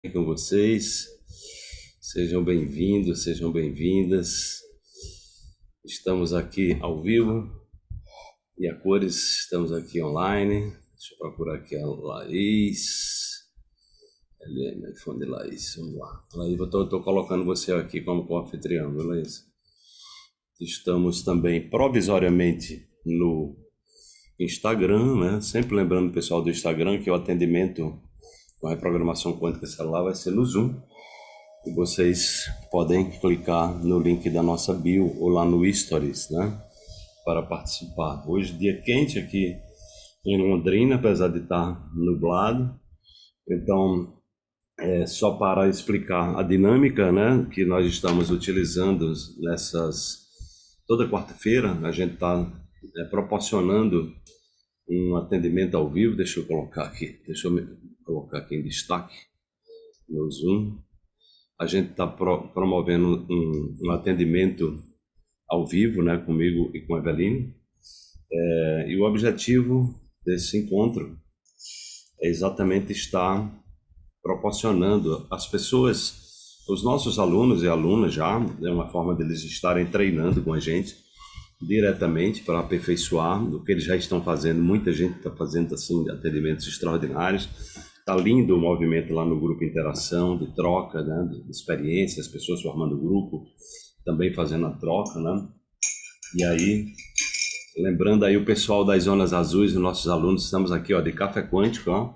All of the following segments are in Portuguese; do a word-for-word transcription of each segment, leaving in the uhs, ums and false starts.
Com vocês, sejam bem-vindos, sejam bem-vindas. Estamos aqui ao vivo e a cores, estamos aqui online. Deixa eu procurar aqui a Laís. L M, iPhone de Laís, vamos lá. Laís, eu estou colocando você aqui como co-anfitrião, beleza? Estamos também provisoriamente no Instagram, né? Sempre lembrando o pessoal do Instagram que o atendimento com a reprogramação quântica celular vai ser no Zoom. E vocês podem clicar no link da nossa bio ou lá no Stories, né? Para participar. Hoje, dia quente aqui em Londrina, apesar de estar nublado. Então, é só para explicar a dinâmica, né? Que nós estamos utilizando nessas. Toda quarta-feira, a gente está é, proporcionando um atendimento ao vivo. Deixa eu colocar aqui. Deixa eu me colocar aqui em destaque no Zoom. A gente está pro, promovendo um, um atendimento ao vivo, né, comigo e com a Eveline. É, e o objetivo desse encontro é exatamente estar proporcionando às pessoas, os nossos alunos e alunas já, é uma forma deles estarem treinando com a gente diretamente para aperfeiçoar o que eles já estão fazendo. Muita gente está fazendo assim atendimentos extraordinários. Tá lindo o movimento lá no grupo Interação, de troca, né, de experiências, pessoas formando grupo, também fazendo a troca, né? E aí, lembrando aí o pessoal das Zonas Azuis, os nossos alunos, estamos aqui, ó, de Café Quântico, ó.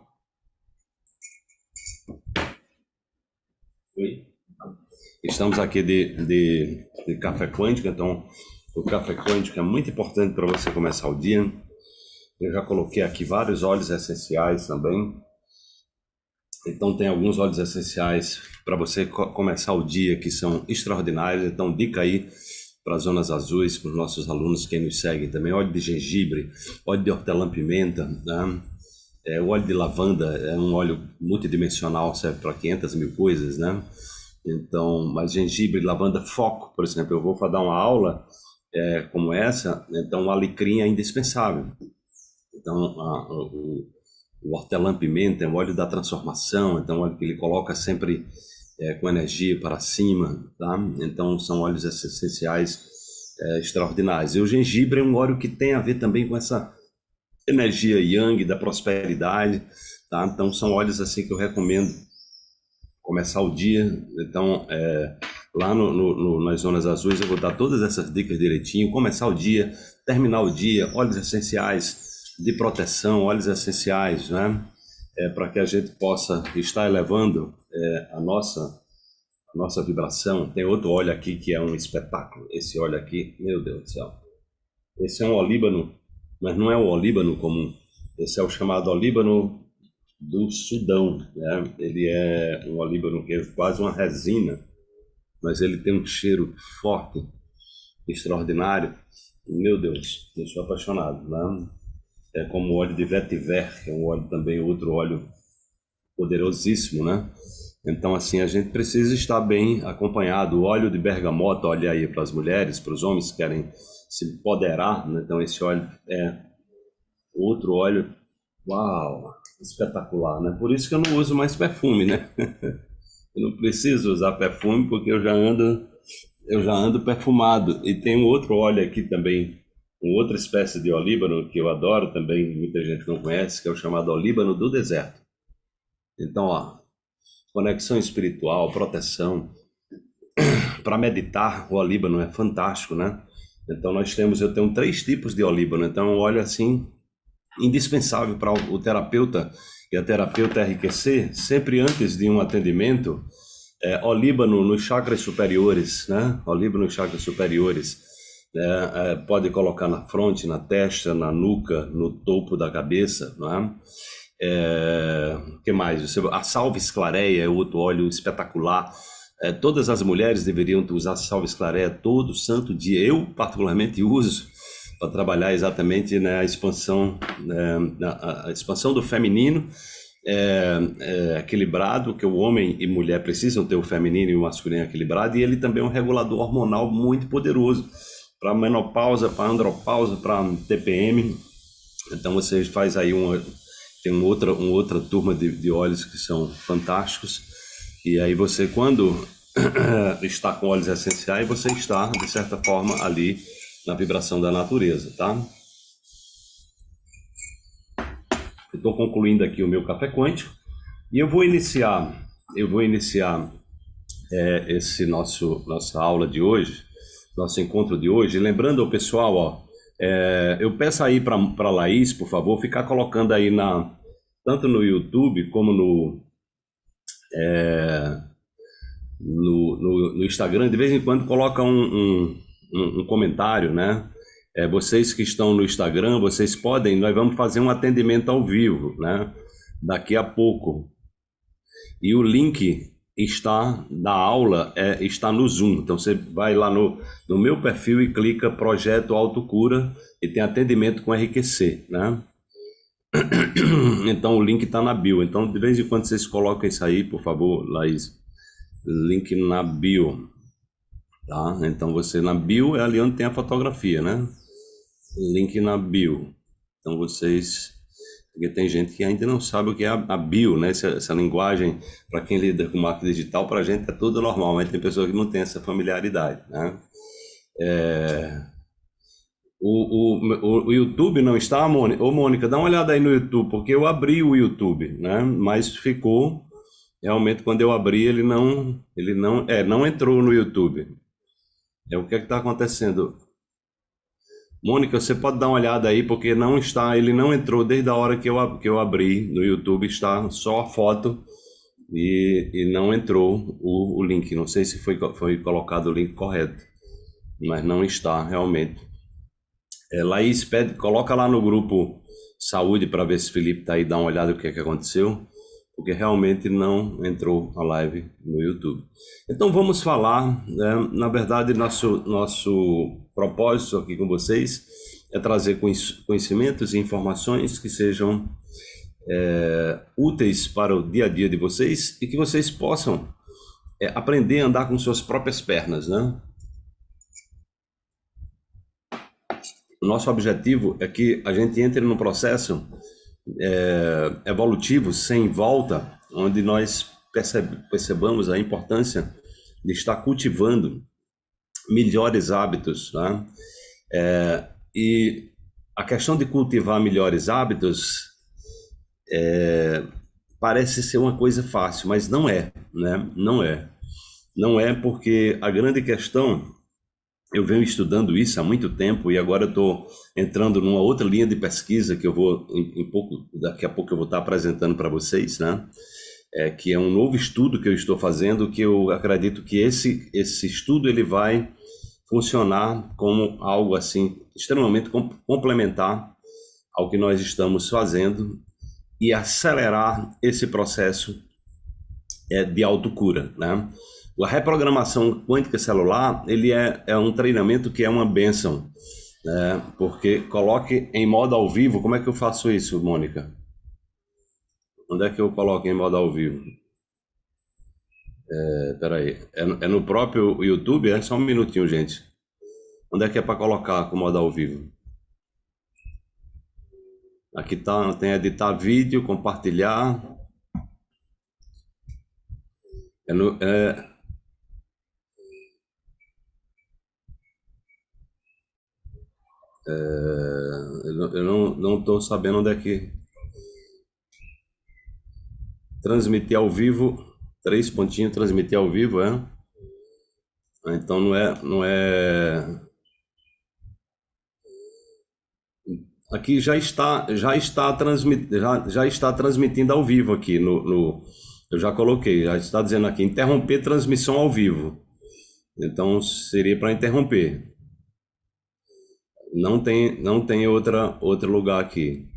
Oi? Estamos aqui de, de, de Café Quântico, então o Café Quântico é muito importante para você começar o dia. Eu já coloquei aqui vários óleos essenciais também. Então tem alguns óleos essenciais para você co começar o dia que são extraordinários. Então dica aí para as Zonas Azuis, para os nossos alunos, quem nos segue também, óleo de gengibre, óleo de hortelã-pimenta, né? É, o óleo de lavanda é um óleo multidimensional, serve para quinhentas mil coisas, né? Então, mas gengibre, lavanda, foco, por exemplo, eu vou dar uma aula é, como essa, então o alecrim é indispensável. Então, a, o, o hortelã-pimenta é um óleo da transformação, então óleo que ele coloca sempre é, com energia para cima, tá? Então são óleos essenciais é, extraordinários. E o gengibre é um óleo que tem a ver também com essa energia yang da prosperidade, tá? Então são óleos assim que eu recomendo começar o dia. Então é, lá no, no, no, nas Zonas Azuis eu vou dar todas essas dicas direitinho, começar o dia, terminar o dia, óleos essenciais de proteção, óleos essenciais, né? É, para que a gente possa estar elevando é, a nossa a nossa vibração. Tem outro óleo aqui que é um espetáculo. Esse óleo aqui, meu Deus do céu. Esse é um olíbano, mas não é um olíbano comum. Esse é o chamado olíbano do Sudão, né? Ele é um olíbano que é quase uma resina, mas ele tem um cheiro forte, extraordinário. Meu Deus, eu sou apaixonado, né? É como o óleo de vetiver, que é um óleo também, outro óleo poderosíssimo, né? Então, assim, a gente precisa estar bem acompanhado. O óleo de bergamota, olha aí para as mulheres, para os homens que querem se empoderar, né? Então esse óleo é outro óleo, uau, espetacular, né? Por isso que eu não uso mais perfume, né? Eu não preciso usar perfume porque eu já ando, eu já ando perfumado. E tem um outro óleo aqui também, uma outra espécie de olíbano que eu adoro também, muita gente não conhece, que é o chamado olíbano do deserto. Então, ó, conexão espiritual, proteção, para meditar, o olíbano é fantástico, né? Então nós temos, eu tenho três tipos de olíbano, então eu olho assim, indispensável para o terapeuta e a terapeuta R Q C, sempre antes de um atendimento, é, olíbano nos chakras superiores, né? Olíbano nos chakras superiores. É, é, pode colocar na fronte, na testa, na nuca, no topo da cabeça, não é? É, que mais? A salve esclareia é outro óleo espetacular. É, todas as mulheres deveriam usar salve esclareia todo santo dia. Eu particularmente uso para trabalhar exatamente, né, a expansão, né, a, a expansão do feminino é, é, equilibrado, que o homem e mulher precisam ter o feminino e o masculino equilibrado, e ele também é um regulador hormonal muito poderoso para menopausa, para andropausa, para T P M. Então você faz aí uma, tem uma outra, uma outra turma de, de óleos que são fantásticos. E aí você, quando está com óleos essenciais, você está, de certa forma, ali na vibração da natureza, tá? Estou concluindo aqui o meu café quântico e eu vou iniciar, eu vou iniciar é, esse nosso nossa aula de hoje, nosso encontro de hoje, lembrando ao pessoal, ó, é, eu peço aí para para Laís, por favor, ficar colocando aí na tanto no YouTube como no, é, no, no no Instagram, de vez em quando coloca um, um, um, um comentário, né? É, vocês que estão no Instagram, vocês podem, nós vamos fazer um atendimento ao vivo, né? Daqui a pouco. E o link está da aula, é, está no Zoom. Então você vai lá no, no meu perfil e clica Projeto Autocura e tem atendimento com R Q C, né? Então o link está na bio. Então de vez em quando vocês colocam isso aí, por favor, Laís. Link na bio. Tá? Então você na bio é ali onde tem a fotografia, né? Link na bio. Então vocês, porque tem gente que ainda não sabe o que é a, a bio, né? Essa, essa linguagem, para quem lida com marketing digital, para a gente é tudo normal, mas tem pessoas que não têm essa familiaridade, né? É, o, o, o YouTube não está, Mônica? Ô Mônica, dá uma olhada aí no YouTube, porque eu abri o YouTube, né? Mas ficou, realmente quando eu abri ele não, ele não, é, não entrou no YouTube. É o que é que está acontecendo? Mônica, você pode dar uma olhada aí, porque não está, ele não entrou desde a hora que eu, que eu abri no YouTube, está só a foto e, e não entrou o, o link. Não sei se foi, foi colocado o link correto, mas não está realmente. É, Laís, pede, coloca lá no grupo Saúde para ver se o Felipe está aí, dá uma olhada o que é que aconteceu, porque realmente não entrou a live no YouTube. Então vamos falar, né? Na verdade, nosso, nosso propósito aqui com vocês é trazer conhecimentos e informações que sejam é, úteis para o dia a dia de vocês e que vocês possam é, aprender a andar com suas próprias pernas, né? O nosso objetivo é que a gente entre num processo é, evolutivo sem volta, onde nós percebe, percebamos a importância de estar cultivando melhores hábitos, né? É, e a questão de cultivar melhores hábitos é, parece ser uma coisa fácil, mas não é, né? Não é. Não é, porque a grande questão, eu venho estudando isso há muito tempo e agora eu estou entrando numa outra linha de pesquisa que eu vou, em, em pouco, daqui a pouco eu vou estar apresentando para vocês, né? É, que é um novo estudo que eu estou fazendo, que eu acredito que esse, esse estudo ele vai funcionar como algo assim extremamente complementar ao que nós estamos fazendo e acelerar esse processo é, de autocura, né? A reprogramação quântica celular, ele é, é um treinamento que é uma bênção, né? Porque coloque em modo ao vivo. Como é que eu faço isso, Mônica? Onde é que eu coloco em modo ao vivo? É, peraí, é, é no próprio YouTube? É só um minutinho, gente. Onde é que é para colocar com modo ao vivo? Aqui tá, tem editar vídeo, compartilhar. É no, é, é, eu não não estou sabendo onde é que transmitir ao vivo, três pontinhos, transmitir ao vivo, é? Então não é, não é. Aqui já está, já está transmitindo, já, já está transmitindo ao vivo aqui no, no, eu já coloquei, já está dizendo aqui interromper transmissão ao vivo. Então seria para interromper. Não tem, não tem outra, outro lugar aqui.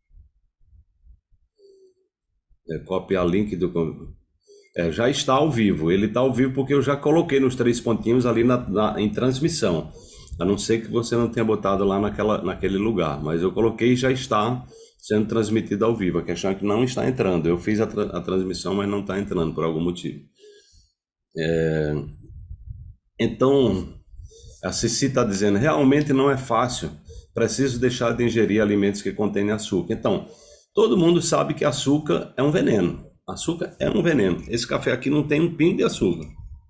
É, copiar link do. É, já está ao vivo. Ele está ao vivo porque eu já coloquei nos três pontinhos ali na, na, em transmissão. A não ser que você não tenha botado lá naquela, naquele lugar. Mas eu coloquei e já está sendo transmitido ao vivo. A questão é que não está entrando. Eu fiz a, tra a transmissão, mas não está entrando por algum motivo. É... Então, a Cici está dizendo, realmente não é fácil. Preciso deixar de ingerir alimentos que contêm açúcar. Então, todo mundo sabe que açúcar é um veneno, Açúcar é um veneno. Esse café aqui não tem um pingo de açúcar.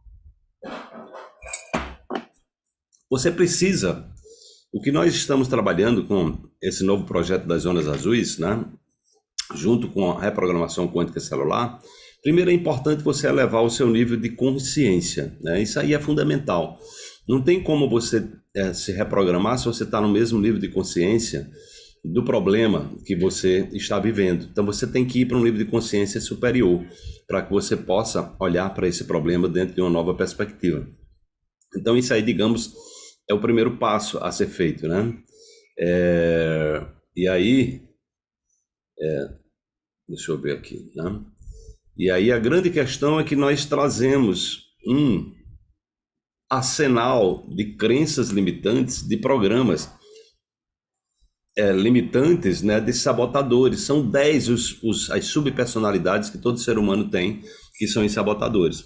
Você precisa, o que nós estamos trabalhando com esse novo projeto das zonas azuis, né, junto com a reprogramação quântica celular, primeiro é importante você elevar o seu nível de consciência, né? Isso aí é fundamental. Não tem como você é, se reprogramar se você está no mesmo nível de consciência do problema que você está vivendo. Então você tem que ir para um nível de consciência superior para que você possa olhar para esse problema dentro de uma nova perspectiva. Então isso aí, digamos, é o primeiro passo a ser feito, né? É, e aí, é, deixa eu ver aqui, né? E aí a grande questão é que nós trazemos um arsenal de crenças limitantes, de programas é, limitantes, né, de sabotadores. São dez os, os, as subpersonalidades que todo ser humano tem, que são os sabotadores.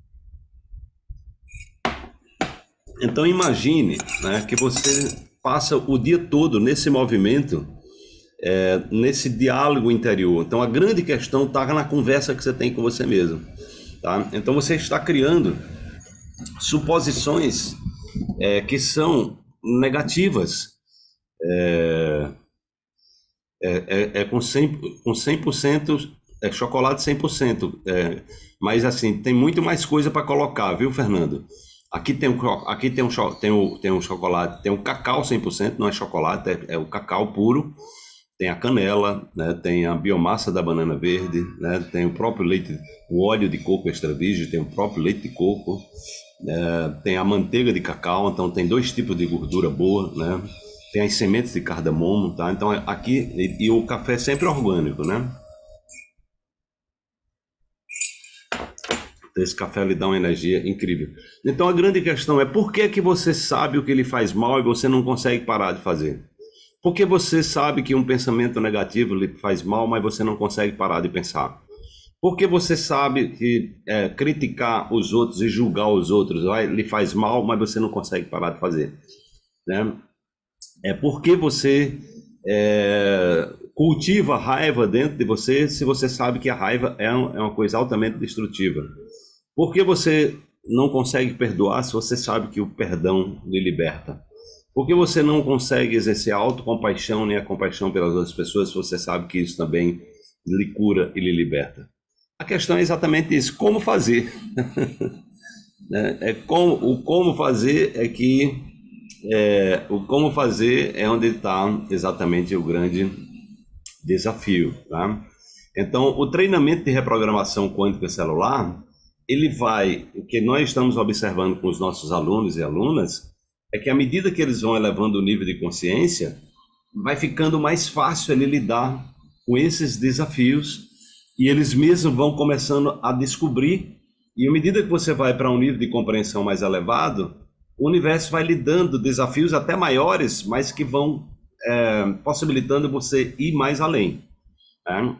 Então imagine, né, que você passa o dia todo nesse movimento, é, nesse diálogo interior. Então a grande questão está na conversa que você tem com você mesmo, tá? Então você está criando suposições é, que são negativas, é, é, é, é com cem por cento, com cem por cento é chocolate cem por cento, é, mas assim, tem muito mais coisa para colocar, viu, Fernando? Aqui tem um, aqui tem um, tem um, tem um chocolate, tem um cacau cem por cento, não é chocolate, é, é o cacau puro, tem a canela, né, tem a biomassa da banana verde, né, tem o próprio leite, o óleo de coco extra virgem, tem o próprio leite de coco, é, tem a manteiga de cacau, então tem dois tipos de gordura boa, né, tem as sementes de cardamomo, tá? Então aqui, e, e o café é sempre orgânico, né? Esse café lhe dá uma energia incrível. Então a grande questão é por que que você sabe o que lhe faz mal e você não consegue parar de fazer? Por que você sabe que um pensamento negativo lhe faz mal, mas você não consegue parar de pensar? Por que você sabe que é, criticar os outros e julgar os outros vai, lhe faz mal, mas você não consegue parar de fazer? Né? É porque você é, cultiva raiva dentro de você se você sabe que a raiva é, um, é uma coisa altamente destrutiva. Por que você não consegue perdoar se você sabe que o perdão lhe liberta? Por que você não consegue exercer a autocompaixão nem a compaixão pelas outras pessoas se você sabe que isso também lhe cura e lhe liberta? A questão é exatamente isso, como fazer? é, como, o como fazer é que é, o como fazer é onde está exatamente o grande desafio, tá? Então, o treinamento de reprogramação quântica celular, ele vai, o que nós estamos observando com os nossos alunos e alunas, é que à medida que eles vão elevando o nível de consciência, vai ficando mais fácil ele lidar com esses desafios e eles mesmos vão começando a descobrir, e à medida que você vai para um nível de compreensão mais elevado, o universo vai lhe dando desafios até maiores, mas que vão é, possibilitando você ir mais além. Né?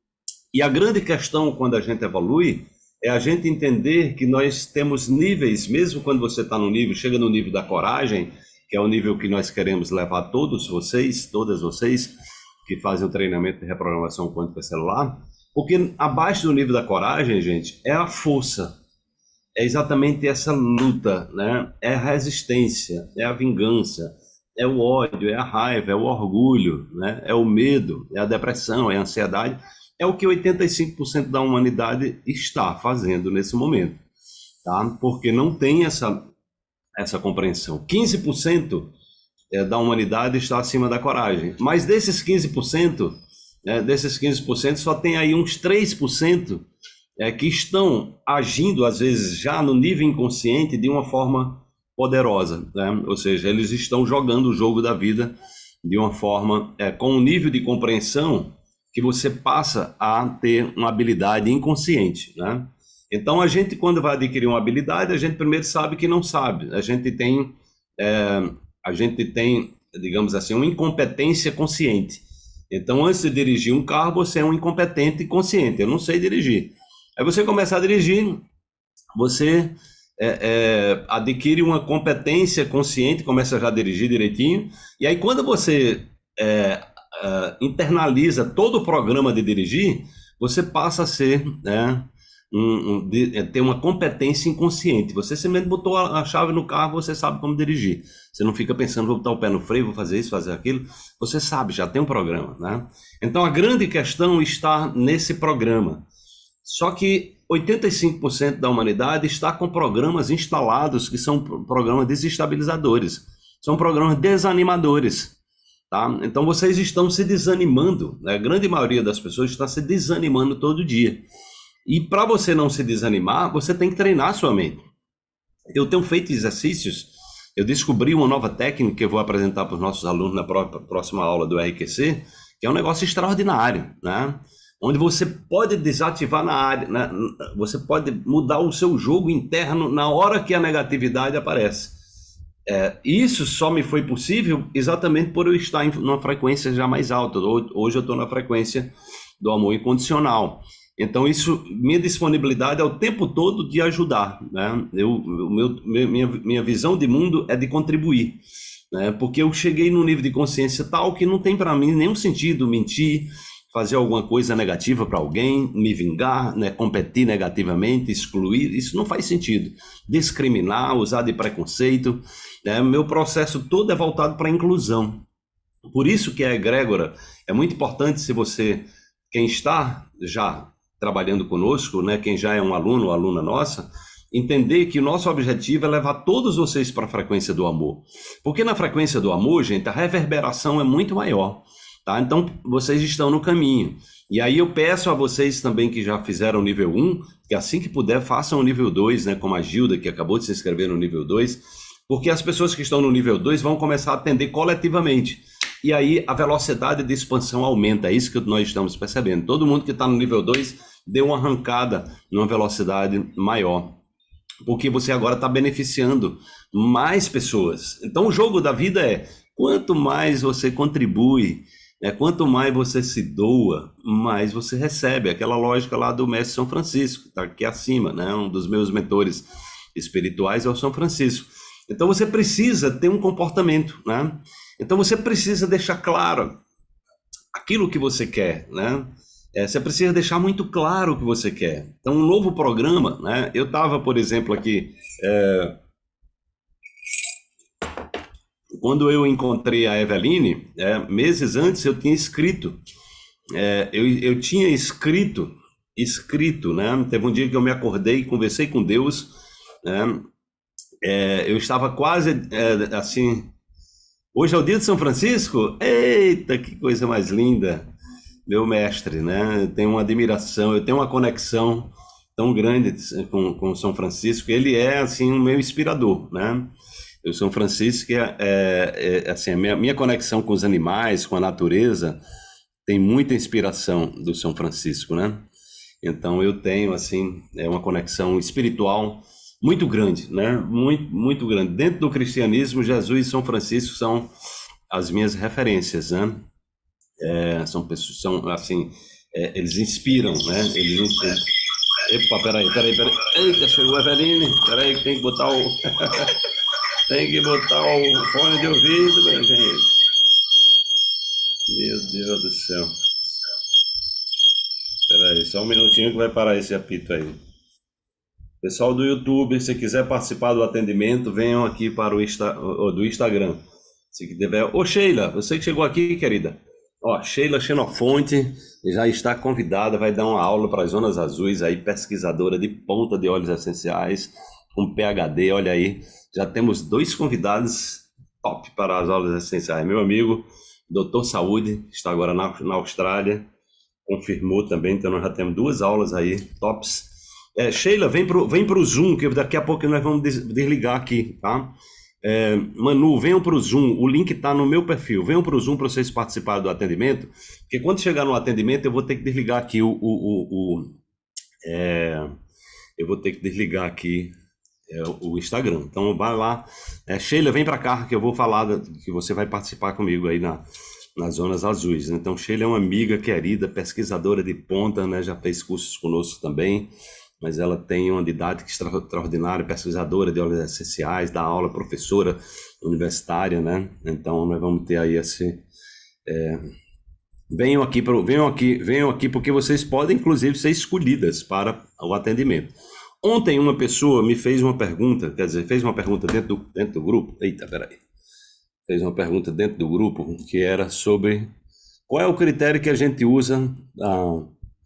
E a grande questão quando a gente evolui é a gente entender que nós temos níveis, mesmo quando você está no nível, chega no nível da coragem, que é o nível que nós queremos levar todos vocês, todas vocês que fazem o treinamento de reprogramação quântica celular, porque abaixo do nível da coragem, gente, é a força, é exatamente essa luta, né? É a resistência, é a vingança, é o ódio, é a raiva, é o orgulho, né? É o medo, é a depressão, é a ansiedade. É o que oitenta e cinco por cento da humanidade está fazendo nesse momento, tá? Porque não tem essa, essa compreensão. quinze por cento da humanidade está acima da coragem, mas desses quinze por cento, né, desses quinze por cento só tem aí uns três por cento é, que estão agindo, às vezes, já no nível inconsciente de uma forma poderosa, né? Ou seja, eles estão jogando o jogo da vida de uma forma, é, com um nível de compreensão que você passa a ter uma habilidade inconsciente, né? Então, a gente, quando vai adquirir uma habilidade, a gente primeiro sabe que não sabe. A gente tem, é, a gente tem, digamos assim, uma incompetência consciente. Então, antes de dirigir um carro, você é um incompetente consciente. Eu não sei dirigir. Aí você começa a dirigir, você é, é, adquire uma competência consciente, começa já a dirigir direitinho. E aí, quando você... É, Uh, internaliza todo o programa de dirigir, você passa a ser, né, um, um, de, ter uma competência inconsciente. Você simplesmente botou a, a chave no carro, você sabe como dirigir. Você não fica pensando, vou botar o pé no freio, vou fazer isso, fazer aquilo. Você sabe, já tem um programa, né? Então a grande questão está nesse programa. Só que oitenta e cinco por cento da humanidade está com programas instalados que são programas desestabilizadores, são programas desanimadores. Tá? Então vocês estão se desanimando, né? A grande maioria das pessoas está se desanimando todo dia. E para você não se desanimar, você tem que treinar a sua mente. Eu tenho feito exercícios, eu descobri uma nova técnica que eu vou apresentar para os nossos alunos na próxima aula do R Q C, que é um negócio extraordinário, né? Onde você pode desativar na área, né? Você pode mudar o seu jogo interno na hora que a negatividade aparece. É, isso só me foi possível exatamente por eu estar em uma frequência já mais alta. Hoje eu estou na frequência do amor incondicional. Então isso, minha disponibilidade é o tempo todo de ajudar, né? Eu, o meu, minha, minha visão de mundo é de contribuir, né? Porque eu cheguei num nível de consciência tal que não tem para mim nenhum sentido mentir, fazer alguma coisa negativa para alguém, me vingar, né, competir negativamente, excluir, isso não faz sentido. Discriminar, usar de preconceito, né, meu processo todo é voltado para a inclusão. Por isso que a egrégora é muito importante. Se você, quem está já trabalhando conosco, né, quem já é um aluno ou aluna nossa, entender que o nosso objetivo é levar todos vocês para a frequência do amor. Porque na frequência do amor, gente, a reverberação é muito maior. Tá? Então, vocês estão no caminho. E aí eu peço a vocês também que já fizeram o nível um, que assim que puder, façam o nível dois, né? Como a Gilda, que acabou de se inscrever no nível dois, porque as pessoas que estão no nível dois vão começar a atender coletivamente. E aí a velocidade de expansão aumenta, é isso que nós estamos percebendo. Todo mundo que está no nível dois deu uma arrancada numa velocidade maior, porque você agora está beneficiando mais pessoas. Então o jogo da vida é, quanto mais você contribui, É, quanto mais você se doa, mais você recebe. Aquela lógica lá do mestre São Francisco, tá aqui acima, né? Um dos meus mentores espirituais é o São Francisco. Então você precisa ter um comportamento, né? Então você precisa deixar claro aquilo que você quer, né? É, você precisa deixar muito claro o que você quer. Então um novo programa, né? Eu estava, por exemplo, aqui... É... Quando eu encontrei a Eveline, é, meses antes eu tinha escrito, é, eu, eu tinha escrito, escrito, né? Teve um dia que eu me acordei, conversei com Deus, né? É, eu estava quase, é, assim, hoje é o dia de São Francisco? Eita, que coisa mais linda, meu mestre, né? Eu tenho uma admiração, eu tenho uma conexão tão grande com, com São Francisco, ele é, assim, um meu inspirador, né? O São Francisco, é, é, é assim, a minha, minha conexão com os animais, com a natureza, tem muita inspiração do São Francisco, né? Então eu tenho, assim, é uma conexão espiritual muito grande, né? Muito, muito grande. Dentro do cristianismo, Jesus e São Francisco são as minhas referências, né? É, são pessoas, são, assim, é, eles inspiram, né? Eles inspiram. Epa, peraí, peraí, peraí. Eita, chegou a Eveline. Peraí, que tem que botar o... Tem que botar o fone de ouvido, minha gente. Meu Deus do céu. Espera aí, só um minutinho que vai parar esse apito aí. Pessoal do YouTube, se quiser participar do atendimento, venham aqui para o Insta, do Instagram. Se tiver... Ô Sheila, você que chegou aqui, querida. Ó, Sheila Xenofonte já está convidada, vai dar uma aula para as Zonas Azuis aí, pesquisadora de ponta de óleos essenciais, com P H D, olha aí. Já temos dois convidados top para as aulas essenciais. Meu amigo, doutor Saúde, está agora na, na Austrália, confirmou também, então nós já temos duas aulas aí, tops. É, Sheila, vem para o vem pro Zoom, que daqui a pouco nós vamos des, desligar aqui, tá? É, Manu, venham para o Zoom, o link está no meu perfil, venham para o Zoom para vocês participarem do atendimento, porque quando chegar no atendimento eu vou ter que desligar aqui o... o, o, o é, eu vou ter que desligar aqui É, o Instagram. Então vai lá, é, Sheila, vem para cá que eu vou falar da, que você vai participar comigo aí na, nas Zonas Azuis. Então Sheila é uma amiga querida, pesquisadora de ponta, né? Já fez cursos conosco também, mas ela tem uma didática extraordinária, pesquisadora de óleos essenciais, dá aula, professora universitária, né? Então nós vamos ter aí esse, é, venham aqui, pro, venham aqui, venham aqui, porque vocês podem, inclusive, ser escolhidas para o atendimento. Ontem uma pessoa me fez uma pergunta, quer dizer, fez uma pergunta dentro do, dentro do grupo. Eita, peraí. Fez uma pergunta dentro do grupo que era sobre qual é o critério que a gente usa. Ah,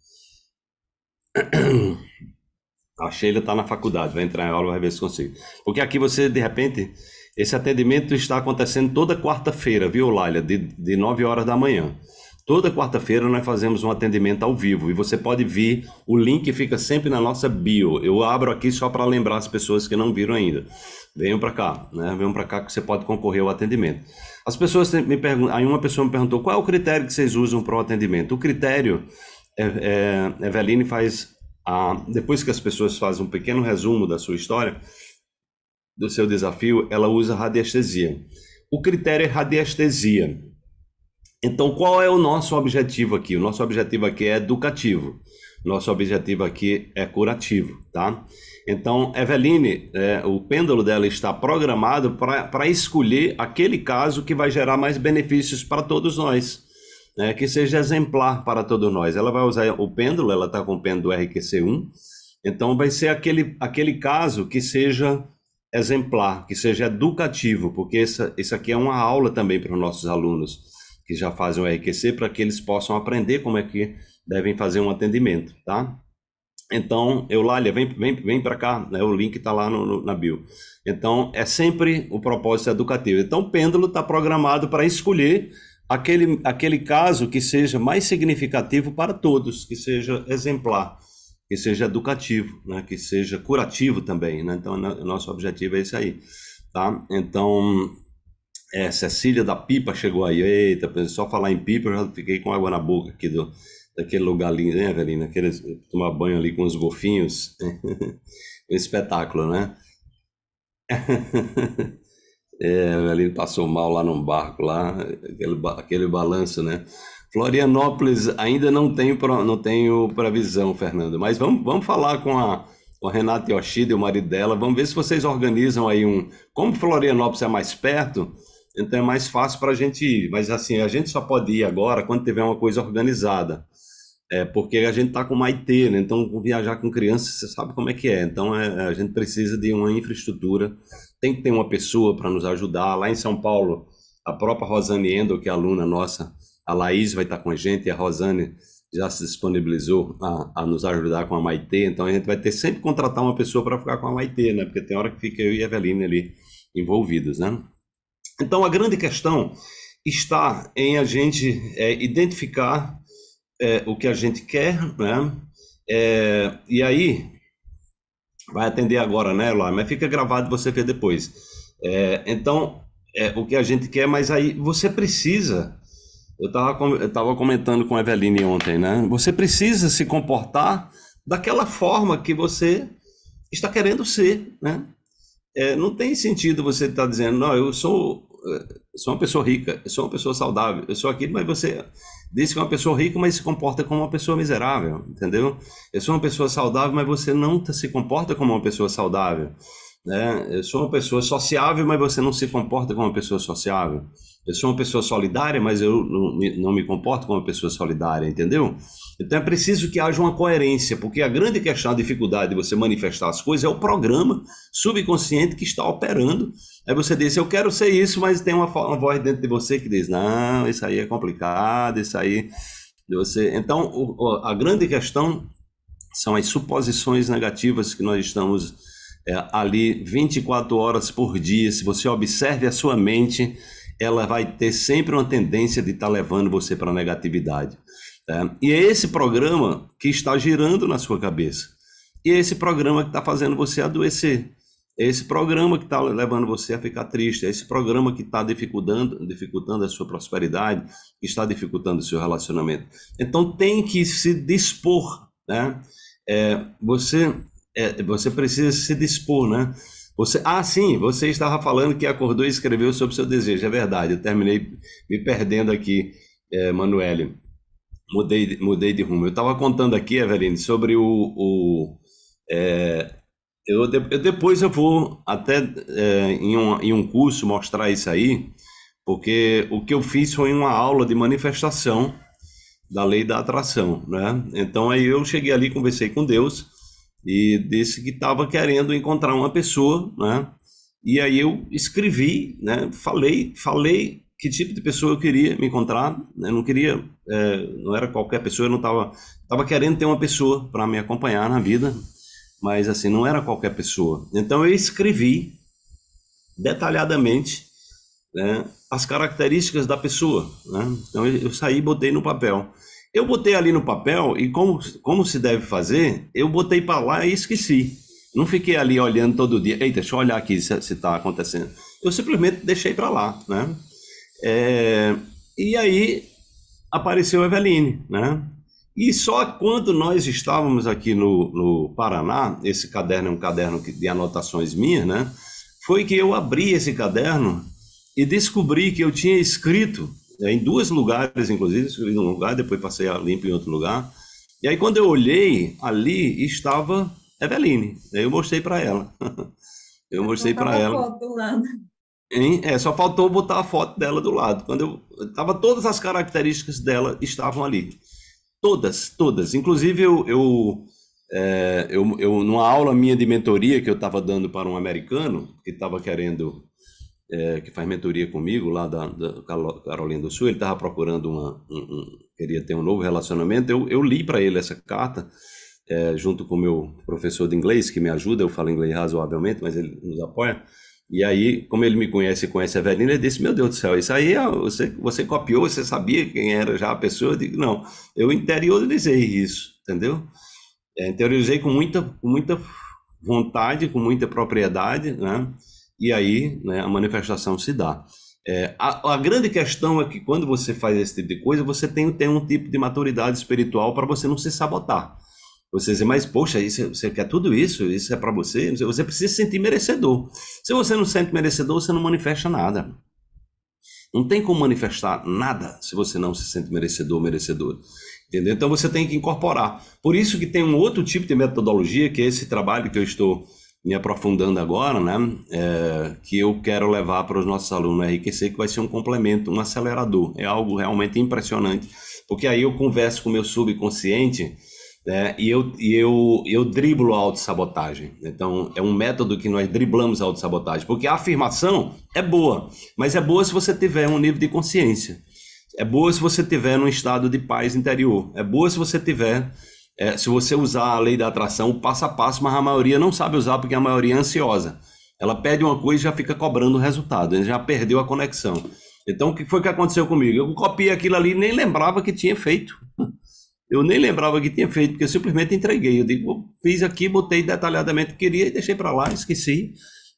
a Sheila está na faculdade, vai entrar em aula, vai ver se consigo. Porque aqui você, de repente, esse atendimento está acontecendo toda quarta-feira, viu, Laila? De, de nove horas da manhã. Toda quarta-feira nós fazemos um atendimento ao vivo e você pode vir, o link fica sempre na nossa bio. Eu abro aqui só para lembrar as pessoas que não viram ainda. Venham para cá, né? Venham para cá que você pode concorrer ao atendimento. As pessoas me perguntam, aí uma pessoa me perguntou, qual é o critério que vocês usam para o atendimento? O critério, é, é, Eveline faz, a, depois que as pessoas fazem um pequeno resumo da sua história, do seu desafio, ela usa radiestesia. O critério é radiestesia. Então, qual é o nosso objetivo aqui? O nosso objetivo aqui é educativo. Nosso objetivo aqui é curativo, tá? Então, Eveline, é, o pêndulo dela está programado para escolher aquele caso que vai gerar mais benefícios para todos nós, né? Que seja exemplar para todos nós. Ela vai usar o pêndulo, ela está com o pêndulo R Q C um, então vai ser aquele, aquele caso que seja exemplar, que seja educativo, porque essa, isso aqui é uma aula também para os nossos alunos que já fazem o R Q C, para que eles possam aprender como é que devem fazer um atendimento, tá? Então, Eulália, vem, vem, vem para cá, né? O link está lá no, no, na bio. Então, é sempre o propósito educativo. Então, o pêndulo está programado para escolher aquele, aquele caso que seja mais significativo para todos, que seja exemplar, que seja educativo, né? Que seja curativo também, né? Então, o nosso objetivo é isso aí, tá? Então... É, Cecília da Pipa chegou aí. Eita, só falar em pipa, eu já fiquei com água na boca aqui do, daquele lugar ali, né, Evelina? Aquele, tomar banho ali com os golfinhos. Um espetáculo, né? É, a Evelina passou mal lá num barco, lá, aquele, aquele balanço, né? Florianópolis ainda não tenho, não tenho previsão, Fernando, mas vamos, vamos falar com a, com a Renata Yoshida e o marido dela, vamos ver se vocês organizam aí um... Como Florianópolis é mais perto... Então é mais fácil para a gente ir, mas assim, a gente só pode ir agora quando tiver uma coisa organizada, é, porque a gente está com Maitê, né? Então viajar com criança, você sabe como é que é, então é, a gente precisa de uma infraestrutura, tem que ter uma pessoa para nos ajudar. Lá em São Paulo, a própria Rosane Endel, que é aluna nossa, a Laís vai estar com a gente, e a Rosane já se disponibilizou a, a nos ajudar com a Maitê, então a gente vai ter sempre que contratar uma pessoa para ficar com a Maitê, né? Porque tem hora que fica eu e a Eveline ali envolvidos, né? Então, a grande questão está em a gente é, identificar é, o que a gente quer, né? É, e aí, vai atender agora, né, Eloy? Mas fica gravado e você vê depois. É, então, é, o que a gente quer, mas aí você precisa... Eu estava eu tava comentando com a Eveline ontem, né? Você precisa se comportar daquela forma que você está querendo ser, né? É, não tem sentido você estar dizendo, não, eu sou, eu sou uma pessoa rica, eu sou uma pessoa saudável, eu sou aquilo, mas você diz que é uma pessoa rica, mas se comporta como uma pessoa miserável, entendeu? Eu sou uma pessoa saudável, mas você não se comporta como uma pessoa saudável, né? Eu sou uma pessoa sociável, mas você não se comporta como uma pessoa sociável. Eu sou uma pessoa solidária, mas eu não me, não me comporto como uma pessoa solidária, entendeu? Então é preciso que haja uma coerência, porque a grande questão, a dificuldade de você manifestar as coisas é o programa subconsciente que está operando. Aí você diz, eu quero ser isso, mas tem uma, uma voz dentro de você que diz, não, isso aí é complicado, isso aí... Você... Então, o, a grande questão são as suposições negativas que nós estamos é, ali vinte e quatro horas por dia. Se você observe a sua mente, ela vai ter sempre uma tendência de estar levando você para a negatividade. Tá? E é esse programa que está girando na sua cabeça. E é esse programa que está fazendo você adoecer. É esse programa que está levando você a ficar triste. É esse programa que está dificultando, dificultando a sua prosperidade, que está dificultando o seu relacionamento. Então tem que se dispor, né? É, você, é, você precisa se dispor, né? Você, ah, sim, você estava falando que acordou e escreveu sobre o seu desejo. É verdade, eu terminei me perdendo aqui, é, Manuele. Mudei, mudei de rumo. Eu estava contando aqui, Eveline, sobre o... o é, eu, eu, depois eu vou até é, em, um, em um curso mostrar isso aí, porque o que eu fiz foi uma aula de manifestação da lei da atração, né? Então aí eu cheguei ali, conversei com Deus e disse que estava querendo encontrar uma pessoa, né? E aí eu escrevi, né? Falei, falei que tipo de pessoa eu queria me encontrar, né? Não queria, é, não era qualquer pessoa, eu não estava, estava querendo ter uma pessoa para me acompanhar na vida, mas assim, não era qualquer pessoa. Então eu escrevi detalhadamente, né, as características da pessoa, né? Então eu, eu saí e botei no papel. Eu botei ali no papel e como, como se deve fazer, eu botei para lá e esqueci. Não fiquei ali olhando todo dia. Eita, deixa eu olhar aqui se está acontecendo. Eu simplesmente deixei para lá, né? É, e aí apareceu a Eveline, né? E só quando nós estávamos aqui no, no Paraná, esse caderno é um caderno de anotações minhas, né? Foi que eu abri esse caderno e descobri que eu tinha escrito, é, em dois lugares, inclusive, escrevi em um lugar, depois passei a limpo em outro lugar. E aí quando eu olhei, ali estava Eveline. Aí eu mostrei para ela. Eu mostrei para ela. Foto do lado. Hein? É, só faltou botar a foto dela do lado. Quando eu tava, todas as características dela estavam ali. Todas, todas. Inclusive, eu, eu, é, eu, eu numa aula minha de mentoria que eu estava dando para um americano, que estava querendo, é, que faz mentoria comigo, lá da, da Carolina do Sul, ele estava procurando uma, um, um, queria ter um novo relacionamento, eu, eu li para ele essa carta, é, junto com o meu professor de inglês, que me ajuda, eu falo inglês razoavelmente, mas ele nos apoia. E aí, como ele me conhece e conhece a Evelina, ele disse, meu Deus do céu, isso aí é, você, você copiou, você sabia quem era já a pessoa? Eu digo, não, eu interiorizei isso, entendeu? É, interiorizei com muita, com muita vontade, com muita propriedade, né? E aí, né, a manifestação se dá. É, a, a grande questão é que quando você faz esse tipo de coisa, você tem, tem um tipo de maturidade espiritual para você não se sabotar. Você diz, mas poxa, isso, você quer tudo isso? Isso é para você? Você precisa se sentir merecedor. Se você não se sente merecedor, você não manifesta nada. Não tem como manifestar nada se você não se sente merecedor ou merecedor. Entendeu? Então você tem que incorporar. Por isso que tem um outro tipo de metodologia, que é esse trabalho que eu estou me aprofundando agora, né? É, que eu quero levar para os nossos alunos no R Q C, que vai ser um complemento, um acelerador. É algo realmente impressionante. Porque aí eu converso com o meu subconsciente, né, e eu, e eu, eu driblo a autossabotagem. Então, é um método que nós driblamos a autossabotagem. Porque a afirmação é boa, mas é boa se você tiver um nível de consciência. É boa se você tiver num estado de paz interior. É boa se você tiver, é, se você usar a lei da atração, o passo a passo, mas a maioria não sabe usar porque a maioria é ansiosa. Ela pede uma coisa e já fica cobrando o resultado. Ele já perdeu a conexão. Então, o que foi que aconteceu comigo? Eu copiei aquilo ali e nem lembrava que tinha feito. Eu nem lembrava que tinha feito, porque eu simplesmente entreguei. Eu digo, fiz aqui, botei detalhadamente o que queria e deixei para lá, esqueci.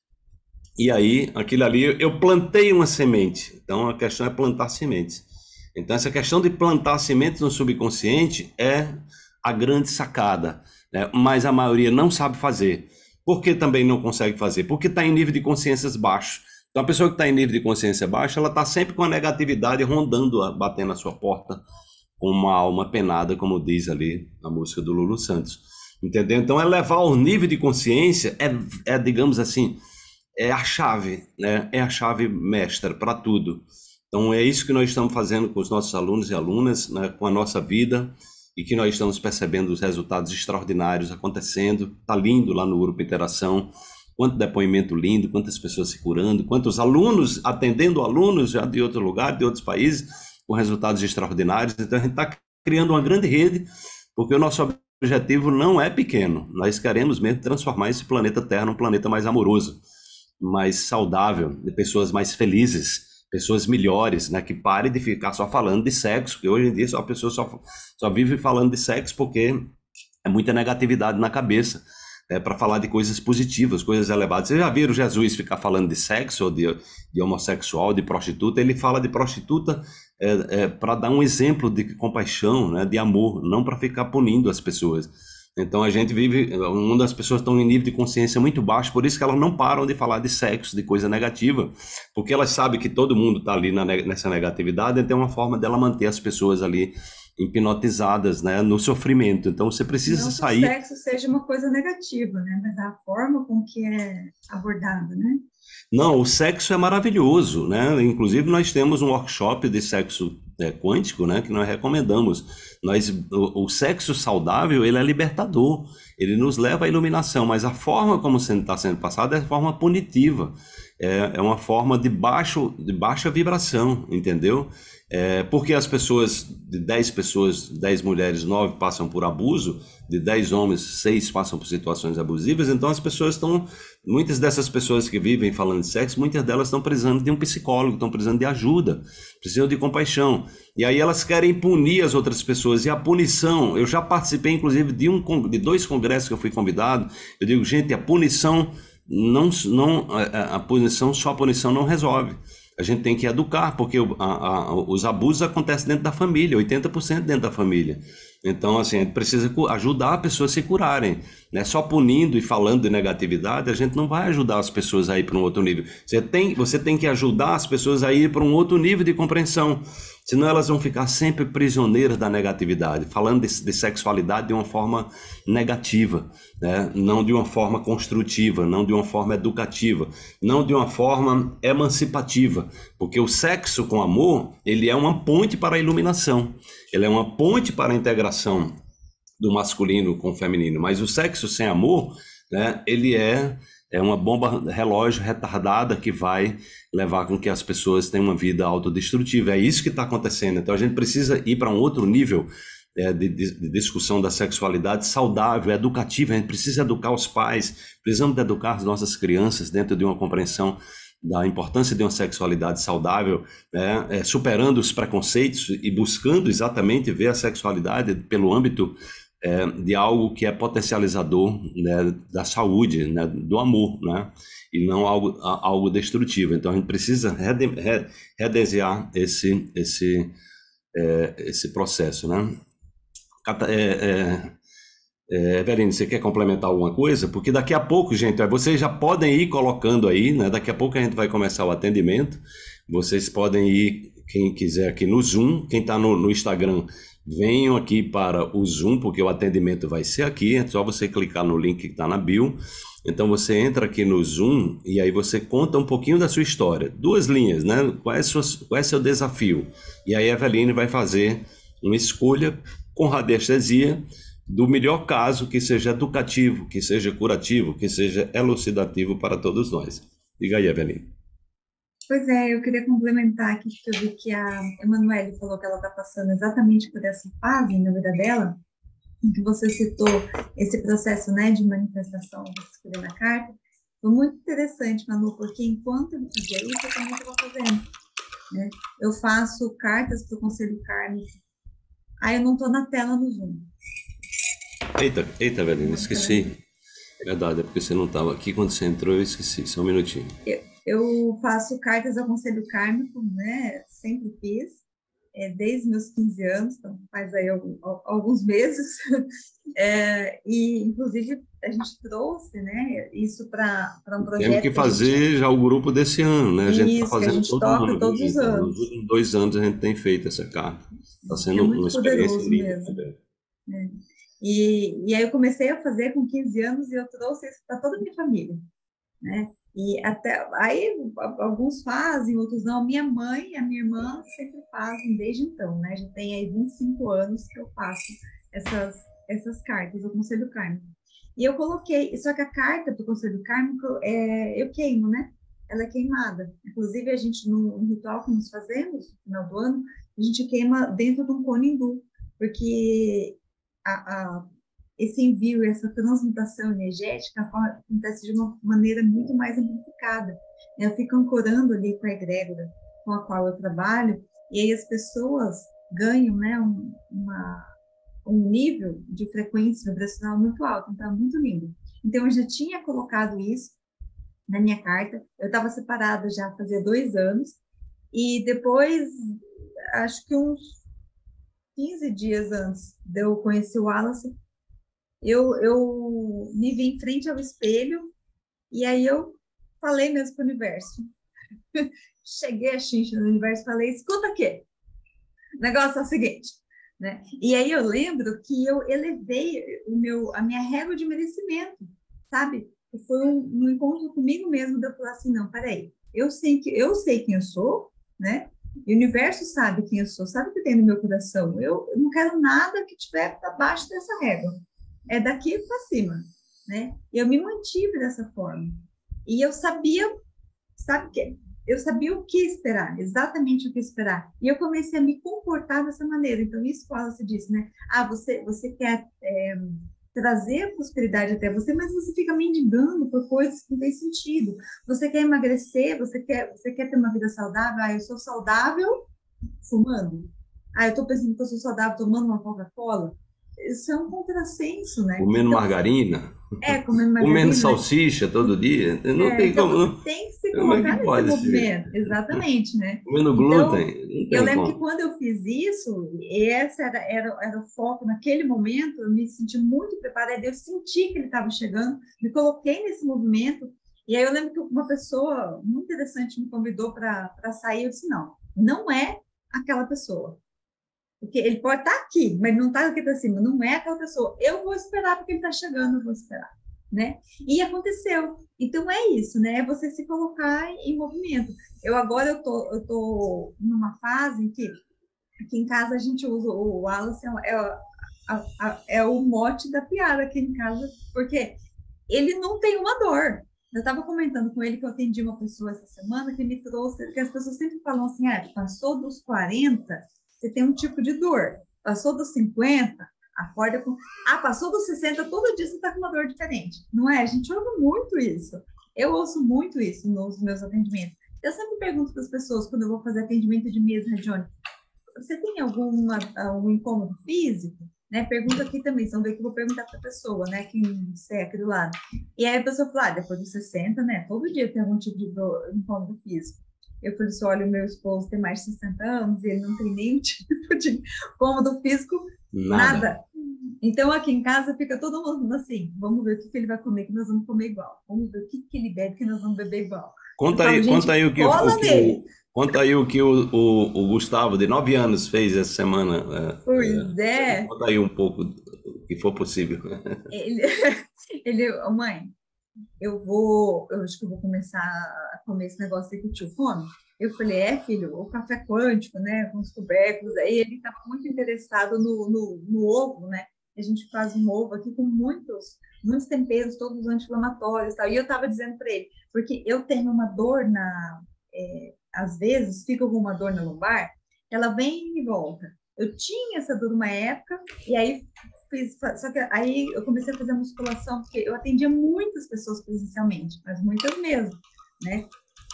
E aí, aquilo ali, eu plantei uma semente. Então, a questão é plantar sementes. Então, essa questão de plantar sementes no subconsciente é a grande sacada, né? Mas a maioria não sabe fazer. Por que também não consegue fazer? Porque está em nível de consciências baixo. Então, a pessoa que está em nível de consciência baixa, ela está sempre com a negatividade rondando, batendo na sua porta, com uma alma penada, como diz ali a música do Lulu Santos. Entendeu? Então, é levar o nível de consciência, é, é digamos assim, é a chave, né? É a chave mestra para tudo. Então, é isso que nós estamos fazendo com os nossos alunos e alunas, né? Com a nossa vida, e que nós estamos percebendo os resultados extraordinários acontecendo. Está lindo lá no Grupo Interação. Quanto depoimento lindo, quantas pessoas se curando, quantos alunos atendendo alunos já de outro lugar, de outros países, com resultados extraordinários. Então, a gente está criando uma grande rede, porque o nosso objetivo não é pequeno. Nós queremos mesmo transformar esse planeta Terra num planeta mais amoroso, mais saudável, de pessoas mais felizes, pessoas melhores, né? Que parem de ficar só falando de sexo, porque hoje em dia só a pessoa só, só vive falando de sexo porque é muita negatividade na cabeça. É, para falar de coisas positivas, coisas elevadas. Vocês já viram Jesus ficar falando de sexo, de, de homossexual, de prostituta? Ele fala de prostituta é, é, para dar um exemplo de compaixão, né, de amor, não para ficar punindo as pessoas. Então a gente vive, uma das pessoas estão em nível de consciência muito baixo, por isso que elas não param de falar de sexo, de coisa negativa, porque elas sabem que todo mundo está ali na, nessa negatividade, então é uma forma dela manter as pessoas ali hipnotizadas, né, no sofrimento. Então você precisa Não que sair. o sexo seja uma coisa negativa, né? Mas a forma com que é abordado, né? Não, o sexo é maravilhoso, né? Inclusive nós temos um workshop de sexo é, quântico, né, que nós recomendamos. Nós, o, o sexo saudável, ele é libertador, ele nos leva à iluminação, mas a forma como está sendo passada é de forma punitiva, é, é uma forma de, baixo, de baixa vibração, entendeu? É, porque as pessoas, de dez pessoas, dez mulheres, nove passam por abuso, de dez homens, seis passam por situações abusivas, então as pessoas estão, muitas dessas pessoas que vivem falando de sexo, muitas delas estão precisando de um psicólogo, estão precisando de ajuda, precisam de compaixão, e aí elas querem punir as outras pessoas, e a punição, eu já participei inclusive de, um, de dois congressos que eu fui convidado, eu digo, gente, a punição, não, não, a, a punição, só a punição não resolve. A gente tem que educar, porque a, a, os abusos acontecem dentro da família, oitenta por cento dentro da família. Então, assim, a gente precisa ajudar as pessoas a se curarem, né? Só punindo e falando de negatividade, a gente não vai ajudar as pessoas a ir para um outro nível. Você tem, você tem que ajudar as pessoas a ir para um outro nível de compreensão, senão elas vão ficar sempre prisioneiras da negatividade, falando de, de sexualidade de uma forma negativa, né? Não de uma forma construtiva, não de uma forma educativa, não de uma forma emancipativa, porque o sexo com amor, ele é uma ponte para a iluminação, ele é uma ponte para a integração do masculino com o feminino, mas o sexo sem amor, né, ele é, é uma bomba relógio retardada que vai levar com que as pessoas tenham uma vida autodestrutiva. É isso que está acontecendo. Então a gente precisa ir para um outro nível é, de, de, de discussão da sexualidade saudável, educativa. A gente precisa educar os pais, precisamos educar as nossas crianças dentro de uma compreensão da importância de uma sexualidade saudável, né, é, superando os preconceitos e buscando exatamente ver a sexualidade pelo âmbito é, de algo que é potencializador, né, da saúde, né, do amor, né, e não algo, algo destrutivo. Então a gente precisa rede, re, redesenhar esse, esse, é, esse processo, né? É, é, É, Eveline, você quer complementar alguma coisa? Porque daqui a pouco, gente, vocês já podem ir colocando aí, né? Daqui a pouco a gente vai começar o atendimento. Vocês podem ir, quem quiser, aqui no Zoom. Quem está no, no Instagram, venham aqui para o Zoom, porque o atendimento vai ser aqui. É só você clicar no link que está na bio. Então você entra aqui no Zoom e aí você conta um pouquinho da sua história. Duas linhas, né? Qual é, sua, qual é seu desafio? E aí a Eveline vai fazer uma escolha com radiestesia do melhor caso, que seja educativo, que seja curativo, que seja elucidativo para todos nós. Diga aí, Eveline. Pois é, eu queria complementar aqui, porque eu vi que a Emanuele falou que ela está passando exatamente por essa fase na vida dela, em que você citou esse processo, né, de manifestação de escrever na carta. Foi muito interessante, Manu, porque enquanto eu fazia isso, eu também estava fazendo, né? Eu faço cartas para o Conselho Kármico. Aí eu não estou na tela no Zoom. Eita, eita, Eveline, esqueci. Verdade, é porque você não estava aqui quando você entrou, eu esqueci. Só um minutinho. Eu, eu faço cartas ao Conselho Kármico, né? Sempre fiz, é, desde meus quinze anos, então faz aí algum, alguns meses. É, e, inclusive, a gente trouxe, né, isso para um projeto. Temos que fazer que gente... já o grupo desse ano, né? A gente está fazendo a gente todo toca ano. todos os anos. Nos últimos dois anos a gente tem feito essa carta. Está sendo é muito uma experiência linda. Mesmo. É. E, e aí eu comecei a fazer com quinze anos e eu trouxe isso para toda a minha família, né? E até aí alguns fazem, outros não. Minha mãe e a minha irmã sempre fazem desde então, né? Já tem aí vinte e cinco anos que eu faço essas, essas cartas do Conselho Kármico. E eu coloquei, só que a carta do Conselho Kármico, é, eu queimo, né? Ela é queimada. Inclusive, a gente, no, no ritual que nós fazemos, no final do ano, a gente queima dentro de um cone hindu, porque a, a, esse envio, essa transmutação energética acontece de uma maneira muito mais amplificada. Eu fico ancorando ali com a egrégora com a qual eu trabalho, e aí as pessoas ganham, né, um, uma, um nível de frequência vibracional muito alto, então é muito lindo. Então eu já tinha colocado isso na minha carta, eu estava separada já fazia dois anos, e depois, acho que uns quinze dias antes de eu conhecer o Wallace, eu, eu me vi em frente ao espelho e aí eu falei mesmo para o universo. Cheguei a chincha no universo e falei, escuta aqui, o negócio é o seguinte, né? E aí eu lembro que eu elevei o meu, a minha régua de merecimento, sabe? Foi um, um encontro comigo mesmo, de eu falar assim, não, peraí, eu sei, que, eu sei quem eu sou, né? E o universo sabe quem eu sou, sabe o que tem no meu coração. Eu, eu não quero nada que estiver abaixo dessa régua. É daqui para cima, né? E eu me mantive dessa forma. E eu sabia, sabe o que? Eu sabia o que esperar, exatamente o que esperar. E eu comecei a me comportar dessa maneira. Então, isso que você disse, né? Ah, você, você quer é, trazer a prosperidade até você, mas você fica mendigando por coisas que não têm sentido. Você quer emagrecer, você quer, você quer ter uma vida saudável. Ah, eu sou saudável fumando. Ah, eu estou pensando que eu sou saudável tomando uma Coca-Cola. Isso é um contrassenso, né? Comendo Então, margarina, é, comendo comendo margarina, né? salsicha todo dia. Não É, tem então como. você Não. tem que se Como é colocar que nesse pode ser? movimento, exatamente, né? Comendo Então, glúten? Não eu tem lembro que como. quando eu fiz isso, e esse era, era, era o foco naquele momento, eu me senti muito preparada, eu senti que ele estava chegando, me coloquei nesse movimento, e aí eu lembro que uma pessoa muito interessante me convidou para sair, eu disse, não, não é aquela pessoa. Porque ele pode estar aqui, mas não está aqui para cima, não é aquela pessoa. Eu vou esperar porque ele está chegando, eu vou esperar, né? E aconteceu. Então é isso, né? É você se colocar em movimento. Eu agora eu tô, eu tô numa fase em que aqui em casa a gente usa o Wallace é, a, a, é o mote da piada aqui em casa, porque ele não tem uma dor. Eu estava comentando com ele que eu atendi uma pessoa essa semana que me trouxe, que as pessoas sempre falam assim, ah, passou dos quarenta, você tem um tipo de dor. Passou dos cinquenta, acorda com... Ah, passou dos sessenta, todo dia você está com uma dor diferente. Não é? A gente ouve muito isso. Eu ouço muito isso nos meus atendimentos. Eu sempre pergunto para as pessoas, quando eu vou fazer atendimento de mesa radiônica, você tem alguma, algum incômodo físico? Né? Pergunta aqui também, vamos ver que eu vou perguntar para a pessoa, né? Quem é aqui do lado. E aí a pessoa fala, ah, depois dos sessenta, né? Todo dia tem algum tipo de dor, incômodo físico. Eu falei assim, olha, o meu esposo tem mais de sessenta anos e ele não tem nenhum tipo de incômodo físico, Nada. nada. Então, aqui em casa fica todo mundo assim, vamos ver o que, que ele vai comer, que nós vamos comer igual. Vamos ver o que, que ele bebe, que nós vamos beber igual. Conta falo, aí, gente, conta aí o que, cola o, que nele. o, conta aí o que o, o, o Gustavo, de nove anos, fez essa semana. Pois É, é, é. conta aí um pouco, o que for possível. Ele, ele, oh, mãe, eu vou, eu acho que eu vou começar a comer esse negócio aí que o tio come. Eu falei, é, filho, o café quântico, né, com os tubérculos. Aí ele estava muito interessado no, no, no ovo, né? A gente faz um ovo aqui com muitos, muitos temperos, todos anti-inflamatórios e tal. E eu estava dizendo para ele, porque eu tenho uma dor na, é, às vezes, fica com uma dor na lombar, ela vem e volta. Eu tinha essa dor uma época, e aí fiz, só que aí eu comecei a fazer musculação, porque eu atendia muitas pessoas presencialmente, mas muitas mesmo, né?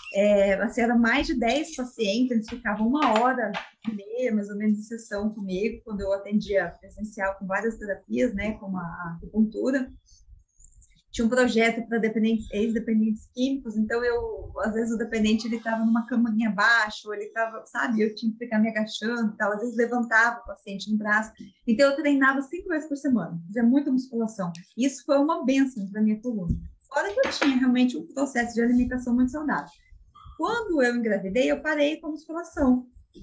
É, assim, eram mais de dez pacientes, eles ficavam uma hora e meia, mais ou menos, de sessão comigo, quando eu atendia presencial com várias terapias, né, como a acupuntura. Tinha um projeto para dependentes, ex-dependentes químicos, então eu, às vezes o dependente, ele estava numa caminha abaixo, ele estava, sabe, eu tinha que ficar me agachando, tal, às vezes levantava o paciente no braço, então eu treinava cinco vezes por semana, fazia muita musculação, isso foi uma bênção para minha coluna, fora que eu tinha realmente um processo de alimentação muito saudável. Quando eu engravidei, eu parei com a musculação,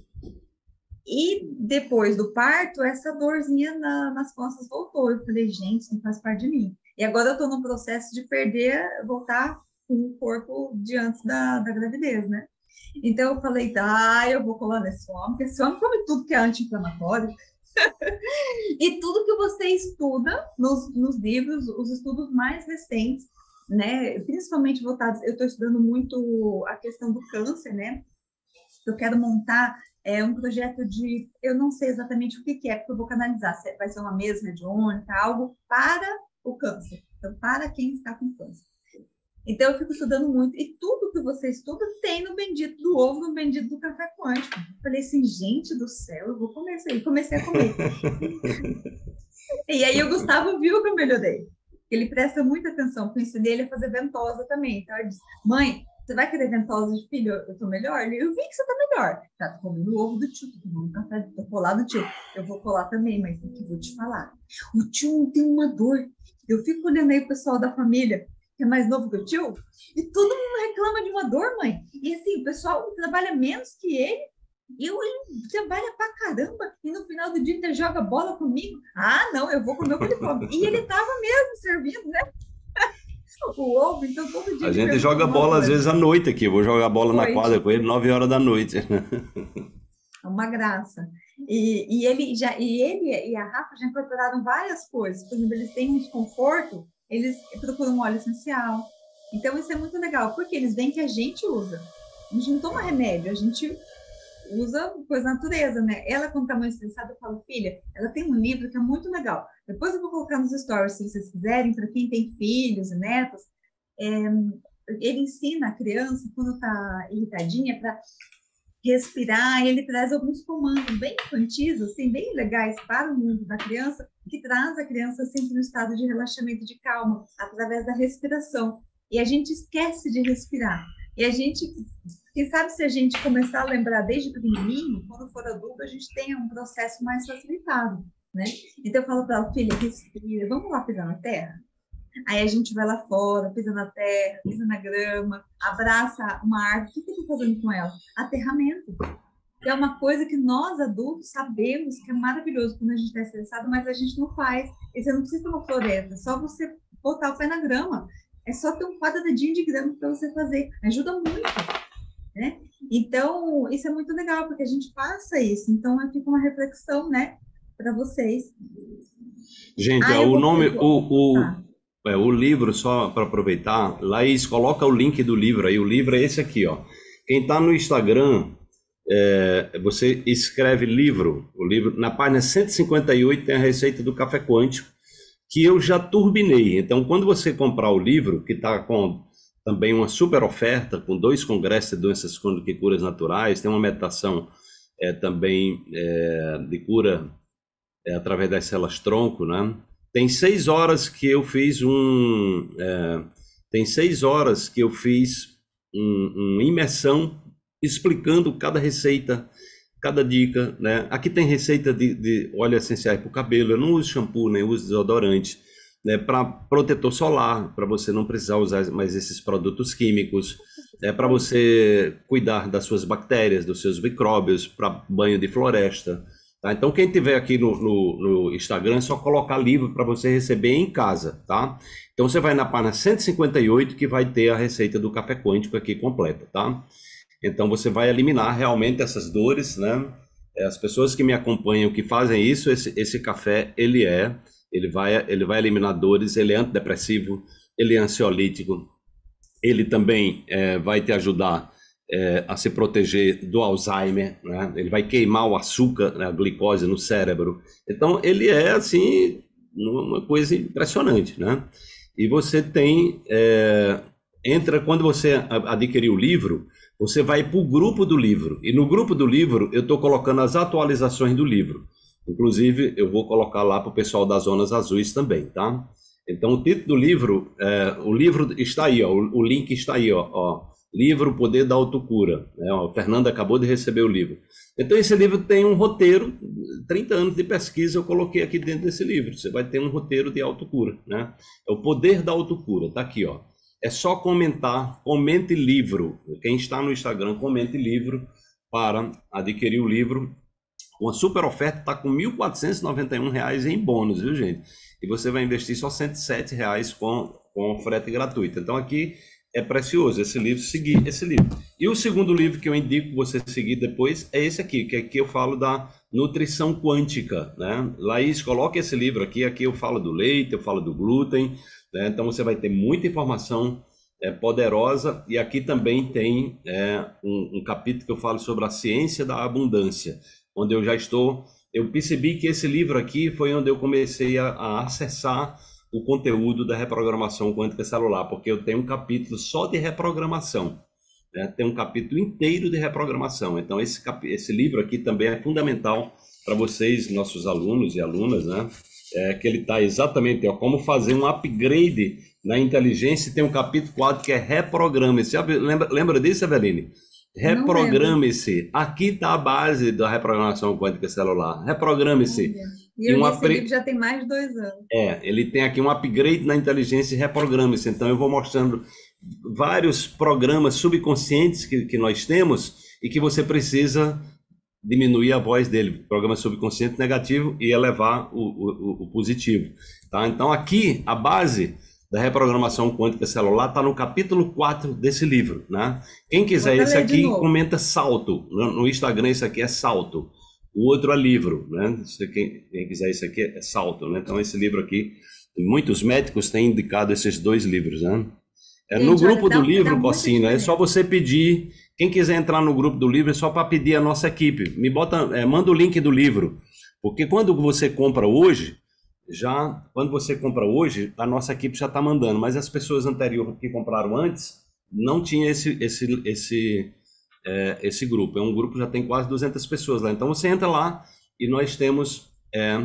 e depois do parto, essa dorzinha na, nas costas voltou. Eu falei, gente, isso não faz parte de mim. E agora eu estou no processo de perder, voltar com o corpo de antes da, da gravidez, né? Então eu falei, ah, eu vou colar nesse homem, porque esse homem come tudo que é anti-inflamatório. E tudo que você estuda nos, nos livros, os estudos mais recentes, né? Principalmente voltados, eu estou estudando muito a questão do câncer, né? Eu quero montar é, um projeto de, eu não sei exatamente o que, que é, porque eu vou canalizar, se vai ser uma mesa radiônica, algo para o câncer, então para quem está com câncer. Então eu fico estudando muito, e tudo que você estuda tem no bendito do ovo, no bendito do café quântico. Eu falei assim, gente do céu, eu vou comer isso aí, comecei a comer. E aí o Gustavo viu que eu melhorei, ele presta muita atenção, porque eu ensinei ele a fazer ventosa também, então ele diz, mãe, você vai querer ventosa de filho? Eu tô melhor? Eu vi que você tá melhor. Tá, tô comendo o ovo do tio, tô tomando café, tô colado do tio. Eu vou colar também, mas o que eu vou te falar? O tio tem uma dor. Eu fico olhando aí o pessoal da família, que é mais novo que o tio, e todo mundo reclama de uma dor, mãe. E assim, o pessoal trabalha menos que ele, e ele trabalha pra caramba, e no final do dia ele joga bola comigo. Ah, não, eu vou comer o que ele come. E ele tava mesmo servindo, né? o ovo, então todo dia A ele gente pergunta joga alguma bola às coisa. vezes à noite aqui. Eu vou jogar bola na Noite. quadra com ele nove horas da noite. É uma graça. E, e ele já e ele e a Rafa já incorporaram várias coisas. Por exemplo, eles têm um desconforto, eles procuram um óleo essencial. Então isso é muito legal, porque eles veem que a gente usa. A gente não toma remédio, a gente usa coisa da natureza, né? Ela, quando tá mais estressada, eu falo, filha, ela tem um livro que é muito legal. Depois eu vou colocar nos stories, se vocês quiserem, para quem tem filhos e netos. É, ele ensina a criança, quando está irritadinha, para respirar, e ele traz alguns comandos bem infantis, assim, bem legais para o mundo da criança, que traz a criança sempre no estado de relaxamento, de calma, através da respiração. E a gente esquece de respirar. E a gente, quem sabe se a gente começar a lembrar desde pequenininho, quando for adulto, a gente tenha um processo mais facilitado, né? Então eu falo para ela, filha, respira, vamos lá pisar na terra? Aí a gente vai lá fora, pisa na terra, pisa na grama, abraça uma árvore. O que, que eu estou fazendo com ela? Aterramento. É uma coisa que nós, adultos, sabemos que é maravilhoso quando a gente está estressado, mas a gente não faz. E você não precisa ter uma floresta, é só você botar o pé na grama. É só ter um quadradinho de grama para você fazer. Ajuda muito, né? Então, isso é muito legal, porque a gente passa isso. Então, fica uma reflexão, né, para vocês. Gente, Ah, ó, eu o vou... nome, Eu vou... o, Ah. o, é, o livro, só para aproveitar, Laís, coloca o link do livro aí. O livro é esse aqui, ó. Quem está no Instagram, é, você escreve livro, o livro, na página cento e cinquenta e oito tem a receita do café quântico, que eu já turbinei. Então, quando você comprar o livro, que está com também uma super oferta, com dois congressos de doenças crônicas e curas naturais, tem uma meditação é, também é, de cura é, através das células tronco, né? Tem seis horas que eu fiz um... É, tem seis horas que eu fiz um, uma imersão explicando cada receita, cada dica, né? Aqui tem receita de, de óleo essencial para o cabelo. Eu não uso shampoo, nem uso desodorante, né? Para protetor solar, para você não precisar usar mais esses produtos químicos, é para você cuidar das suas bactérias, dos seus micróbios, para banho de floresta. Tá? Então, quem tiver aqui no, no, no Instagram, é só colocar livro para você receber em casa, tá? Então, você vai na página cento e cinquenta e oito que vai ter a receita do café quântico aqui completa, tá? Então, você vai eliminar realmente essas dores, né? As pessoas que me acompanham, que fazem isso, esse, esse café, ele é, ele vai, ele vai eliminar dores, ele é antidepressivo, ele é ansiolítico, ele também é, vai te ajudar É, a se proteger do Alzheimer, né? Ele vai queimar o açúcar, né, a glicose no cérebro. Então, ele é, assim, uma coisa impressionante, né? E você tem... É, entra, quando você adquirir o livro, você vai para o grupo do livro. E no grupo do livro, eu estou colocando as atualizações do livro. Inclusive, eu vou colocar lá para o pessoal das Zonas Azuis também, tá? Então, o título do livro, é, o livro está aí, ó, o, o link está aí, ó, ó. Livro O Poder da Autocura, né? O Fernando acabou de receber o livro. Então esse livro tem um roteiro, trinta anos de pesquisa eu coloquei aqui dentro desse livro. Você vai ter um roteiro de autocura, né? É O Poder da Autocura, tá aqui, ó. É só comentar, comente livro. Quem está no Instagram, comente livro para adquirir o livro. Uma super oferta, está com mil quatrocentos e noventa e um reais em bônus, viu, gente? E você vai investir só cento e sete reais com, com frete gratuito. Então aqui é precioso esse livro, seguir esse livro. E o segundo livro que eu indico você seguir depois é esse aqui, que aqui eu falo da nutrição quântica, né? Laís, coloque esse livro aqui, aqui eu falo do leite, eu falo do glúten, né? Então você vai ter muita informação é, poderosa, e aqui também tem é, um, um capítulo que eu falo sobre a ciência da abundância, onde eu já estou, eu percebi que esse livro aqui foi onde eu comecei a, a acessar o conteúdo da reprogramação quântica celular, porque eu tenho um capítulo só de reprogramação, né? Tem um capítulo inteiro de reprogramação. Então esse, cap... esse livro aqui também é fundamental para vocês, nossos alunos e alunas, né? É, que ele está exatamente, ó, como fazer um upgrade na inteligência. Tem um capítulo quatro que é reprograme-se. Lembra, lembra disso, Eveline? Reprograme-se. Aqui está a base da reprogramação quântica celular. Reprograme-se. E eu um li esse apre... livro já tem mais de dois anos. É, ele tem aqui um upgrade na inteligência e reprograme-se. Então eu vou mostrando vários programas subconscientes que, que nós temos e que você precisa diminuir a voz dele. Programa subconsciente negativo e elevar o, o, o positivo. Tá? Então aqui a base da reprogramação quântica celular está no capítulo quatro desse livro, né? Quem quiser esse aqui, comenta salto. No Instagram, esse aqui é salto. O outro é livro, né? Se quem, quem quiser esse aqui é salto, né? Então, esse livro aqui, muitos médicos têm indicado esses dois livros, né? É, no grupo do livro, Cocina, é só você pedir. Quem quiser entrar no grupo do livro, é só para pedir a nossa equipe. Me bota, é, manda o link do livro. Porque quando você compra hoje, já, quando você compra hoje, a nossa equipe já está mandando. Mas as pessoas anteriores que compraram antes, não tinha esse, esse, esse, é, esse grupo. É um grupo que já tem quase duzentas pessoas lá. Então você entra lá e nós temos... É,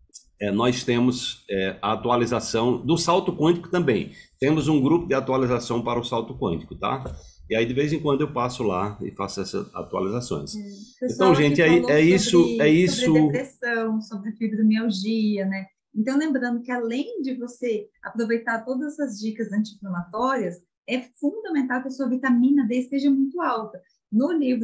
É, nós temos é, a atualização do salto quântico também. Temos um grupo de atualização para o salto quântico, tá? E aí, de vez em quando, eu passo lá e faço essas atualizações. É, então, gente, é, é isso... Sobre, é isso... sobre depressão, sobre fibromialgia, né? Então, lembrando que, além de você aproveitar todas essas dicas anti-inflamatórias, é fundamental que a sua vitamina D esteja muito alta. No livro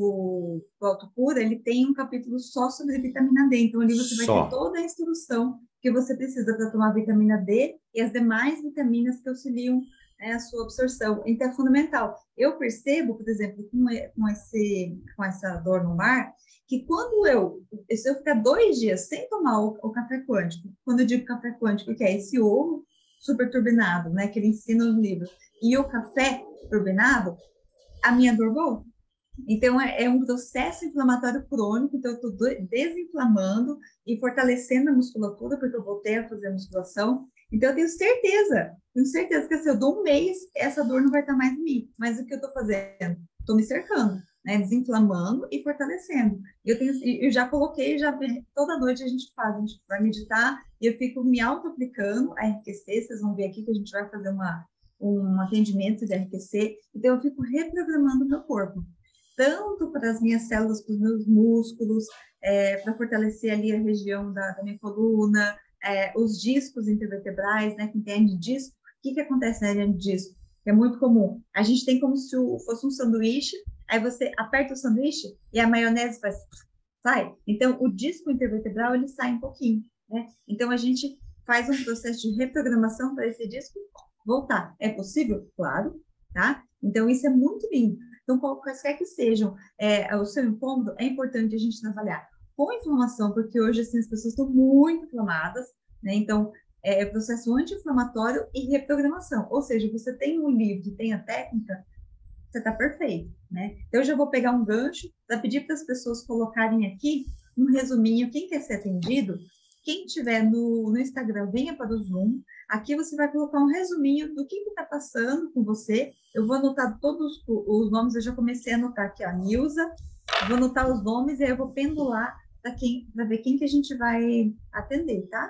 do, do Autocura, ele tem um capítulo só sobre vitamina D. Então, ali você vai só ter toda a instrução que você precisa para tomar vitamina D e as demais vitaminas que auxiliam, né, a sua absorção. Então, é fundamental. Eu percebo, por exemplo, com, com, esse, com essa dor no mar, que quando eu, se eu ficar dois dias sem tomar o, o café quântico, quando eu digo café quântico, que é esse ovo super turbinado, né, que ele ensina no livro, e o café turbinado, a minha dor volta. Então, é, é um processo inflamatório crônico, então eu estou desinflamando e fortalecendo a musculatura, porque eu voltei a fazer a musculação. Então, eu tenho certeza, tenho certeza que se eu dou um mês, essa dor não vai estar mais em mim. Mas o que eu estou fazendo? Estou me cercando, né? Desinflamando e fortalecendo. Eu, tenho, eu já coloquei, já toda noite a gente faz, a gente vai meditar, e eu fico me auto-aplicando a R Q C, vocês vão ver aqui que a gente vai fazer uma... um atendimento de R Q C, então eu fico reprogramando o meu corpo, tanto para as minhas células, para os meus músculos, é, para fortalecer ali a região da, da minha coluna, é, os discos intervertebrais, né, que tem hernia de disco. O que que acontece na hernia de disco? É muito comum. A gente tem como se o, fosse um sanduíche, aí você aperta o sanduíche e a maionese faz, sai. Então, o disco intervertebral, ele sai um pouquinho, né? Então, a gente faz um processo de reprogramação para esse disco voltar. É possível? Claro, tá? Então, isso é muito lindo. Então, quaisquer que sejam é, o seu incômodo, é importante a gente trabalhar com inflamação, porque hoje, assim, as pessoas estão muito inflamadas, né? Então, é processo anti-inflamatório e reprogramação. Ou seja, você tem um livro, tem a técnica, você está perfeito, né? Então, eu já vou pegar um gancho para pedir para as pessoas colocarem aqui um resuminho. Quem quer ser atendido, quem tiver no, no Instagram, venha para o Zoom. Aqui você vai colocar um resuminho do que está passando com você. Eu vou anotar todos os nomes, eu já comecei a anotar aqui, ó, Nilza. Vou anotar os nomes e aí eu vou pendular para quem, para ver quem que a gente vai atender, tá?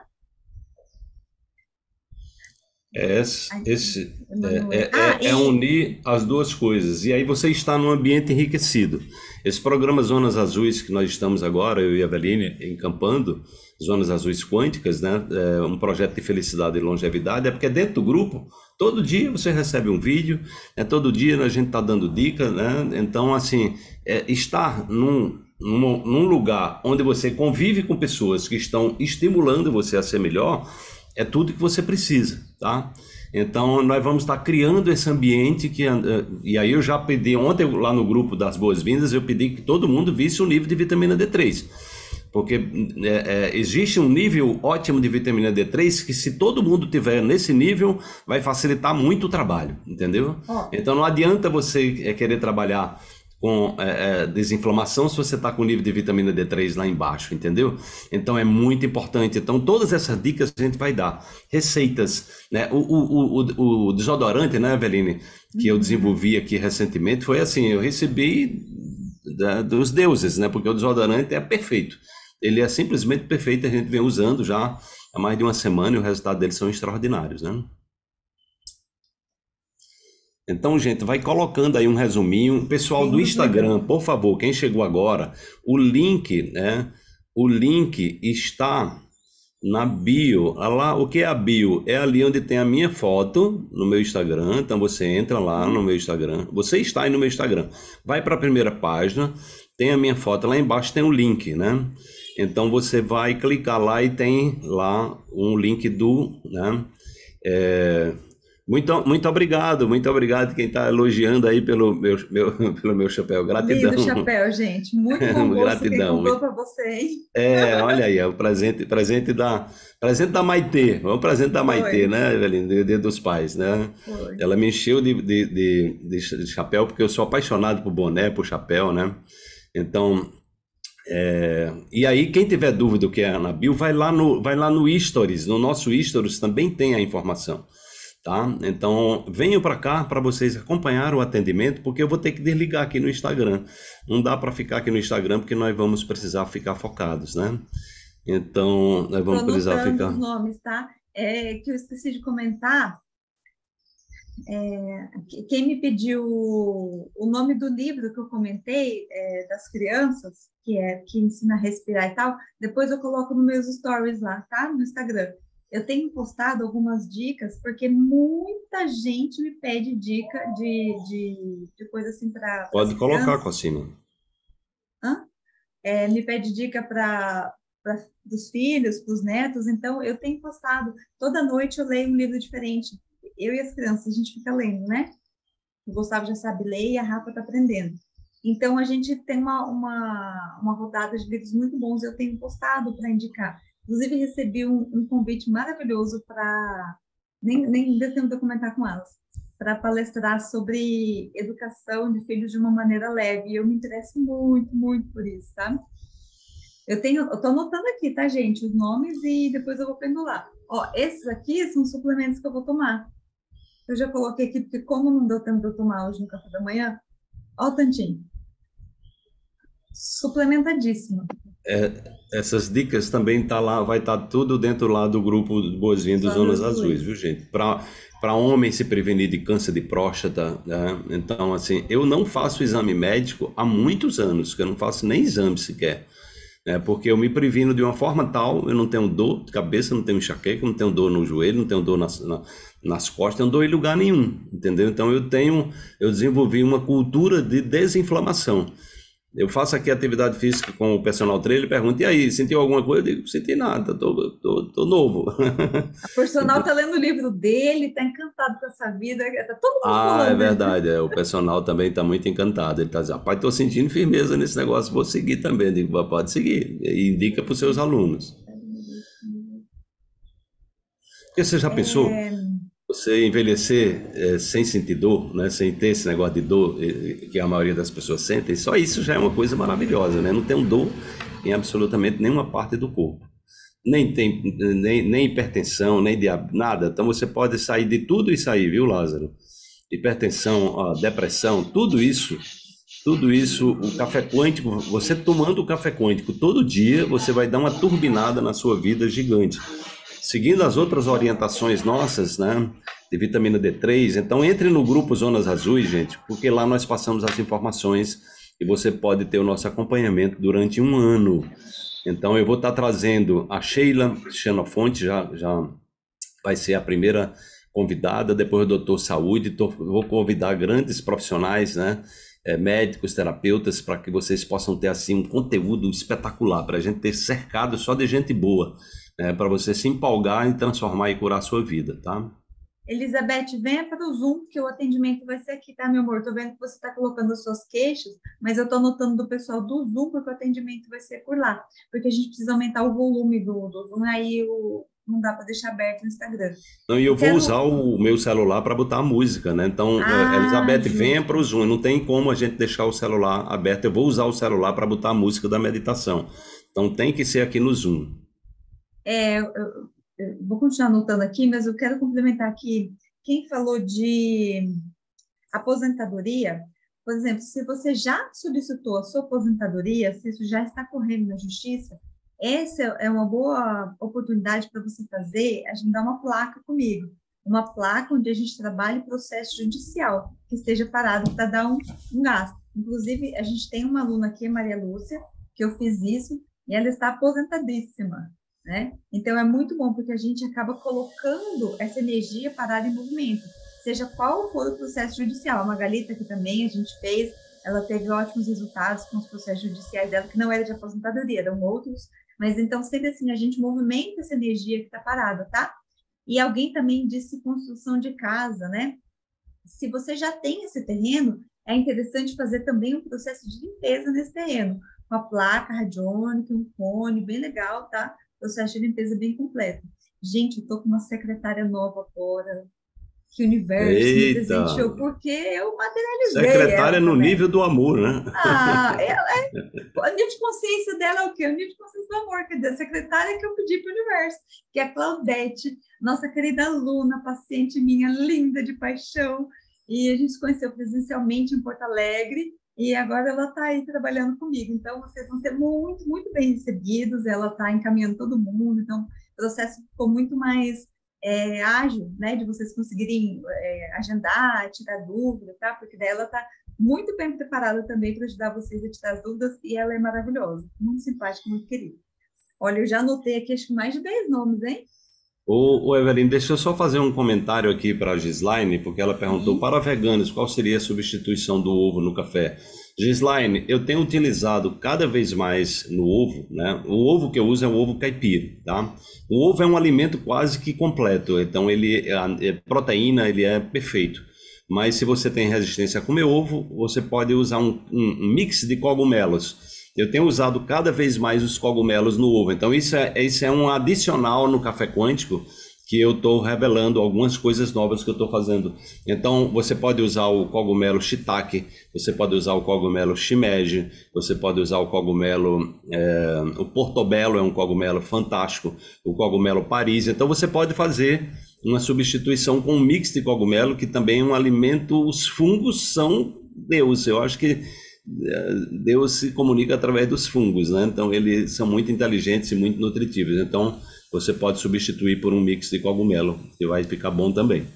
É, esse, é, é, ah, é, é unir as duas coisas. E aí você está num ambiente enriquecido. Esse programa Zonas Azuis que nós estamos agora, eu e a Eveline, encampando, Zonas Azuis Quânticas, né? É um projeto de felicidade e longevidade, é porque dentro do grupo, todo dia você recebe um vídeo, né? Todo dia a gente está dando dica, né? Então, assim, é, estar num, num, num lugar onde você convive com pessoas que estão estimulando você a ser melhor, é tudo que você precisa, tá? Então, nós vamos estar criando esse ambiente que... E aí eu já pedi, ontem lá no grupo das boas-vindas, eu pedi que todo mundo visse o nível de vitamina D três. Porque é, é, existe um nível ótimo de vitamina D três que, se todo mundo tiver nesse nível, vai facilitar muito o trabalho, entendeu? Oh. Então, não adianta você querer trabalhar com é, é, desinflamação se você está com o nível de vitamina D três lá embaixo, entendeu? Então é muito importante. Então todas essas dicas a gente vai dar. Receitas, né? O, o, o, o desodorante, né, Eveline, que eu desenvolvi aqui recentemente, foi assim, eu recebi da, dos deuses, né? Porque o desodorante é perfeito. Ele é simplesmente perfeito, a gente vem usando já há mais de uma semana e o resultado deles são extraordinários, né? Então, gente, vai colocando aí um resuminho. Pessoal do Instagram, por favor, quem chegou agora, o link, né? O link está na bio. Lá, o que é a bio? É ali onde tem a minha foto no meu Instagram. Então, você entra lá no meu Instagram. Você está aí no meu Instagram. Vai para a primeira página, tem a minha foto. Lá embaixo tem o link, né? Então, você vai clicar lá e tem lá um link do, né? É, muito, muito obrigado, muito obrigado quem está elogiando aí pelo meu, meu, pelo meu chapéu. Gratidão, Lindo chapéu, gente. Muito bom gosto quem gratidão. comprou para você, hein? É, olha aí, é o presente, presente da, presente da Maitê, é o presente da Maitê, Foi, né, Evelyn, de- Dia dos Pais, né? foi. Ela me encheu de, de, de, de ch- de chapéu, porque eu sou apaixonado por boné, por chapéu, né? Então, é, e aí, quem tiver dúvida do que é a Anabil, vai lá no, vai lá no Stories, no nosso Stories também tem a informação, tá? Então, venham para cá para vocês acompanhar o atendimento, porque eu vou ter que desligar aqui no Instagram. Não dá para ficar aqui no Instagram, porque nós vamos precisar ficar focados, né? Então, nós Estou vamos precisar anotando os ficar. nomes, tá? É, que eu esqueci de comentar. que- Quem me pediu o nome do livro que eu comentei, é, das crianças, que é que ensina a respirar e tal, depois eu coloco nos meus stories lá, tá? No Instagram. Eu tenho postado algumas dicas, porque muita gente me pede dica de, de, de coisa assim para as Pode colocar, crianças. Cocina. Hã? É, me pede dica para dos filhos, para os netos, então eu tenho postado. Toda noite eu leio um livro diferente. Eu e as crianças, a gente fica lendo, né? O Gustavo já sabe ler e a Rafa está aprendendo. Então, a gente tem uma, uma, uma rodada de livros muito bons, eu tenho postado para indicar. Inclusive, recebi um, um convite maravilhoso para. Nem, nem deu tempo de eu comentar com elas. Para palestrar sobre educação de filhos de uma maneira leve. E eu me interesso muito, muito por isso, sabe? Eu tenho, eu tô anotando aqui, tá, gente, os nomes e depois eu vou pendular. Ó, esses aqui são suplementos que eu vou tomar. Eu já coloquei aqui, porque como não deu tempo de eu tomar hoje no café da manhã, ó o tantinho. Suplementadíssima. Essas dicas também tá lá, vai estar tudo dentro lá do grupo Boas-Vindas Zonas Zonas Azuis, viu, azuis. gente? Para para homem se prevenir de câncer de próstata, né? Então, assim, eu não faço exame médico há muitos anos, que eu não faço nem exame sequer, né? Porque eu me previno de uma forma tal, eu não tenho dor de cabeça, não tenho enxaqueca, não tenho dor no joelho, não tenho dor nas, na- nas costas, não dor em lugar nenhum, entendeu? Então, eu tenho, eu desenvolvi uma cultura de desinflamação. Eu faço aqui atividade física com o personal trainer, ele pergunta, e aí, sentiu alguma coisa? Eu digo, senti nada, tô, tô, tô novo. A personal Então, tá lendo o livro dele, tá encantado com essa vida, tá todo mundo ah, é falando. verdade, é, o personal também está muito encantado. Ele está dizendo, rapaz, estou sentindo firmeza nesse negócio, vou seguir também. Eu digo, "Pá, pode seguir, e indica para os seus alunos. Porque você já pensou, É, você envelhecer eh, sem sentir dor, né? Sem ter esse negócio de dor eh, que a maioria das pessoas sentem, só isso já é uma coisa maravilhosa, né? Não tem dor em absolutamente nenhuma parte do corpo. Nem tem nem, nem hipertensão, nem diabetes, nada. Então você pode sair de tudo isso aí, viu, Lázaro? Hipertensão, ó, depressão, tudo isso, tudo isso, o café quântico, você tomando o café quântico todo dia, você vai dar uma turbinada na sua vida gigante. Seguindo as outras orientações nossas, né, de vitamina D três, então entre no grupo Zonas Azuis, gente, porque lá nós passamos as informações e você pode ter o nosso acompanhamento durante um ano. Então eu vou estar trazendo a Sheila Xenofonte, já, já vai ser a primeira convidada, depois o doutor Saúde, tô- vou convidar grandes profissionais, né? eh, médicos, terapeutas, para que vocês possam ter assim um conteúdo espetacular, para a gente ter cercado só de gente boa, né? Para você se empolgar e transformar e curar a sua vida, tá? Elizabeth, venha para o Zoom, que o atendimento vai ser aqui, tá, meu amor? Tô vendo que você está colocando as suas queixas, mas eu tô anotando do pessoal do Zoom, porque o atendimento vai ser por lá. Porque a gente precisa aumentar o volume do, do Zoom, aí o, não dá para deixar aberto no Instagram. Então, e eu Eu vou quero. usar o meu celular para botar a música, né? Então, eh, Ah, Elizabeth, venha para o justo. Zoom. Não tem como a gente deixar o celular aberto. Eu vou usar o celular para botar a música da meditação. Então, tem que ser aqui no Zoom. É, eu, eu- eu vou continuar anotando aqui, mas eu quero complementar aqui. Quem falou de aposentadoria, por exemplo, se você já solicitou a sua aposentadoria, se isso já está correndo na justiça, essa é uma boa oportunidade para você fazer, agendar uma placa comigo. Uma placa onde a gente trabalhe processo judicial, que esteja parado para dar um, um gasto. Inclusive, a gente tem uma aluna aqui, Maria Lúcia, que eu fiz isso, e ela está aposentadíssima, né? Então, é muito bom, porque a gente acaba colocando essa energia parada em movimento, seja qual for o processo judicial. A Magalita, que também a gente fez, ela teve ótimos resultados com os processos judiciais dela, que não era de aposentadoria, eram outros, mas então sempre assim, a gente movimenta essa energia que está parada, tá? E alguém também disse construção de casa, né? Se você já tem esse terreno, é interessante fazer também um processo de limpeza nesse terreno. Uma placa radiônica, um cone, bem legal, tá? Processo de limpeza bem completo. Gente, eu tô com uma secretária nova agora, que o universo me Eita! presenteou, porque eu materializei Secretária ela no também. nível do amor, né? Ah, ela é... O nível de consciência dela é o quê? O nível de consciência do amor, quer dizer, a secretária que eu pedi para o universo, que é a Claudete, nossa querida aluna, paciente minha, linda de paixão, e a gente se conheceu presencialmente em Porto Alegre, e agora ela está aí trabalhando comigo. Então, vocês vão ser muito, muito bem recebidos, ela está encaminhando todo mundo, então o processo ficou muito mais é, ágil, né, de vocês conseguirem é, agendar, tirar dúvida, tá? Porque daí ela está muito bem preparada também para ajudar vocês a tirar as dúvidas, e ela é maravilhosa, muito simpática, muito querida. Olha, eu já anotei aqui, acho que mais de dez nomes, hein? Ô, ô Evelyn, deixa eu só fazer um comentário aqui para a Gislaine, porque ela perguntou, Sim. para veganos, qual seria a substituição do ovo no café? Gislaine, eu tenho utilizado cada vez mais no ovo, né? O ovo que eu uso é o ovo caipira, tá? O ovo é um alimento quase que completo, então ele é, é proteína, ele é perfeito. Mas se você tem resistência a comer ovo, você pode usar um, um, um mix de cogumelos. Eu tenho usado cada vez mais os cogumelos no ovo. Então isso é, isso é um adicional no café quântico, que eu estou revelando algumas coisas novas que eu estou fazendo. Então você pode usar o cogumelo shiitake, você pode usar o cogumelo shimeji, você pode usar o cogumelo, é, o portobello é um cogumelo fantástico, o cogumelo Paris. Então você pode fazer uma substituição com um mix de cogumelo, que também é um alimento. Os fungos são Deus. Eu acho que Deus se comunica através dos fungos, né? Então eles são muito inteligentes e muito nutritivos. Então você pode substituir por um mix de cogumelo, que vai ficar bom também.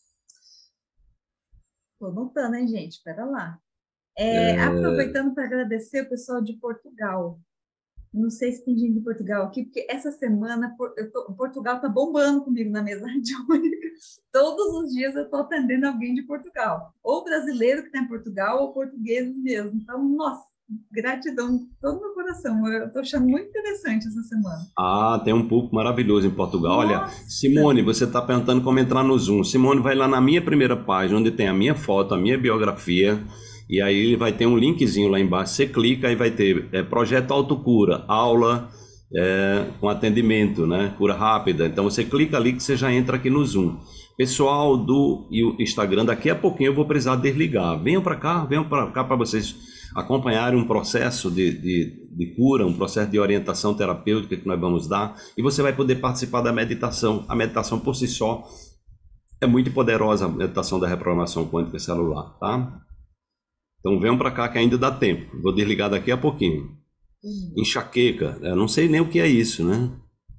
Estou notando, hein, gente? Espera lá. É, aproveitando para agradecer o pessoal de Portugal. Não sei se tem gente de Portugal aqui, porque essa semana eu tô, Portugal está bombando comigo na mesa radiônica. Todos os dias eu estou atendendo alguém de Portugal. Ou brasileiro que está em Portugal, ou português mesmo. Então, nossa, gratidão todo meu coração. Eu estou achando muito interessante essa semana. Ah, tem um público maravilhoso em Portugal. Nossa. Olha, Simone, você está perguntando como entrar no Zoom. Simone, vai lá na minha primeira página, onde tem a minha foto, a minha biografia. E aí vai ter um linkzinho lá embaixo, você clica e vai ter é, projeto autocura, aula é, com atendimento, né? Cura rápida. Então você clica ali que você já entra aqui no Zoom. Pessoal do Instagram, daqui a pouquinho eu vou precisar desligar. Venham para cá, venham para cá para vocês acompanharem um processo de, de, de cura, um processo de orientação terapêutica que nós vamos dar. E você vai poder participar da meditação. A meditação por si só é muito poderosa, a meditação da reprogramação quântica celular, tá? Então venham para cá que ainda dá tempo. Vou desligar daqui a pouquinho. Uhum. Enxaqueca. Eu não sei nem o que é isso, né?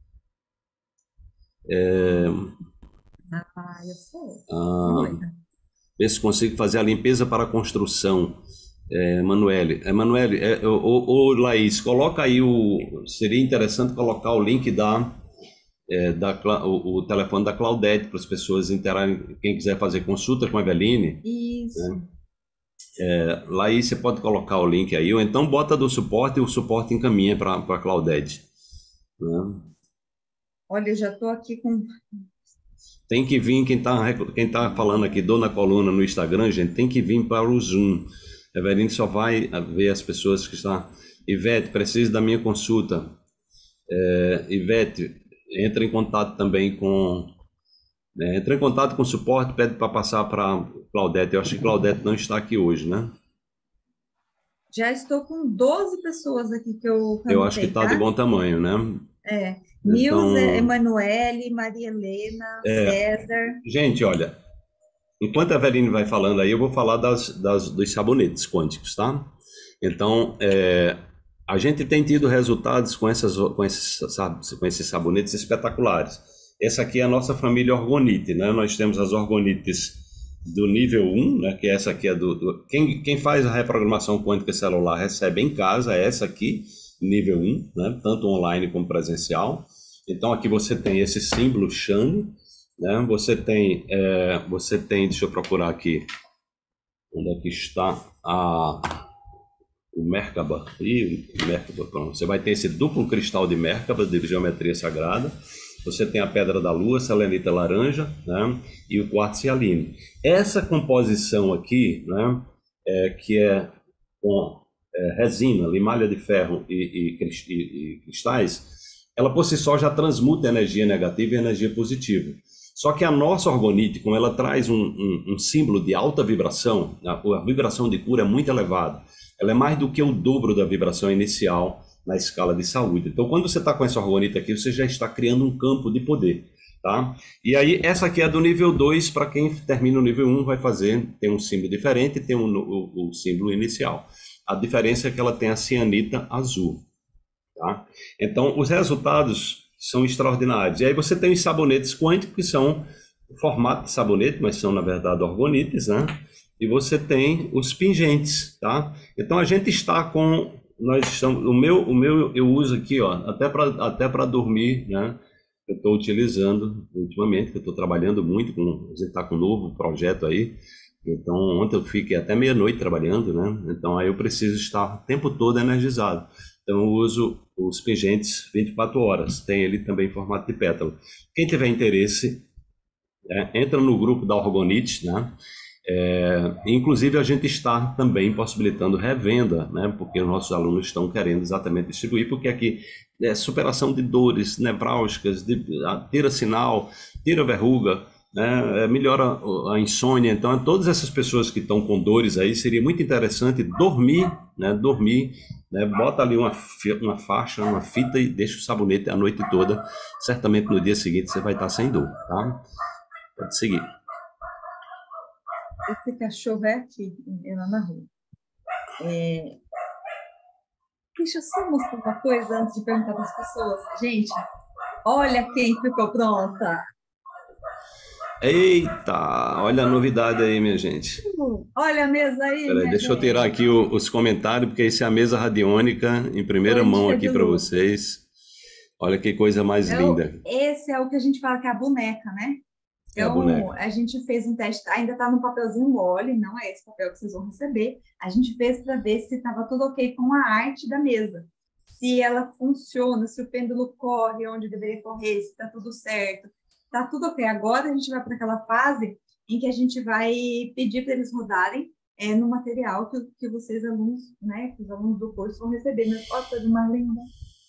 É... Ah, eu sei. Ah, ver se consigo fazer a limpeza para a construção. É, Emanuele. Emanuele, é, ô, ô, Laís, coloca aí o... Seria interessante colocar o link da... É, da o, o telefone da Claudete para as pessoas interagirem. Quem quiser fazer consulta com a Eveline. Isso. Né? É, lá aí você pode colocar o link aí, ou então bota do suporte e o suporte encaminha para a Claudete. Né? Olha, eu já estou aqui com... Tem que vir, quem está quem tá falando aqui, dor na coluna no Instagram, gente, tem que vir para o Zoom. A Eveline só vai ver as pessoas que estão... Ivete, preciso da minha consulta. É, Ivete, entra em contato também com... É, entra em contato com o suporte, pede para passar para Claudete. Eu acho que Claudete não está aqui hoje, né? Já estou com doze pessoas aqui que eu Eu acho que está, tá, de bom tamanho, né? É. Então, Nilza, Emanuele, Maria Helena, é, César. Gente, olha, enquanto a Eveline vai falando aí, eu vou falar das, das, dos sabonetes quânticos, tá? Então, é, a gente tem tido resultados com, essas, com, esses, sabe, com esses sabonetes espetaculares. Essa aqui é a nossa família orgonite, né? Nós temos as orgonites do nível um, né? Que essa aqui é do... do quem, quem faz a reprogramação quântica celular recebe em casa, é essa aqui, nível um, né? Tanto online como presencial. Então aqui você tem esse símbolo Shani, né? Você tem, é, você tem, deixa eu procurar aqui, onde é que está a... o Merkaba, e o Merkaba, pronto. Você vai ter esse duplo cristal de Merkaba, de geometria sagrada. você tem a pedra da lua, selenita laranja, né? E o quartzo hialino. Essa composição aqui, né? É, que é com é, resina, limalha de ferro e, e, e, e cristais, ela por si só já transmuta energia negativa e energia positiva. Só que a nossa orgonite, como ela traz um, um, um símbolo de alta vibração, a, a vibração de cura é muito elevada. Ela é mais do que o dobro da vibração inicial na escala de saúde. Então, quando você está com essa orgonite aqui, você já está criando um campo de poder, tá? E aí, essa aqui é do nível dois, para quem termina o nível um, vai fazer, tem um símbolo diferente, tem um, o, o símbolo inicial. A diferença é que ela tem a cianita azul, tá? Então, os resultados são extraordinários. E aí você tem os sabonetes quânticos, que são o formato de sabonete, mas são, na verdade, orgonites, né? E você tem os pingentes, tá? Então, a gente está com... Nós estamos, o meu, o meu eu uso aqui, ó, até para até para dormir, né? Eu estou utilizando ultimamente, que eu estou trabalhando muito, com, a gente está com um novo projeto aí. Então, ontem eu fiquei até meia-noite trabalhando, né? Então, aí eu preciso estar o tempo todo energizado. Então, eu uso os pingentes vinte e quatro horas. Tem ele também em formato de pétala. Quem tiver interesse, né, entra no grupo da Orgonite, né? É, inclusive, a gente está também possibilitando revenda, né? Porque os nossos alunos estão querendo exatamente distribuir, porque aqui é superação de dores nevrálgicas, de, tira sinal, tira verruga, né? Melhora a insônia. Então, todas essas pessoas que estão com dores aí, seria muito interessante dormir, né? Dormir, né? Bota ali uma, uma faixa, uma fita e deixa o sabonete a noite toda. Certamente no dia seguinte você vai estar sem dor, tá? Pode seguir. Esse cachorro é aqui, é lá na rua. É... Deixa eu só mostrar uma coisa antes de perguntar para as pessoas. Gente, olha quem ficou pronta. Eita, olha a novidade aí, minha gente. Olha a mesa aí, Peraí, minha deixa gente. eu tirar aqui o, os comentários, porque essa é a mesa radiônica em primeira Foi mão dica aqui de para luz. vocês. Olha que coisa mais É o- linda. esse é o que a gente fala que é a boneca, né? É a Então, boneca. a gente fez um teste, ainda está no papelzinho mole, não é esse papel que vocês vão receber. A gente fez para ver se estava tudo ok com a arte da mesa. Se ela funciona, se o pêndulo corre onde deveria correr, se está tudo certo. Está tudo ok. Agora a gente vai para aquela fase em que a gente vai pedir para eles rodarem é, no material que, que vocês, alunos, né, que os alunos do curso vão receber. Mas, ó, coisa mais linda.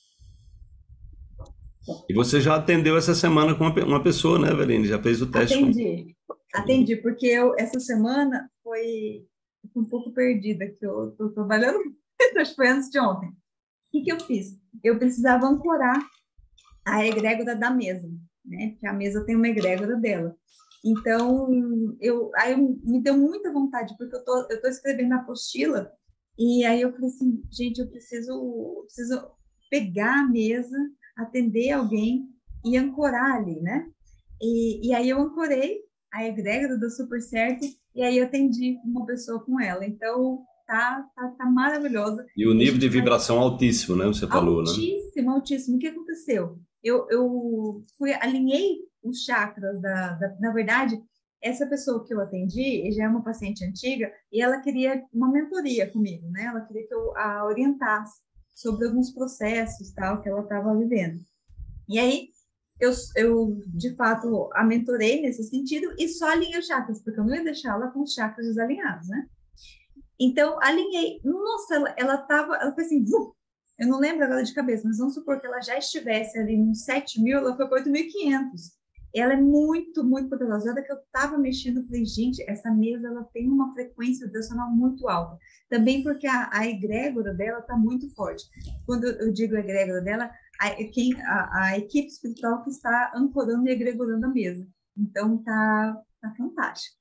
E você já atendeu essa semana com uma, pe- uma pessoa, né, Eveline? Já fez o teste com... Atendi, atendi, porque eu, essa semana foi um pouco perdida, que eu estou trabalhando, acho que foi antes de ontem. O que, que eu fiz? Eu precisava ancorar a egrégora da mesa, né? Porque a mesa tem uma egrégora dela. Então, eu, aí eu, me deu muita vontade, porque eu tô, eu tô escrevendo a apostila, e aí eu falei assim, gente, eu preciso, preciso pegar a mesa, atender alguém e ancorar ali, né? E, e aí eu ancorei a egrégora do super certo, e aí eu atendi uma pessoa com ela. Então, tá, tá, tá maravilhosa. E o E a nível de gente vai vibração altíssimo, né? Você falou, né? altíssimo, altíssimo. O que aconteceu? Eu, eu fui, alinhei os chakras da, da... Na verdade, essa pessoa que eu atendi, já é uma paciente antiga, e ela queria uma mentoria comigo, né? Ela queria que eu a orientasse sobre alguns processos, tal, que ela estava vivendo. E aí, eu, eu, de fato, a mentorei nesse sentido e só alinhei os chakras, porque eu não ia deixar ela com os chakras desalinhados, né? Então, alinhei. Nossa, ela, ela tava, ela foi assim, vum, eu não lembro agora de cabeça, mas vamos supor que ela já estivesse ali nos sete mil, ela foi para oito mil e quinhentos. Ela é muito, muito poderosa. Na hora que eu estava mexendo, eu falei, gente, essa mesa ela tem uma frequência vibracional muito alta. Também porque a, a egrégora dela está muito forte. Quando eu digo egrégora dela, a, quem, a, a equipe espiritual que está ancorando e egregorando a mesa. Então, tá, tá fantástico.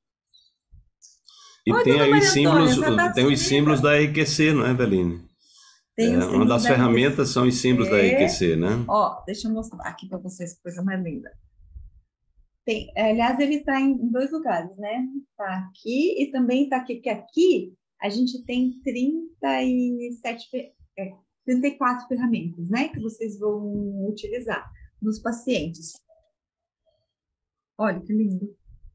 E Oi, tem dona aí os Maria símbolos, Antônia, você tá tem os símbolos sumida? da E Q C, não é, Eveline? Tem É, os uma símbolos das da ferramentas são os símbolos da E Q C. E Q C, né? Ó, deixa eu mostrar aqui para vocês que coisa mais linda. Tem, aliás, ele está em dois lugares, né? Está aqui e também está aqui, porque aqui a gente tem trinta e sete, é, trinta e quatro ferramentas, né? Que vocês vão utilizar nos pacientes. Olha que lindo.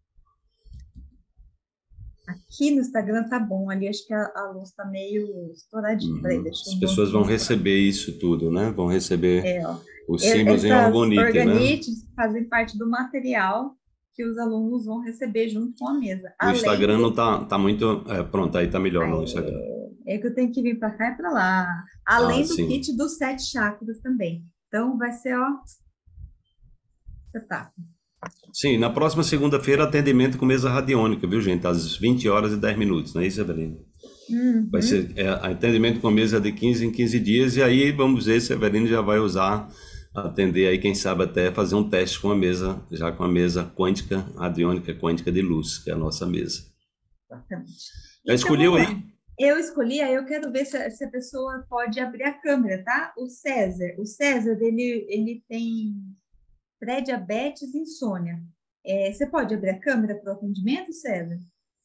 Aqui no Instagram tá bom, ali acho que a, a luz tá meio estouradinha. Peraí, Uhum. deixa As eu pessoas vão mostrar. receber isso tudo, né? Vão receber. É, ó. Os E- símbolos em Essas orgonite, né? organoides fazem parte do material que os alunos vão receber junto com a mesa. O Além Instagram de não tá, tá muito. É, pronto, aí tá melhor no Instagram. É que eu tenho que vir para cá e para lá. Ah, Além do sim. kit dos sete chakras também. Então, vai ser, ó, espetáculo. Sim, na próxima segunda-feira, atendimento com mesa radiônica, viu, gente? Às vinte horas e dez minutos, não é isso, Evelina? Vai Uhum. ser é, atendimento com mesa de quinze em quinze dias, e aí vamos ver se a Evelina já vai usar, atender aí, quem sabe até fazer um teste com a mesa, já com a mesa quântica, radiônica quântica de luz, que é a nossa mesa. Exatamente. Já Então, escolheu vamos lá. aí? Eu escolhi, aí eu quero ver se, a se a pessoa pode abrir a câmera, tá? O César. O César, ele, ele tem pré-diabetes e insônia. É, você pode abrir a câmera para o atendimento, César?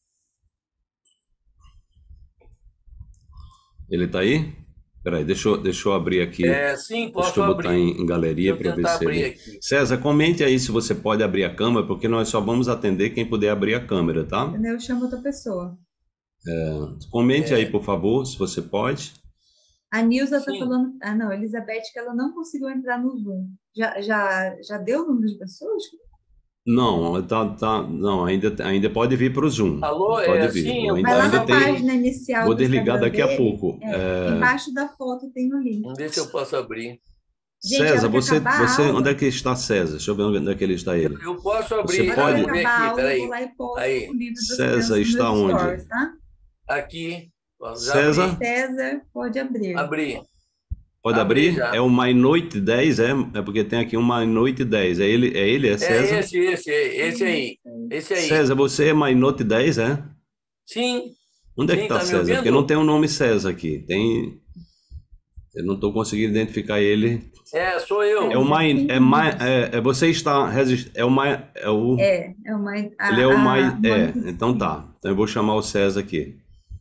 Ele tá aí? Peraí, deixa eu, deixa eu abrir aqui, É, sim, deixa posso eu botar abrir. em, em Deixa galeria eu para ver tentar se abrir ele... aqui. César, comente aí se você pode abrir a câmera, porque nós só vamos atender quem puder abrir a câmera, tá? Entendeu? Eu chamo outra pessoa. Comente aí, É, por favor, se você pode. A Nilza está sim. falando. Ah, não, Elizabeth, que ela não conseguiu entrar no Zoom. Já, já, já deu o número de pessoas? Não, tá, tá, não, ainda, ainda pode vir para o Zoom. Alô, Pode é, vir. sim, Eu eu Vai ainda, lá posso ainda na tem. abrir. página inicial Vou do desligar Instagram daqui a dele. pouco. É, É, embaixo da foto tem o link. Vamos ver se eu posso abrir. Gente, a César, hora que você, acabar a você, onde é aula, que está César? Deixa eu ver onde é que ele está Eu, ele. eu posso Você a abrir, hora que abrir pode. acabar a aqui, aula, eu vou peraí. lá e posto o Aí, livro das César crianças nos está onde? stories, tá? aqui, já César, abri. César, pode abrir. Abri. pode Abri abrir? É já. o My Noite dez, é? É porque tem aqui um My Noite dez. É ele, é ele, é É César? esse, esse, esse aí. Isso. Esse aí. César, você é My Note dez, é? Sim, Onde é que sim, está tá me César? Porque não ouvindo? tem o nome César aqui. Tem. Eu não estou conseguindo identificar ele. É, sou É o eu. César, My, é cinco My, números. é, é- você está resi- é o My, é o, É, é uma, ele é o a, a My, é. Mônica. Então tá. Então eu vou chamar o César aqui.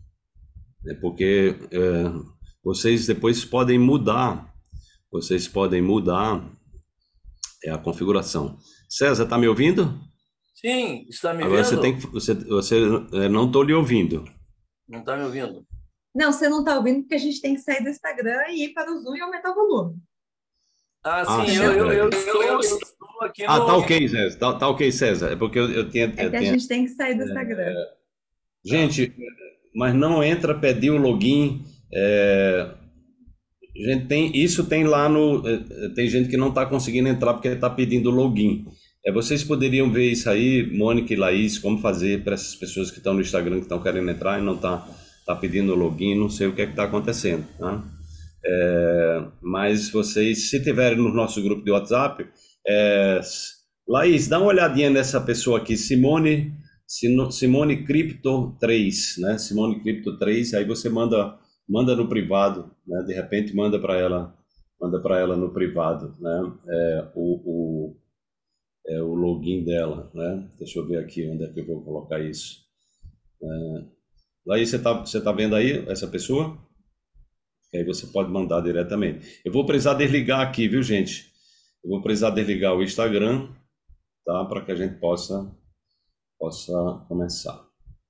É porque é, vocês depois podem mudar, vocês podem mudar é, a configuração. César, tá me ouvindo? Sim, está me Agora você tem vendo? que, você, você é, não estou lhe ouvindo. Não está me ouvindo? Não, você não está ouvindo porque a gente tem que sair do Instagram e ir para o Zoom e aumentar o volume. Ah, Ah, sim, sim, eu, Entendeu? eu, eu peraí. estou, eu estou aqui Ah, tá no. ok, César. Tá, tá ok, César. É porque eu, eu tinha, É eu que a tinha. gente tem que sair do Instagram. Tá. Gente, mas não entra pedir o login. É, gente, tem, isso tem lá no. eh, eh, Tem gente que não está conseguindo entrar porque está pedindo login. É, vocês poderiam ver isso aí, Mônica e Laís, como fazer para essas pessoas que estão no Instagram, que estão querendo entrar e não está tá tá pedindo login, não sei o que é que está acontecendo, tá? É, mas vocês, se tiverem no nosso grupo de WhatsApp, é, s- Laís, dá uma olhadinha nessa pessoa aqui, Simone, Sino- Simone Cripto três, né? Simone Cripto três, aí você manda, manda no privado, né? De repente manda para ela, manda para ela no privado, né? É, o, o, é o login dela, né? Deixa eu ver aqui onde é que eu vou colocar isso. Laís, você tá, você tá vendo aí essa pessoa? Que aí você pode mandar diretamente. Eu vou precisar desligar aqui, viu, gente? Eu vou precisar desligar o Instagram, tá? Para que a gente possa, possa começar.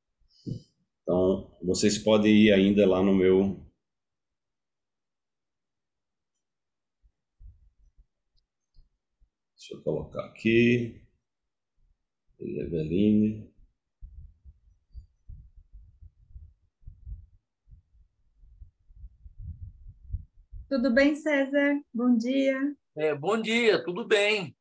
Então, vocês podem ir ainda lá no meu. Deixa eu colocar aqui. Eveline. Tudo bem, César? Bom dia. É, bom dia, tudo bem?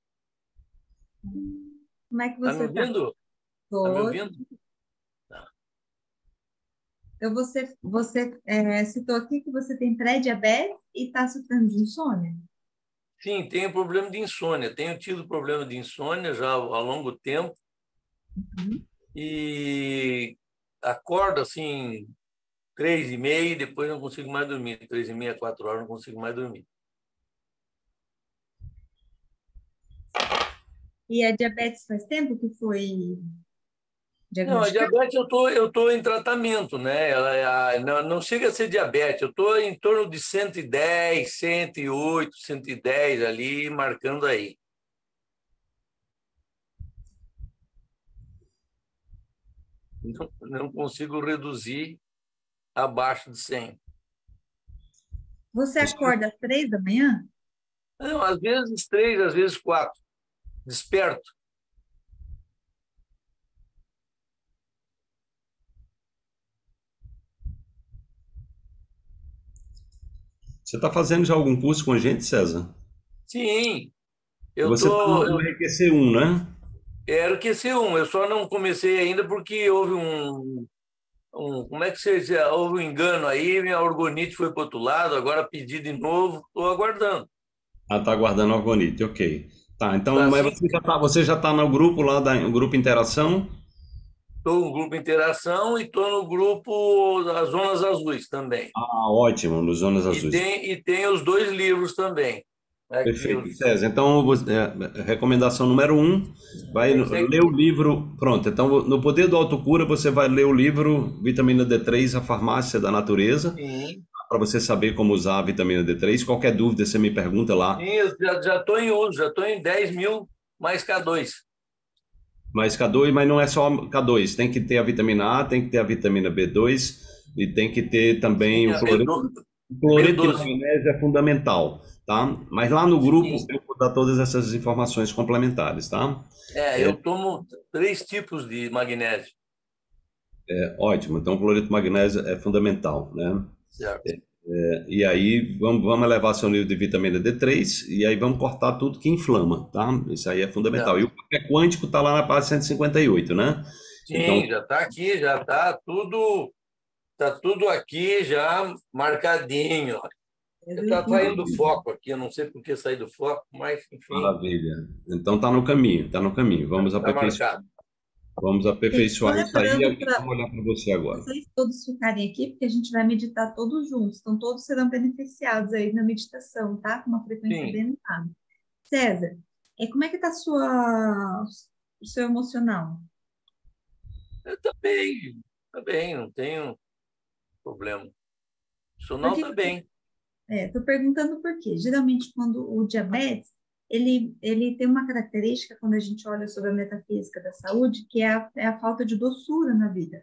Como é que Está me você está? ouvindo? Está me Tô. ouvindo? Tá. Então, você, você é, citou aqui que você tem pré-diabetes e está sofrendo de insônia. Sim, tenho problema de insônia. Tenho tido problema de insônia já há longo tempo Uhum. e acordo assim três e meia e depois não consigo mais dormir. Três e meia, quatro horas não consigo mais dormir. E a diabetes faz tempo que foi Não, a diagnosticada? diabetes eu tô eu tô em tratamento, né? Ela é a- não, não chega a ser diabetes. Eu estou em torno de cento e dez, cento e oito, cento e dez ali marcando aí. Não, não consigo reduzir abaixo de cem. Você acorda às três da manhã? Não, às vezes três, às vezes quatro. Desperto. Você está fazendo já algum curso com a gente, César? Sim, eu Você está no, tô, no eu R Q C um, né? quero que ser um. Eu só não comecei ainda porque houve um, um como é que você diz? Houve um engano aí, minha orgonite foi para outro lado, agora pedi de novo, estou aguardando. Ah, tá aguardando o Argonite, ok. Tá, então, mas Assim, você já tá, você já tá no grupo lá da no grupo Interação? estou no grupo Interação e estou no grupo das Zonas Azuis também. Ah, ótimo, nos Zonas E Azuis. tem, e tem os dois livros também. Aqui, Perfeito. os, César, então, você- é, recomendação número um, vai esse ler o aqui. livro. Pronto, então, no Poder do Autocura, você vai ler o livro Vitamina D três, A Farmácia da Natureza, Sim, para você saber como usar a vitamina D três. Qualquer dúvida, você me pergunta lá. sim, eu já já estou em uso, já estou em dez mil mais K dois. Mas K dois, mas não é só K dois, tem que ter a vitamina A, tem que ter a vitamina B dois e tem que ter Sim, também o a cloreto. B doze. O cloreto de B doze. magnésio é fundamental, tá? Mas lá no grupo Sim. eu vou dar todas essas informações complementares, tá? É, eu tomo três tipos de magnésio. É ótimo. Então o cloreto de magnésio é fundamental, né? Certo. E aí vamos, vamos elevar seu nível de vitamina D três e aí vamos cortar tudo que inflama, tá? Isso aí é fundamental. E Certo. o café quântico está lá na página cento e cinquenta e oito, né? Então, Sim, já está aqui, já está tudo, tá tudo aqui já marcadinho. Está saindo do maravilha. foco aqui, eu não sei por que sair do foco, mas enfim, Maravilha. Então tá no caminho, tá no caminho. Vamos está aperfeiçoar, marcado. vamos Gente, só aperfeiçoar isso aí lembrando e para vamos olhar para você agora. vocês todos ficarem aqui, porque a gente vai meditar todos juntos, então todos serão beneficiados aí na meditação, tá? Com uma frequência Sim, bem elevada. César, é, como é que tá a sua, o seu emocional? está bem, está bem, não tenho problema. O Por sonal que está bem. Estou perguntando por quê. Geralmente, quando o diabetes, ele, ele tem uma característica, quando a gente olha sobre a metafísica da saúde, que é a, é a falta de doçura na vida,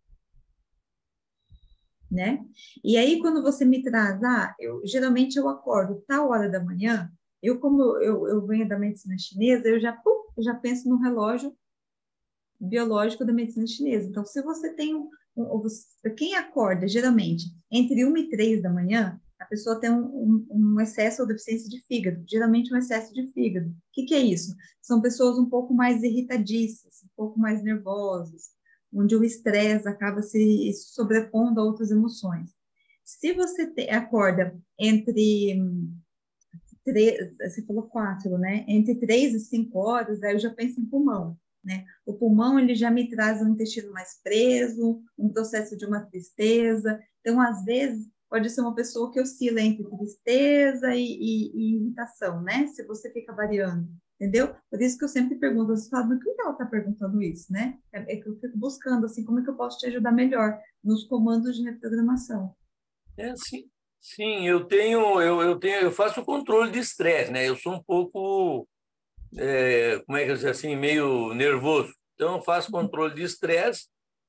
né? E aí, quando você me traz, ah, eu, geralmente eu acordo tal hora da manhã, eu, como eu, eu venho da medicina chinesa, eu já, pum, eu já penso no relógio biológico da medicina chinesa. Então, se você tem um, um, você- quem acorda geralmente entre uma e três da manhã, a pessoa tem um, um, um excesso ou deficiência de fígado, geralmente um excesso de fígado. O que, que é isso? São pessoas um pouco mais irritadiças, um pouco mais nervosas, onde o estresse acaba se sobrepondo a outras emoções. Se você te, acorda entre três, você falou quatro, né? Entre três e cinco horas, aí eu já penso em pulmão, né? O pulmão, ele já me traz um intestino mais preso, um processo de uma tristeza. Então, às vezes, pode ser uma pessoa que oscila entre tristeza e, e, e irritação, né? Se você fica variando, entendeu? Por isso que eu sempre pergunto, você fala, por que ela está perguntando isso, né? É, é que eu fico buscando, assim, como é que eu posso te ajudar melhor nos comandos de reprogramação. É, sim, sim, eu tenho, eu, eu tenho, eu faço o controle de estresse, né? Eu sou um pouco, é, como é que eu dizer assim, meio nervoso. Então, eu faço controle de estresse,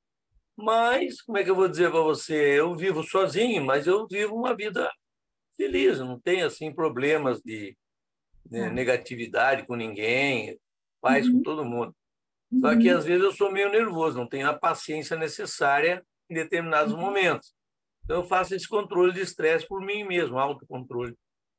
mas, como é que eu vou dizer para você? Eu vivo sozinho, mas eu vivo uma vida feliz, eu não tenho, assim, problemas de, né, Tá. negatividade com ninguém, paz com Uhum, todo mundo. Só que, às uhum. vezes, eu sou meio nervoso, não tenho a paciência necessária em determinados momentos. Então, eu faço esse controle de estresse por mim mesmo, autocontrole.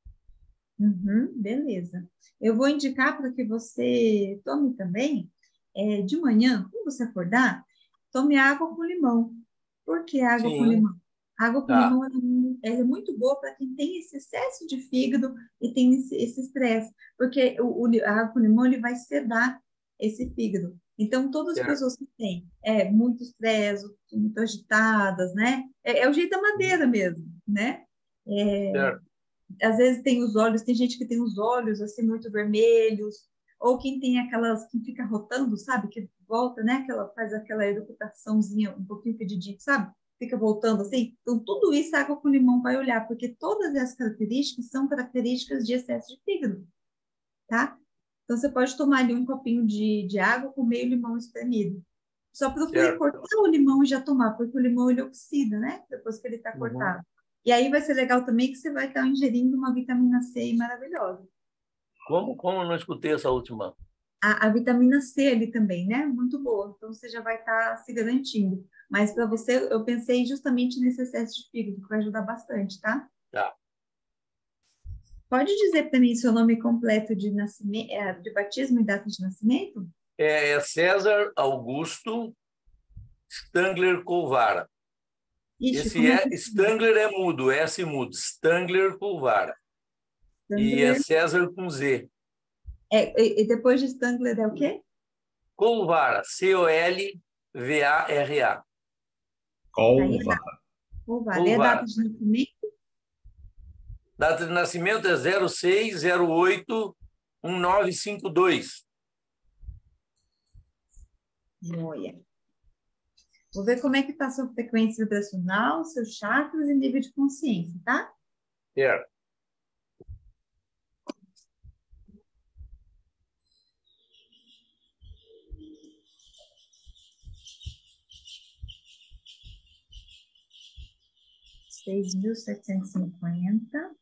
Uhum, beleza. Eu vou indicar para que você tome também, é, de manhã, quando você acordar, tome água com limão. Por que água com Sim, limão? Água com tá, limão ela é muito boa para quem tem esse excesso de fígado e tem esse esse estresse, porque o, o li- a água com limão ele vai sedar esse fígado. Então, todas as certo. pessoas que têm é, muito estresse, muito agitadas, né? É, é o jeito da madeira mesmo, né? É, Certo. às vezes tem os olhos, tem gente que tem os olhos assim muito vermelhos, ou quem tem aquelas que fica rotando, sabe? Que volta, né? Aquela faz aquela eructaçãozinha um pouquinho pedidinho, sabe? Fica voltando assim. Então, tudo isso a água com limão vai olhar, porque todas essas características são características de excesso de fígado, tá? Então, você pode tomar ali um copinho de, de água com meio limão espremido. Só procure Certo. cortar o limão e já tomar, porque o limão ele oxida, né? Depois que ele está Uhum. cortado. E aí vai ser legal também que você vai estar ingerindo uma vitamina C maravilhosa. Como, como eu não escutei essa última? A, a vitamina C ali também, né? Muito boa. Então você já vai estar se garantindo. Mas para você, eu pensei justamente nesse excesso de fígado, que vai ajudar bastante, tá? Tá. Pode dizer para mim seu nome completo de nascimento, de batismo e data de nascimento? É, é César Augusto Stangler Colvara. Ixi, Esse como é é, que Stangler é mudo, S mudo, Stangler Colvara. E é Stangler? César com Z. É, e, e depois de Stangler é o quê? Colvara, C O L V A R A. Aí é Colva. data, oh, vale. É data Colvara. de nascimento? Data de nascimento é zero seis zero oito um nove cinco dois. Joia. Vou ver como é que está a sua frequência vibracional, seus chakras e nível de consciência, tá? Certo. seis mil setecentos e cinquenta.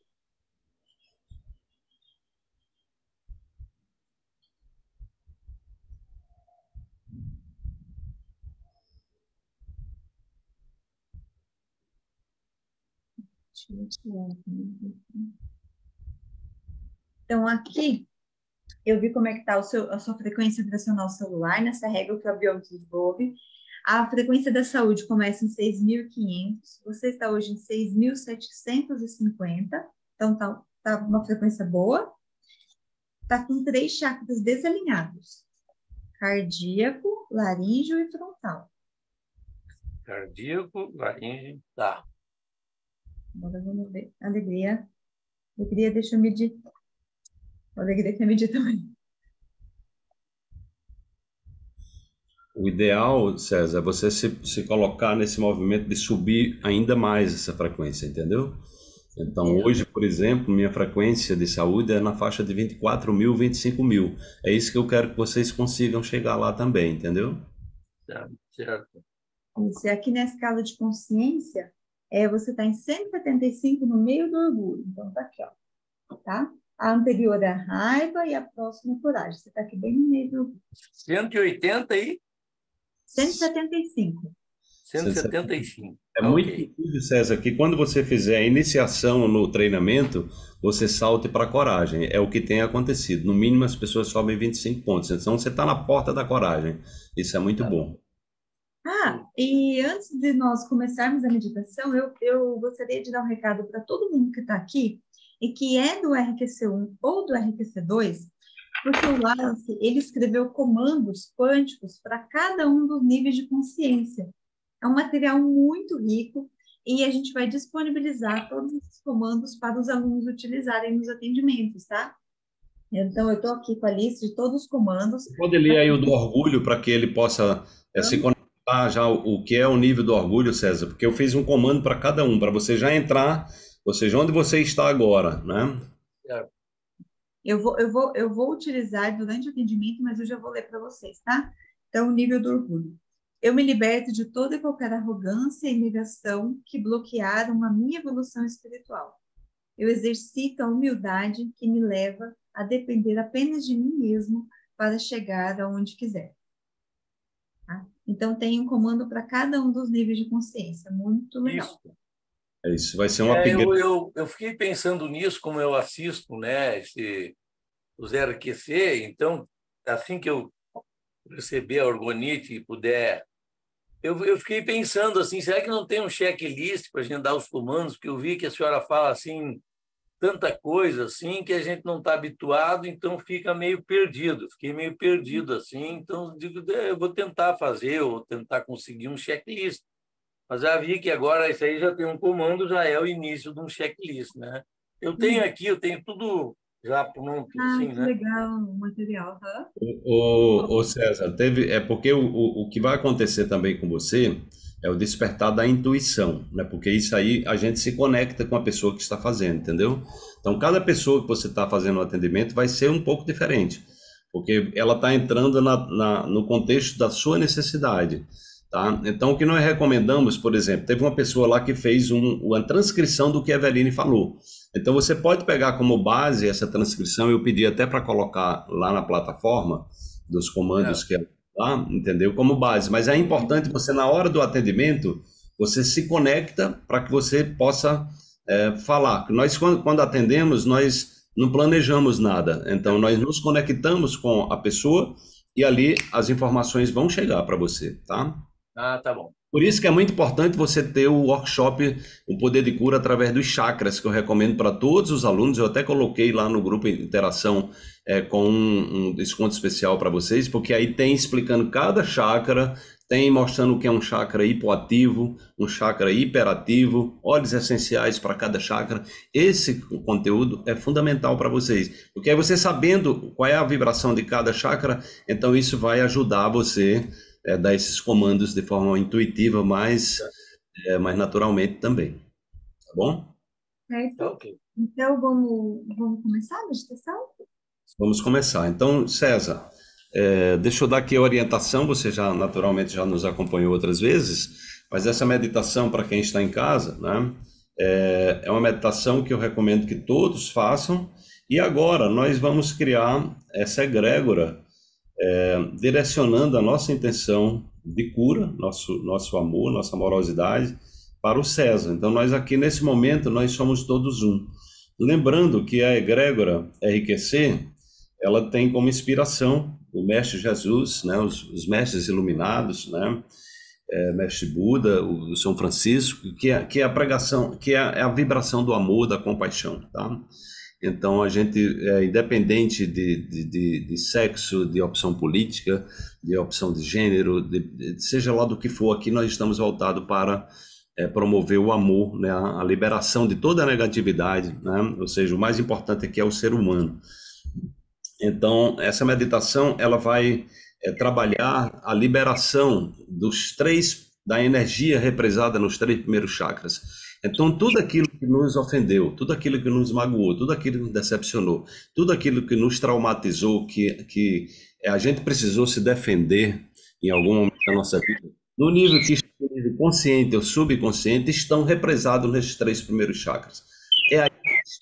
Então, aqui, eu vi como é que está a sua frequência vibracional celular, nessa régua que o abiômetro desenvolve. A frequência da saúde começa em seis mil e quinhentos, você está hoje em seis mil setecentos e cinquenta, então está tá uma frequência boa. Está com três chakras desalinhados: cardíaco, laríngeo e frontal. Cardíaco, laringe, tá. Agora vamos ver. Alegria. Alegria, deixa eu medir. Alegria quer medir também. O ideal, César, é você se, se colocar nesse movimento de subir ainda mais essa frequência, entendeu? Então, hoje, por exemplo, minha frequência de saúde é na faixa de vinte e quatro mil, vinte e cinco mil. É isso que eu quero que vocês consigam chegar lá também, entendeu? Certo, certo. Isso, e aqui na escala de consciência, é, você está em cento e setenta e cinco no meio do orgulho. Então, tá aqui, ó. Tá? A anterior é a raiva e a próxima é a coragem. Você está aqui bem no meio do orgulho. cento e oitenta e? cento e setenta e cinco. cento e setenta e cinco. É Ah, muito ok. difícil, César, que quando você fizer a iniciação no treinamento, você salte para a coragem. É o que tem acontecido. No mínimo, as pessoas sobem vinte e cinco pontos. Então, você está na porta da coragem. Isso é muito Tá. bom. Ah, e antes de nós começarmos a meditação, eu, eu gostaria de dar um recado para todo mundo que está aqui e que é do R Q C um ou do R Q C dois, porque o Wallace, ele escreveu comandos quânticos para cada um dos níveis de consciência. É um material muito rico e a gente vai disponibilizar todos esses comandos para os alunos utilizarem nos atendimentos, tá? Então, eu estou aqui com a lista de todos os comandos. Pode ler aí o do orgulho para que ele possa é, se conectar já o, o que é o nível do orgulho, César, porque eu fiz um comando para cada um, para você já entrar, ou seja, onde você está agora, né? Certo. Eu vou, eu vou, eu vou utilizar durante o atendimento, mas eu já vou ler para vocês, tá? Então, o nível do orgulho. Eu me liberto de toda e qualquer arrogância e negação que bloquearam a minha evolução espiritual. Eu exercito a humildade que me leva a depender apenas de mim mesmo para chegar aonde quiser. Tá? Então, tem um comando para cada um dos níveis de consciência. Muito legal. Isso. É isso, vai ser um É, upgrade. eu, eu, eu fiquei pensando nisso, como eu assisto, né, esse, os R Q C, então, assim que eu receber a orgonite e puder, eu, eu fiquei pensando assim, será que não tem um checklist para a gente dar os comandos? Porque eu vi que a senhora fala assim, tanta coisa assim, que a gente não está habituado, então fica meio perdido. Fiquei meio perdido assim, então digo, eu vou tentar fazer, ou tentar conseguir um checklist. Mas já vi que agora isso aí já tem um comando, já é o início de um checklist, né? Eu tenho aqui, eu tenho tudo já pronto, Ah, assim, que né? legal o material, tá? O, o César, teve, é porque o, o, o que vai acontecer também com você é o despertar da intuição, né? Porque isso aí a gente se conecta com a pessoa que está fazendo, entendeu? Então, cada pessoa que você está fazendo o atendimento vai ser um pouco diferente, porque ela está entrando na, na, no contexto da sua necessidade. tá? Então, o que nós recomendamos, por exemplo, teve uma pessoa lá que fez um, uma transcrição do que a Eveline falou. Então, você pode pegar como base essa transcrição, eu pedi até para colocar lá na plataforma dos comandos É. que ela lá, entendeu? Como base. Mas é importante você, na hora do atendimento, você se conecta para que você possa é, falar. Nós, quando, quando atendemos, nós não planejamos nada. Então, nós nos conectamos com a pessoa e ali as informações vão chegar para você, tá? Ah, tá bom. Por isso que é muito importante você ter o workshop, o Poder de Cura através dos chakras, que eu recomendo para todos os alunos. Eu até coloquei lá no grupo Interação é, com um, um desconto especial para vocês, porque aí tem explicando cada chakra, tem mostrando o que é um chakra hipoativo, um chakra hiperativo, óleos essenciais para cada chakra. Esse conteúdo é fundamental para vocês, porque aí você sabendo qual é a vibração de cada chakra, então isso vai ajudar você É, dar esses comandos de forma intuitiva, mas é, mais naturalmente também, tá bom? Certo? Tá ok. Então, vamos, vamos começar a meditação? Vamos começar. Então, César, é, deixa eu dar aqui a orientação, você já naturalmente já nos acompanhou outras vezes, mas essa meditação para quem está em casa, né, é, é uma meditação que eu recomendo que todos façam, e agora nós vamos criar essa egrégora É, direcionando a nossa intenção de cura, nosso, nosso amor, nossa amorosidade para o César. Então, nós aqui nesse momento, nós somos todos um. Lembrando que a egrégora R Q C, ela tem como inspiração o Mestre Jesus, né, os, os Mestres Iluminados, né, é, Mestre Buda, o, o São Francisco, que é, que é a pregação, que é a, é a vibração do amor, da compaixão, tá? Então, a gente, é, independente de, de, de, de sexo, de opção política, de opção de gênero, de, de, seja lá do que for, aqui nós estamos voltados para é, promover o amor, né, a, a liberação de toda a negatividade, né? Ou seja, o mais importante aqui é o ser humano. Então, essa meditação, ela vai é, trabalhar a liberação dos três, da energia represada nos três primeiros chakras. Então, tudo aquilo que nos ofendeu, tudo aquilo que nos magoou, tudo aquilo que nos decepcionou, tudo aquilo que nos traumatizou, que, que a gente precisou se defender em algum momento da nossa vida, no nível que está consciente ou subconsciente, estão represados nesses três primeiros chakras. É aí,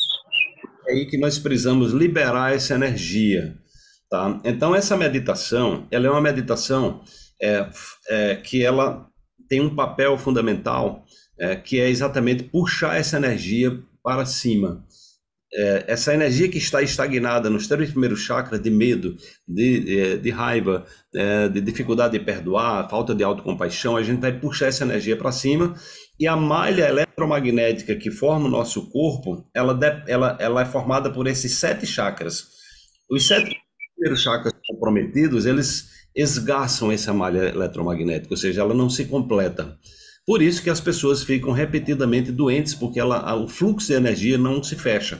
é aí que nós precisamos liberar essa energia, tá? Então, essa meditação, ela é uma meditação é, é, que ela tem um papel fundamental, É, que é exatamente puxar essa energia para cima. É, essa energia que está estagnada nos três primeiros chakras, de medo, de, de, de raiva, é, de dificuldade de perdoar, falta de autocompaixão, a gente vai puxar essa energia para cima, e a malha eletromagnética que forma o nosso corpo, ela, de, ela, ela é formada por esses sete chakras. Os sete primeiros chakras comprometidos, eles esgarçam essa malha eletromagnética, ou seja, ela não se completa. Por isso que as pessoas ficam repetidamente doentes, porque ela, o fluxo de energia não se fecha.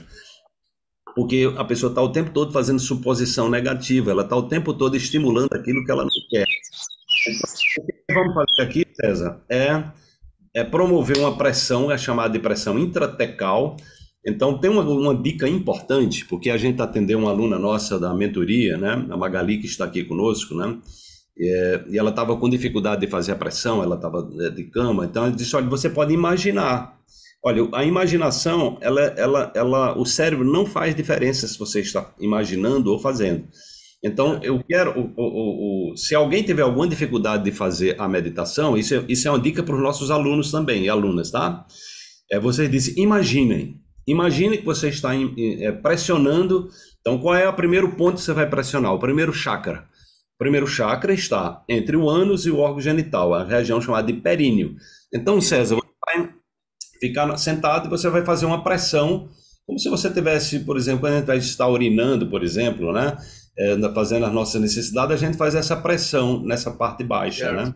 Porque a pessoa está o tempo todo fazendo suposição negativa, ela está o tempo todo estimulando aquilo que ela não quer. Então, o que vamos fazer aqui, César, é, é promover uma pressão, é chamada de pressão intratecal. Então, tem uma, uma dica importante, porque a gente atendeu uma aluna nossa da mentoria, né, a Magali, que está aqui conosco, né? É, e ela estava com dificuldade de fazer a pressão, ela estava de cama, então ela disse, olha, você pode imaginar. Olha, a imaginação, ela, ela, ela, o cérebro não faz diferença se você está imaginando ou fazendo. Então, eu quero, o, o, o, se alguém tiver alguma dificuldade de fazer a meditação, isso é, isso é uma dica para os nossos alunos também, e alunas, tá? É, você disse, imaginem, imagine que você está é, pressionando, então qual é o primeiro ponto que você vai pressionar? O primeiro chakra. O primeiro chakra está entre o ânus e o órgão genital, a região chamada de períneo. Então, César, você vai ficar sentado e você vai fazer uma pressão, como se você tivesse, por exemplo, quando a gente vai estar urinando, por exemplo, né? É, fazendo as nossas necessidades, a gente faz essa pressão nessa parte baixa, né?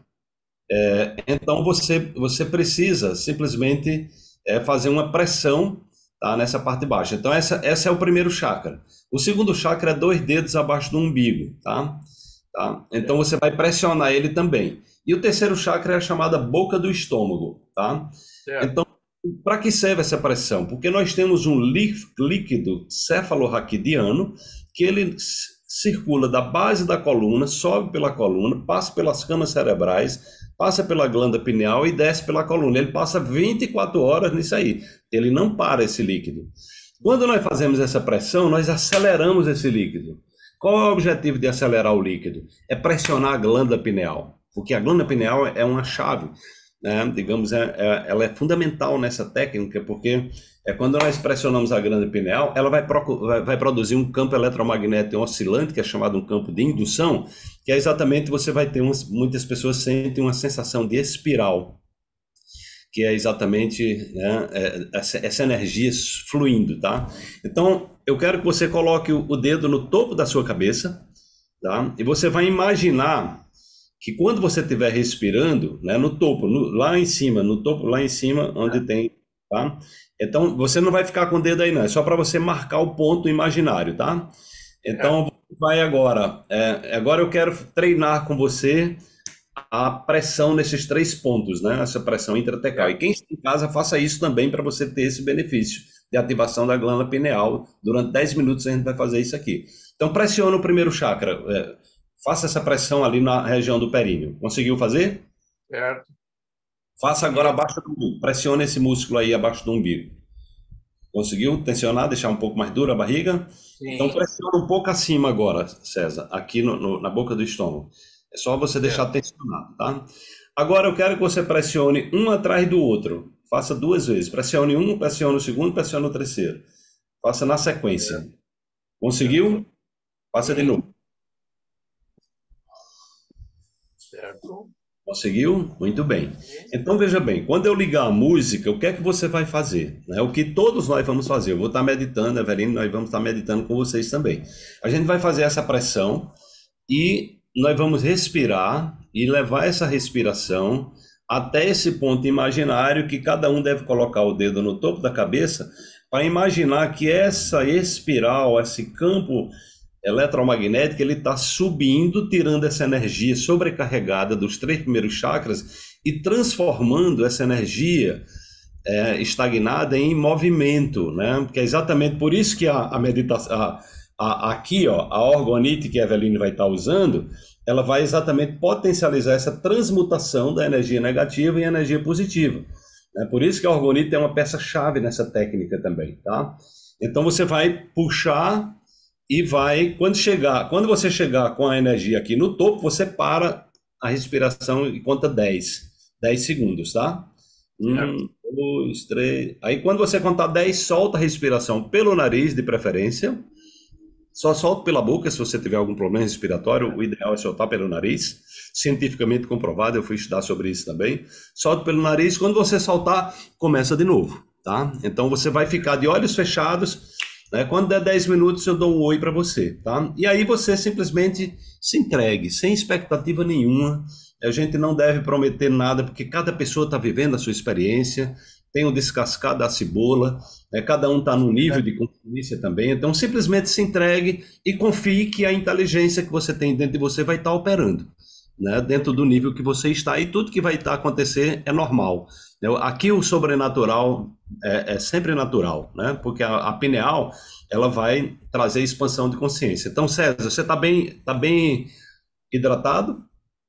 É, então, você, você precisa simplesmente é, fazer uma pressão, tá, nessa parte baixa. Então, essa, essa é o primeiro chakra. O segundo chakra é dois dedos abaixo do umbigo, tá? Tá? Então você vai pressionar ele também. E o terceiro chakra é a chamada boca do estômago, tá? Então, para que serve essa pressão? Porque nós temos um líquido cefalorraquidiano que ele circula da base da coluna, sobe pela coluna, passa pelas camas cerebrais, passa pela glândula pineal e desce pela coluna. Ele passa vinte e quatro horas nisso aí. Ele não para esse líquido. Quando nós fazemos essa pressão, nós aceleramos esse líquido. Qual é o objetivo de acelerar o líquido? É pressionar a glândula pineal, porque a glândula pineal é uma chave, né? Digamos, é, é, ela é fundamental nessa técnica, porque é quando nós pressionamos a glândula pineal, ela vai, vai, vai produzir um campo eletromagnético oscilante, que é chamado um campo de indução, que é exatamente, você vai ter umas, muitas pessoas sentem uma sensação de espiral, que é exatamente, né, essa, essa energia fluindo, tá? Então, eu quero que você coloque o, o dedo no topo da sua cabeça, tá? E você vai imaginar que quando você estiver respirando, né, no topo, no, lá em cima, no topo, lá em cima, onde tem, tá? Então, você não vai ficar com o dedo aí, não. É só para você marcar o ponto imaginário, tá? Então, vai agora. É, agora eu quero treinar com você a pressão nesses três pontos, né? Essa pressão intratecal. E quem está em casa, faça isso também para você ter esse benefício de ativação da glândula pineal. Durante dez minutos a gente vai fazer isso aqui. Então, pressiona o primeiro chakra. É, faça essa pressão ali na região do períneo. Conseguiu fazer? Certo. Faça agora abaixo do umbigo. Pressione esse músculo aí abaixo do umbigo. Conseguiu tensionar, deixar um pouco mais dura a barriga? Sim. Então pressiona um pouco acima agora, César, aqui no, no, na boca do estômago. É só você deixar é. tensionado, tá? Agora eu quero que você pressione um atrás do outro. Faça duas vezes. Pressione um, pressione o segundo, pressione o terceiro. Faça na sequência. É. Conseguiu? Faça de novo. Certo. Conseguiu? Muito bem. Então, veja bem, quando eu ligar a música, o que é que você vai fazer? É o que todos nós vamos fazer. Eu vou estar meditando, Eveline, nós vamos estar meditando com vocês também. A gente vai fazer essa pressão e nós vamos respirar e levar essa respiração até esse ponto imaginário que cada um deve colocar o dedo no topo da cabeça para imaginar que essa espiral, esse campo eletromagnético, ele está subindo, tirando essa energia sobrecarregada dos três primeiros chakras e transformando essa energia é, estagnada em movimento, né? Porque é exatamente por isso que a, a meditação, a, a, aqui, ó, a orgonite que a Eveline vai estar usando, ela vai exatamente potencializar essa transmutação da energia negativa em energia positiva. Né? Por isso que a orgonite é uma peça-chave nessa técnica também, tá? Então você vai puxar e vai, quando chegar, quando você chegar com a energia aqui no topo, você para a respiração e conta dez. dez segundos, tá? Um, dois, três. Aí quando você contar dez, solta a respiração pelo nariz, de preferência. Só solta pela boca se você tiver algum problema respiratório. O ideal é soltar pelo nariz. Cientificamente comprovado, eu fui estudar sobre isso também. Solta pelo nariz. Quando você soltar, começa de novo, tá? Então você vai ficar de olhos fechados. Né? Quando der dez minutos, eu dou um oi para você, tá? E aí você simplesmente se entregue, sem expectativa nenhuma. A gente não deve prometer nada, porque cada pessoa está vivendo a sua experiência, tem o descascar da cebola, né? Cada um está num nível de consciência também. Então, simplesmente se entregue e confie que a inteligência que você tem dentro de você vai estar operando, né? Dentro do nível que você está, e tudo que vai estar acontecer é normal. Aqui o sobrenatural é, é sempre natural, né? Porque a, a pineal, ela vai trazer expansão de consciência. Então, César, você está bem, tá bem hidratado?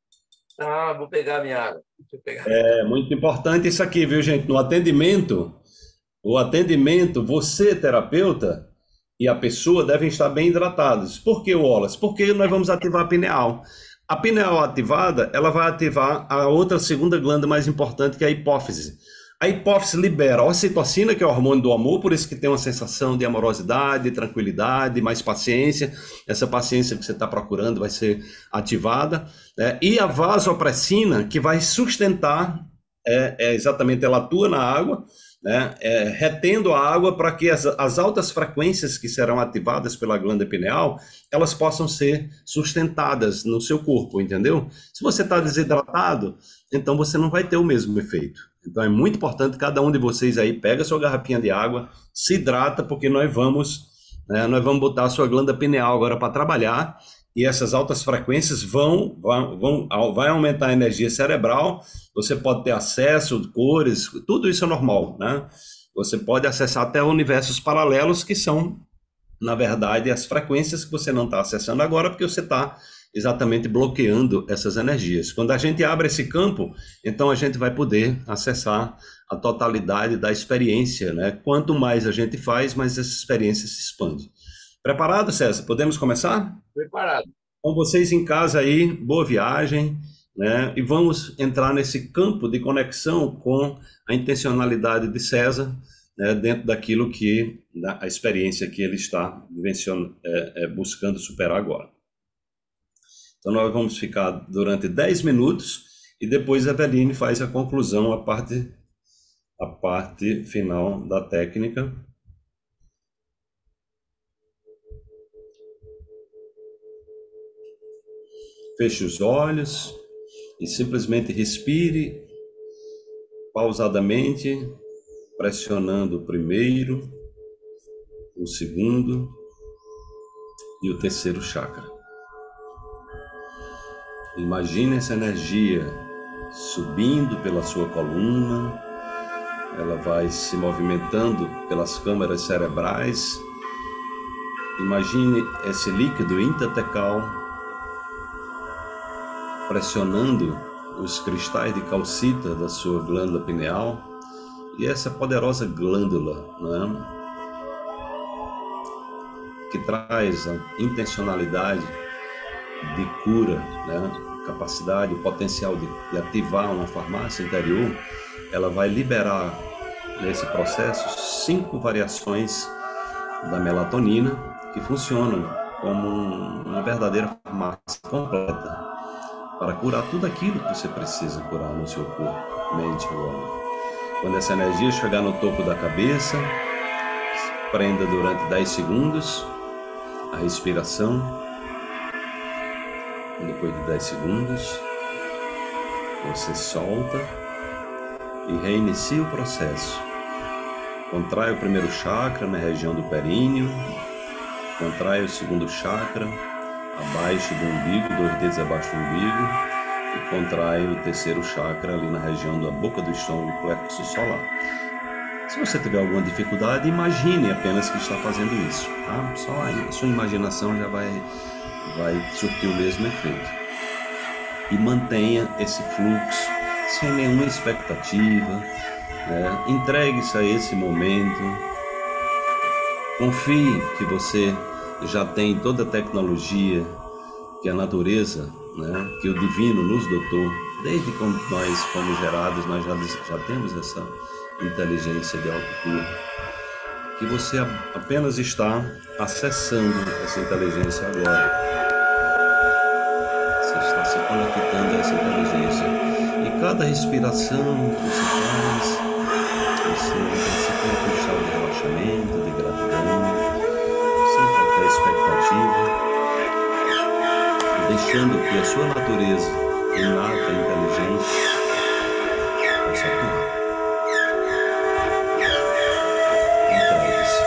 Ah, vou pegar minha água. Deixa eu pegar. É muito importante isso aqui, viu, gente? No atendimento, o atendimento, você, terapeuta, e a pessoa devem estar bem hidratados. Por que, Wallace? Porque nós vamos ativar a pineal. A pineal ativada, ela vai ativar a outra segunda glândula mais importante, que é a hipófise. A hipófise libera a ocitocina, que é o hormônio do amor, por isso que tem uma sensação de amorosidade, tranquilidade, mais paciência. Essa paciência que você está procurando vai ser ativada. Né? E a vasopressina, que vai sustentar, é, é exatamente, ela atua na água, né? É, retendo a água para que as, as altas frequências que serão ativadas pela glândula pineal, elas possam ser sustentadas no seu corpo, entendeu? Se você está desidratado, então você não vai ter o mesmo efeito. Então é muito importante, cada um de vocês aí pega a sua garrafinha de água, se hidrata, porque nós vamos, né, nós vamos botar a sua glândula pineal agora para trabalhar, e essas altas frequências vão, vão, vão vai aumentar a energia cerebral. Você pode ter acesso, cores, tudo isso é normal, né? Você pode acessar até universos paralelos que são na verdade, as frequências que você não está acessando agora, porque você está exatamente bloqueando essas energias. Quando a gente abre esse campo, então a gente vai poder acessar a totalidade da experiência, né? Quanto mais a gente faz, mais essa experiência se expande. Preparado, César? Podemos começar? Preparado. Com vocês em casa aí, boa viagem, né? E vamos entrar nesse campo de conexão com a intencionalidade de César, né? Dentro daquilo que, a experiência que ele está vivenciando, é, é, buscando superar agora. Então nós vamos ficar durante dez minutos e depois a Eveline faz a conclusão, a parte, a parte final da técnica. Feche os olhos e simplesmente respire pausadamente, pressionando o primeiro, o segundo e o terceiro chakra. Imagine essa energia subindo pela sua coluna, ela vai se movimentando pelas câmaras cerebrais. Imagine esse líquido intertecal pressionando os cristais de calcita da sua glândula pineal e essa poderosa glândula, né, que traz a intencionalidade de cura, né, capacidade, o potencial de, de ativar uma farmácia interior, ela vai liberar nesse processo cinco variações da melatonina que funcionam como um, uma verdadeira farmácia completa para curar tudo aquilo que você precisa curar no seu corpo, mente e alma. Quando essa energia chegar no topo da cabeça, prenda durante dez segundos a respiração. Depois de dez segundos, você solta e reinicia o processo. Contrai o primeiro chakra na região do períneo, contrai o segundo chakra abaixo do umbigo, dois dedos abaixo do umbigo, e contrai o terceiro chakra ali na região da boca do estômago, plexo solar. Se você tiver alguma dificuldade, imagine apenas que está fazendo isso, tá? Só a sua imaginação já vai vai surtir o mesmo efeito. E mantenha esse fluxo sem nenhuma expectativa, né? Entregue-se a esse momento. Confie que você já tem toda a tecnologia que a natureza, né, que o divino nos dotou. Desde quando nós fomos gerados, nós já, já temos essa inteligência de autocura. Que você apenas está acessando essa inteligência agora. Se conectando a essa inteligência. E cada respiração que você faz, você participa de um estado de relaxamento, de gratidão, sem qualquer expectativa, deixando que a sua natureza inata, inteligente, possa atuar. Entregue-se.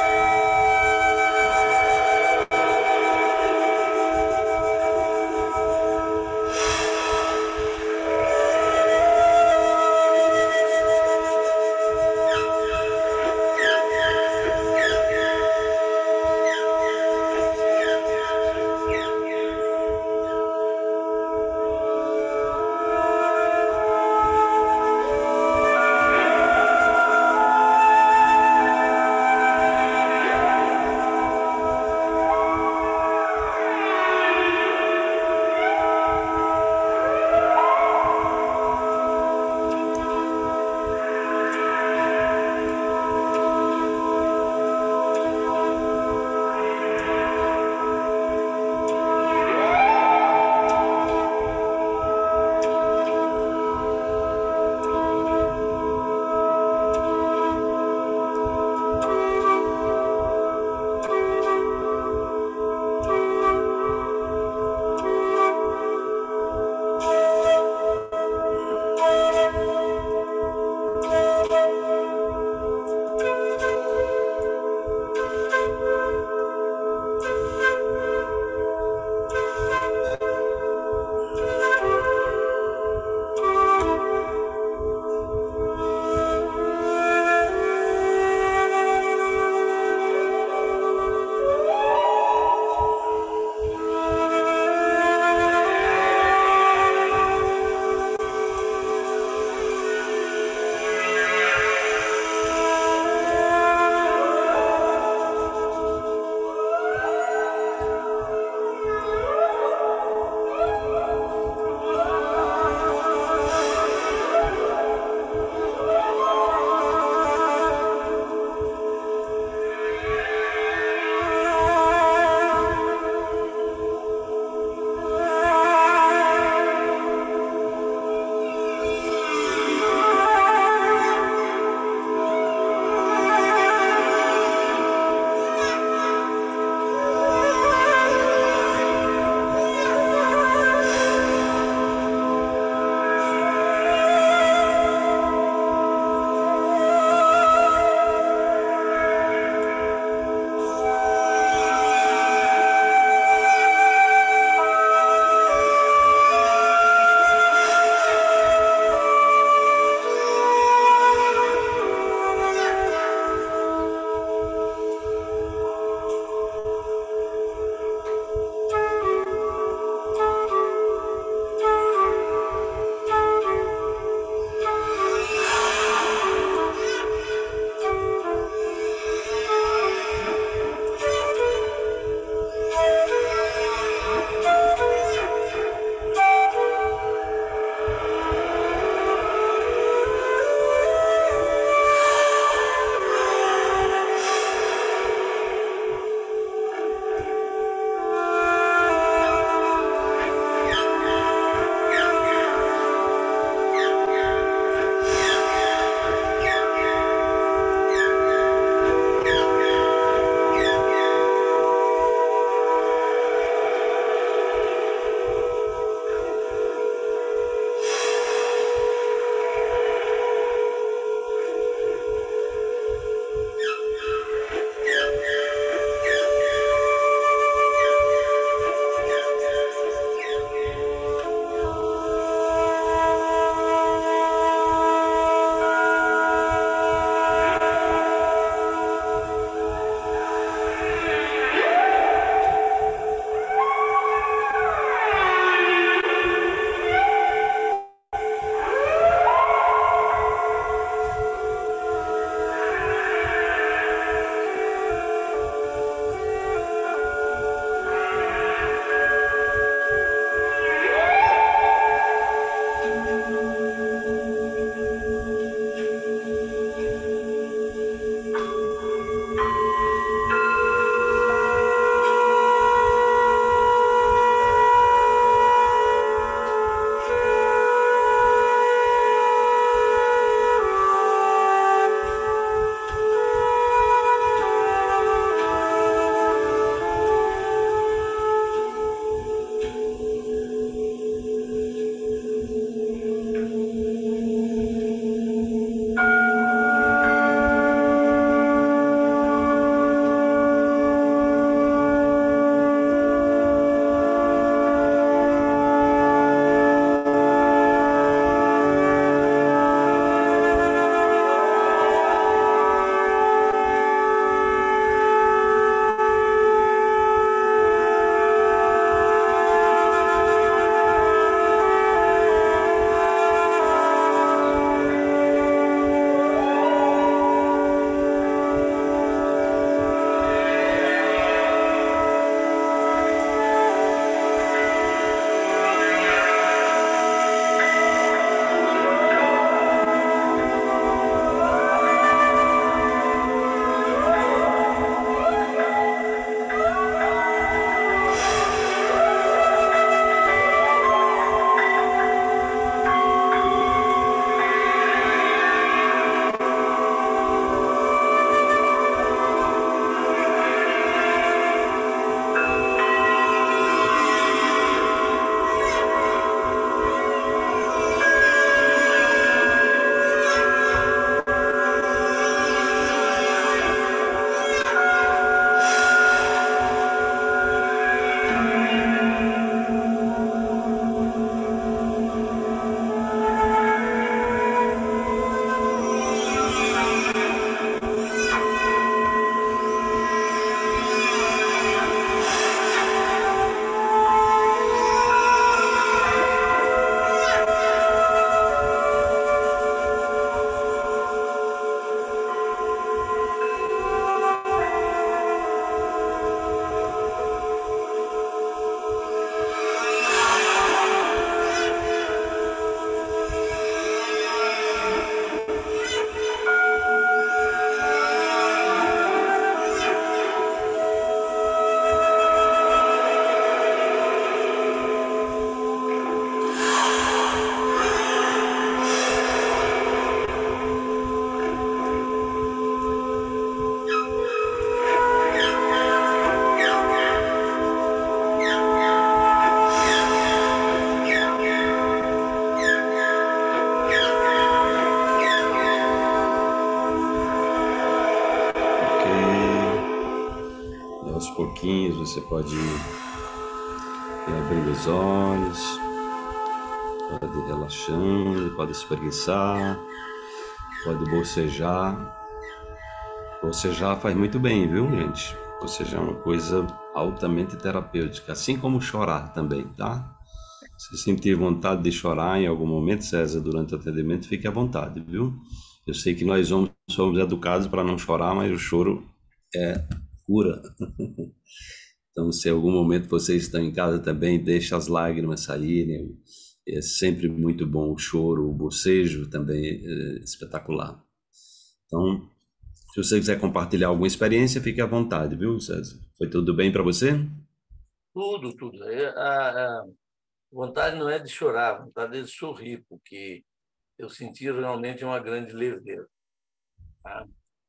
pouquinhos você pode ir abrindo os olhos, pode ir relaxando, pode espreguiçar, pode bocejar. Bocejar faz muito bem, viu, gente? Bocejar é uma coisa altamente terapêutica, assim como chorar também, tá? Se sentir vontade de chorar em algum momento, César, durante o atendimento, fique à vontade, viu? Eu sei que nós homens somos educados para não chorar, mas o choro é cura. Então, se em algum momento vocês estão em casa também, deixa as lágrimas saírem. É sempre muito bom o choro, o bocejo também é espetacular. Então, se você quiser compartilhar alguma experiência, fique à vontade, viu, César? Foi tudo bem para você? Tudo, tudo. É, A, a vontade não é de chorar, a vontade é de sorrir, porque eu senti realmente uma grande leveza. Tá?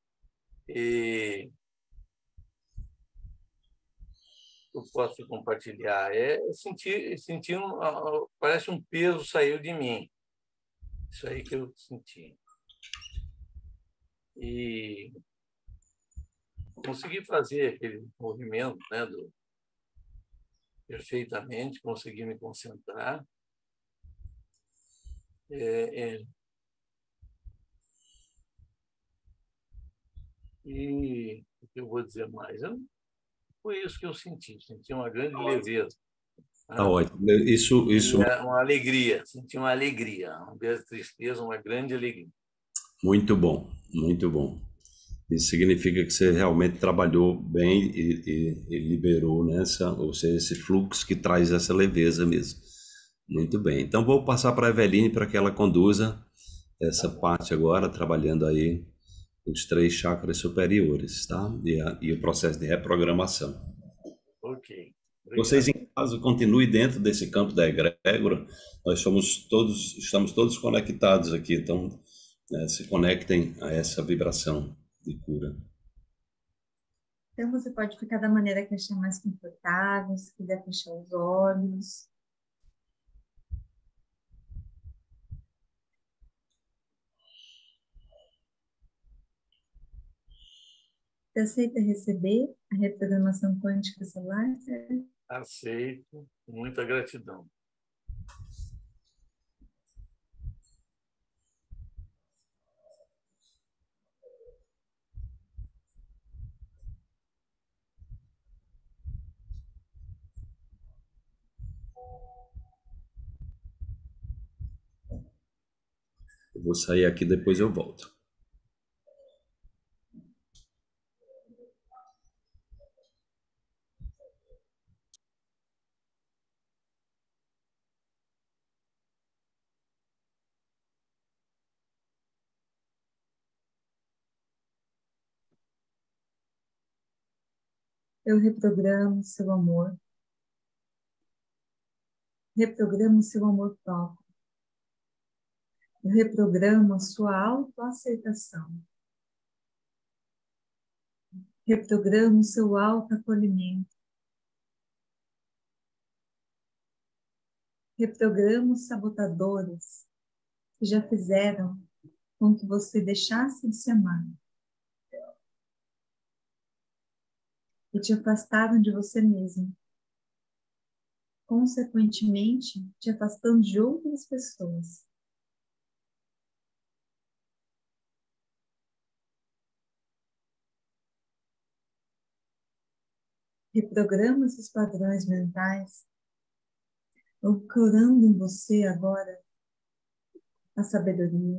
E eu posso compartilhar. É sentir, sentir um, ah, parece um peso saiu de mim. Isso aí que eu senti. E consegui fazer aquele movimento, né, do, perfeitamente, consegui me concentrar. É, é, e o que eu vou dizer mais? Eu, foi isso que eu senti. Senti uma grande leveza. Tá Né? ótimo. Isso, E isso é uma alegria. Senti uma alegria. Uma vez de tristeza, uma grande alegria. muito bom, muito bom. Isso significa que você realmente trabalhou bem e, e- e liberou, né, essa, ou seja, esse fluxo que traz essa leveza mesmo. Muito bem. Então vou passar para a Eveline para que ela conduza essa parte agora, trabalhando aí os três chakras superiores, tá? E, a- e o processo de reprogramação. Ok. Vocês Obrigado. em casa continuem dentro desse campo da egrégora. Nós somos todos, estamos todos conectados aqui, então né, se conectem a essa vibração de cura. Então, você pode ficar da maneira que achar mais confortável, se quiser fechar os olhos. Você aceita receber a reprogramação quântica solar? Aceito. Muita gratidão. Eu vou sair aqui, depois eu volto. Eu reprogramo seu amor. Reprogramo seu amor próprio. Eu reprogramo a sua autoaceitação. Reprogramo seu autoacolhimento. Reprogramo os sabotadores que já fizeram com que você deixasse de se amar e te afastaram de você mesmo, consequentemente te afastando de outras pessoas. Reprograma esses padrões mentais, procurando em você agora a sabedoria,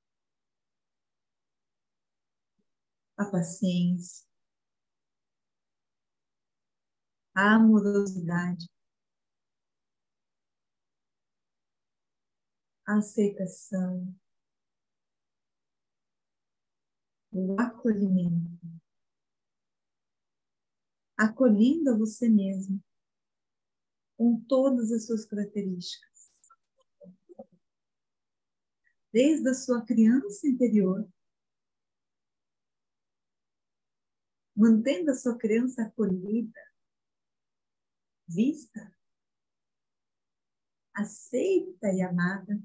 a paciência, a amorosidade, a aceitação, o acolhimento, acolhendo a você mesmo com todas as suas características, desde a sua criança interior, mantendo a sua criança acolhida, vista, aceita e amada,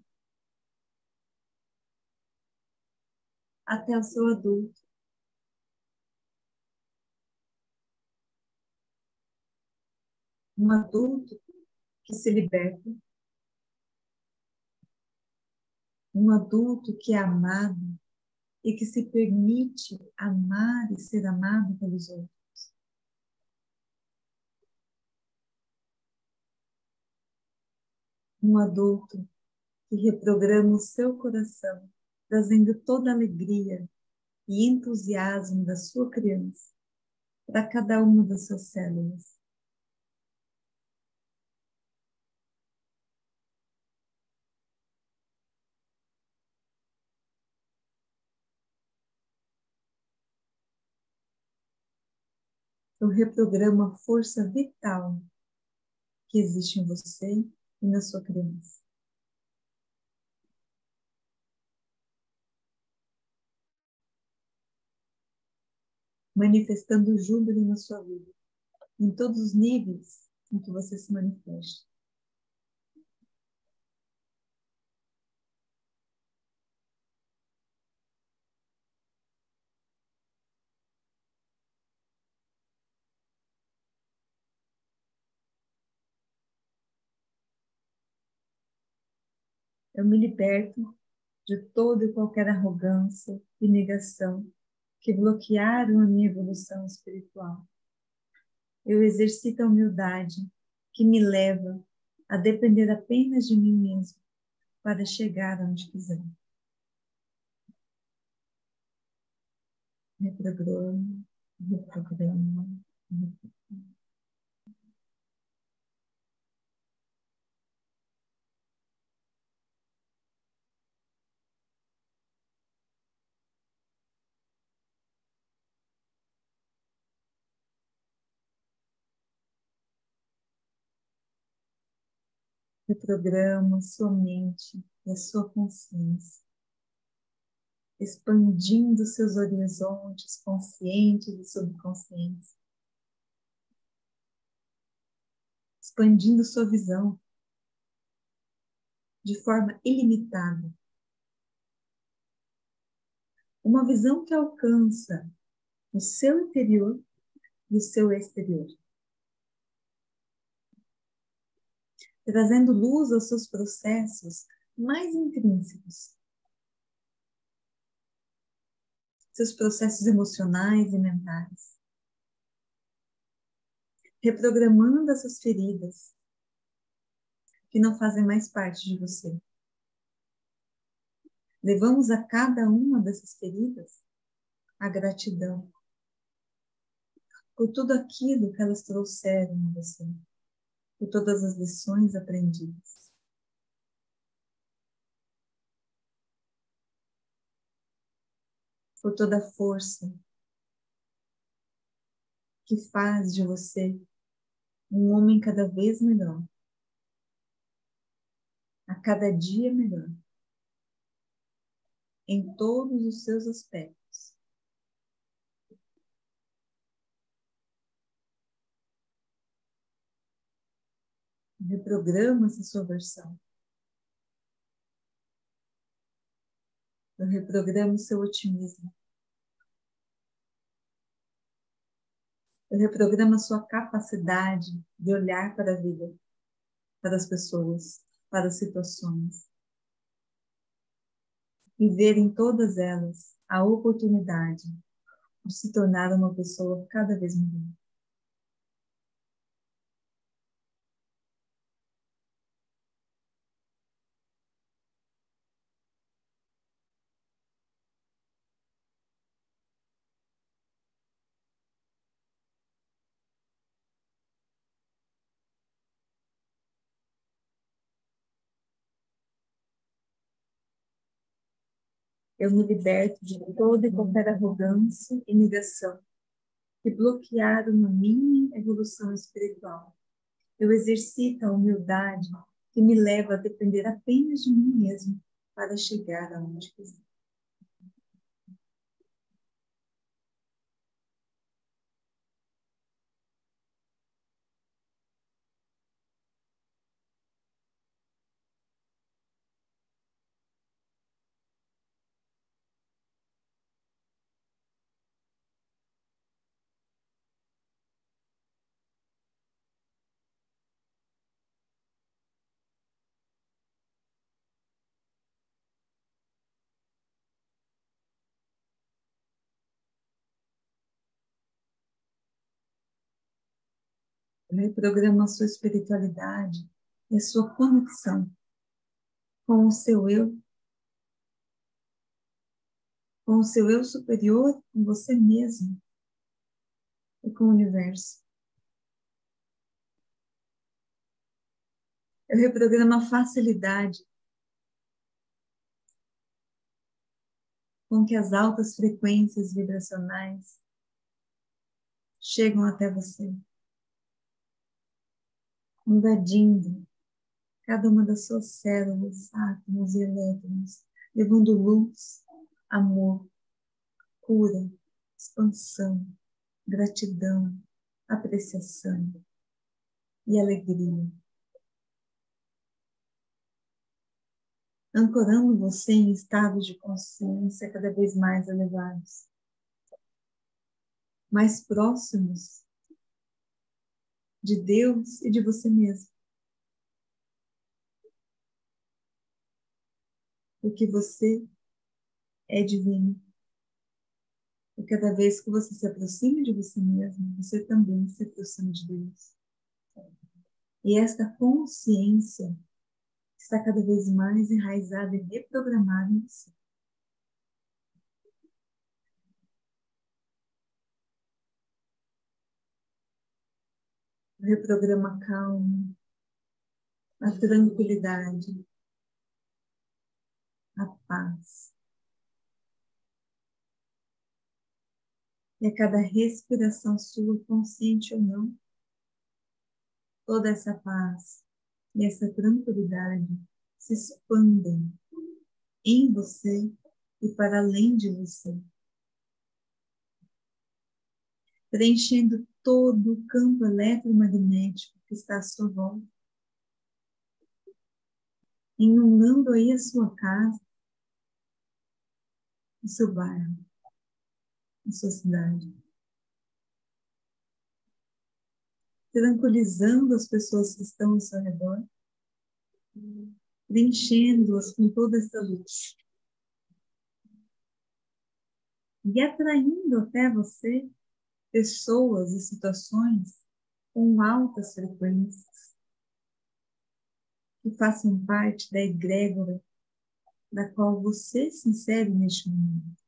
até o seu adulto, Um adulto que se liberta, um adulto que é amado e que se permite amar e ser amado pelos outros. Um adulto que reprograma o seu coração, trazendo toda a alegria e entusiasmo da sua criança para cada uma das suas células. Eu reprogramo a força vital que existe em você e na sua criança. Manifestando júbilo na sua vida, em todos os níveis em que você se manifesta. Eu me liberto de toda e qualquer arrogância e negação que bloquearam a minha evolução espiritual. Eu exercito a humildade que me leva a depender apenas de mim mesmo para chegar onde quiser. Reprograma, reprograma, reprograma. Reprograma a sua mente e a sua consciência, expandindo seus horizontes conscientes e subconscientes, expandindo sua visão de forma ilimitada. Uma visão que alcança o seu interior e o seu exterior, trazendo luz aos seus processos mais intrínsecos, seus processos emocionais e mentais, reprogramando essas feridas que não fazem mais parte de você. Levamos a cada uma dessas feridas a gratidão por tudo aquilo que elas trouxeram a você, por todas as lições aprendidas. Por toda a força que faz de você um homem cada vez melhor, a cada dia melhor, em todos os seus aspectos. Reprograma essa sua versão. Eu reprogramo o seu otimismo. Eu reprogramo a sua capacidade de olhar para a vida, para as pessoas, para as situações. E ver em todas elas a oportunidade de se tornar uma pessoa cada vez melhor. Eu me liberto de toda e qualquer arrogância e negação que bloquearam a minha evolução espiritual. Eu exercito a humildade que me leva a depender apenas de mim mesmo para chegar aonde quiser. Eu reprogramo a sua espiritualidade e a sua conexão com o seu eu, com o seu eu superior, com você mesmo e com o universo. Eu reprogramo a facilidade com que as altas frequências vibracionais chegam até você, invadindo cada uma das suas células, átomos e elétrons, levando luz, amor, cura, expansão, gratidão, apreciação e alegria. Ancorando você em estados de consciência cada vez mais elevados, mais próximos de Deus e de você mesmo. Porque você é divino. E cada vez que você se aproxima de você mesmo, você também se aproxima de Deus. E esta consciência está cada vez mais enraizada e reprogramada em você. O reprograma a calma, a tranquilidade, a paz. E a cada respiração sua, consciente ou não, toda essa paz e essa tranquilidade se expandem em você e para além de você, preenchendo todo o campo eletromagnético que está à sua volta, inundando aí a sua casa, o seu bairro, a sua cidade, tranquilizando as pessoas que estão ao seu redor, preenchendo-as com toda essa luz e atraindo até você pessoas e situações com altas frequências que façam parte da egrégora da qual você se insere neste momento.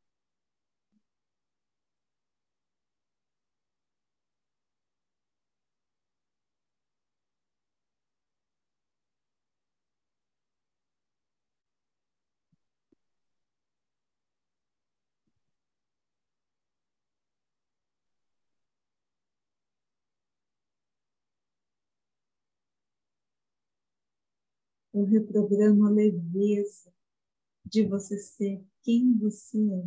Eu reprogramo a leveza de você ser quem você é.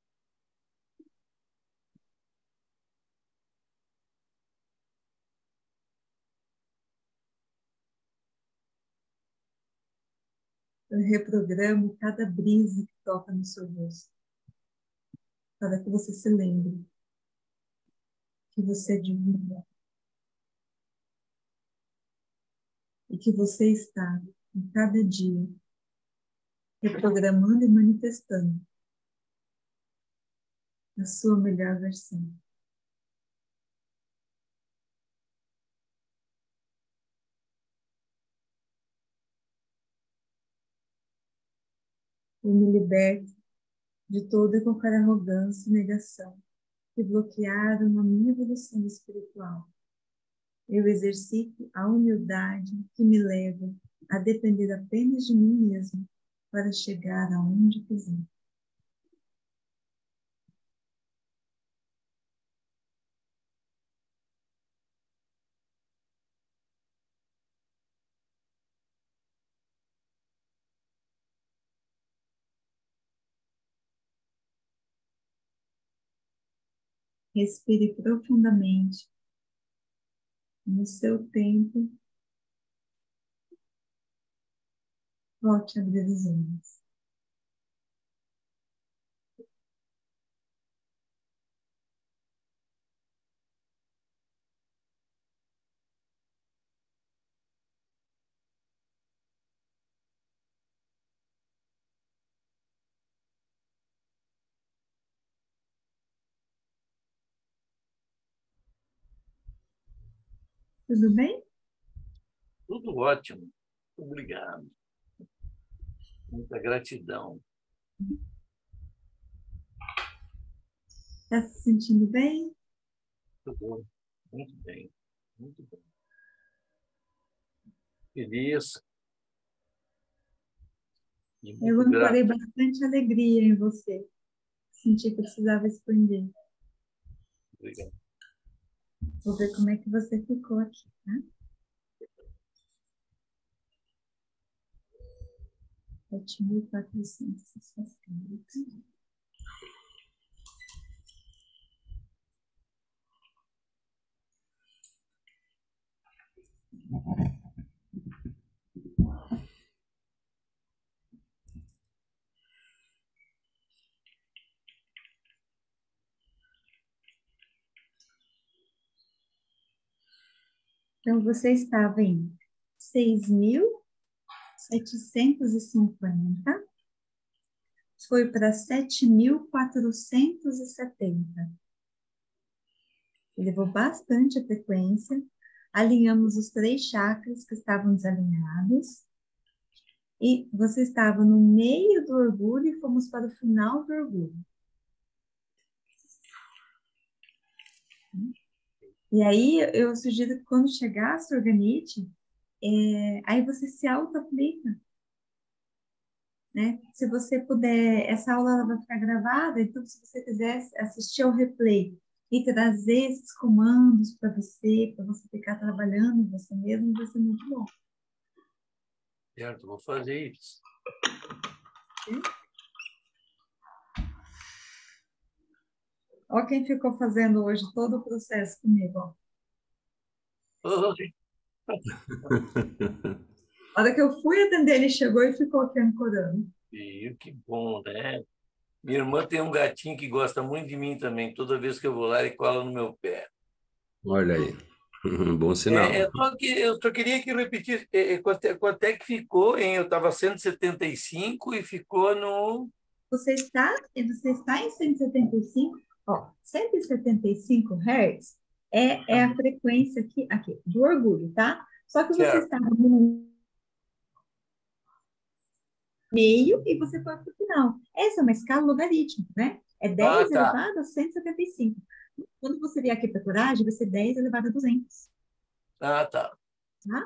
Eu reprogramo cada brisa que toca no seu rosto, para que você se lembre que você é divino e que você está, em cada dia, reprogramando e manifestando a sua melhor versão. Eu me liberto de toda e qualquer arrogância e negação que bloquearam a minha evolução espiritual. Eu exercito a humildade que me leva a depender apenas de mim mesmo para chegar aonde quiser. Respire profundamente. No seu tempo, volte a abrir os olhos. Tudo bem? Tudo ótimo. Obrigado. Muita gratidão. Está se sentindo bem? Muito bom. Muito bem. Muito bem. Feliz. E Eu muito grato. encontrei bastante alegria em você. Senti que precisava expandir. Obrigado. Vou ver como é que você ficou aqui, tá? sete mil quatrocentos e sessenta. Então, você estava em seis mil setecentos e cinquenta, foi para sete mil quatrocentos e setenta. Elevou bastante a frequência, alinhamos os três chakras que estavam desalinhados, e você estava no meio do orgulho e fomos para o final do orgulho. E aí, eu sugiro que quando chegar, se organize, é, aí você se auto-aplica. Né? Se você puder, essa aula ela vai ficar gravada, então se você quiser assistir ao replay e trazer esses comandos para você, para você ficar trabalhando você mesmo, vai ser muito bom. Certo, vou fazer isso. Sim? Olha quem ficou fazendo hoje todo o processo comigo. Ó. Oi. A hora que eu fui atender, ele chegou e ficou aqui ancorando. E que bom, né? Minha irmã tem um gatinho que gosta muito de mim também. Toda vez que eu vou lá, ele cola no meu pé. Olha aí, bom sinal. É, eu, só que, eu só queria que repetisse é, é, quanto, é- quanto é que ficou, hein? Eu estava cento e setenta e cinco e ficou no... Você está, você está em cento e setenta e cinco, ó, cento e setenta e cinco hertz é, é a frequência aqui, aqui, do orgulho, tá? Só que você Certo. estava no meio e você foi para o final. Essa é uma escala logarítmica, né? É Ah, dez tá. elevado a cento e setenta e cinco. Quando você vier aqui para a coragem, vai ser dez elevado a duzentos. Ah, tá. Tá?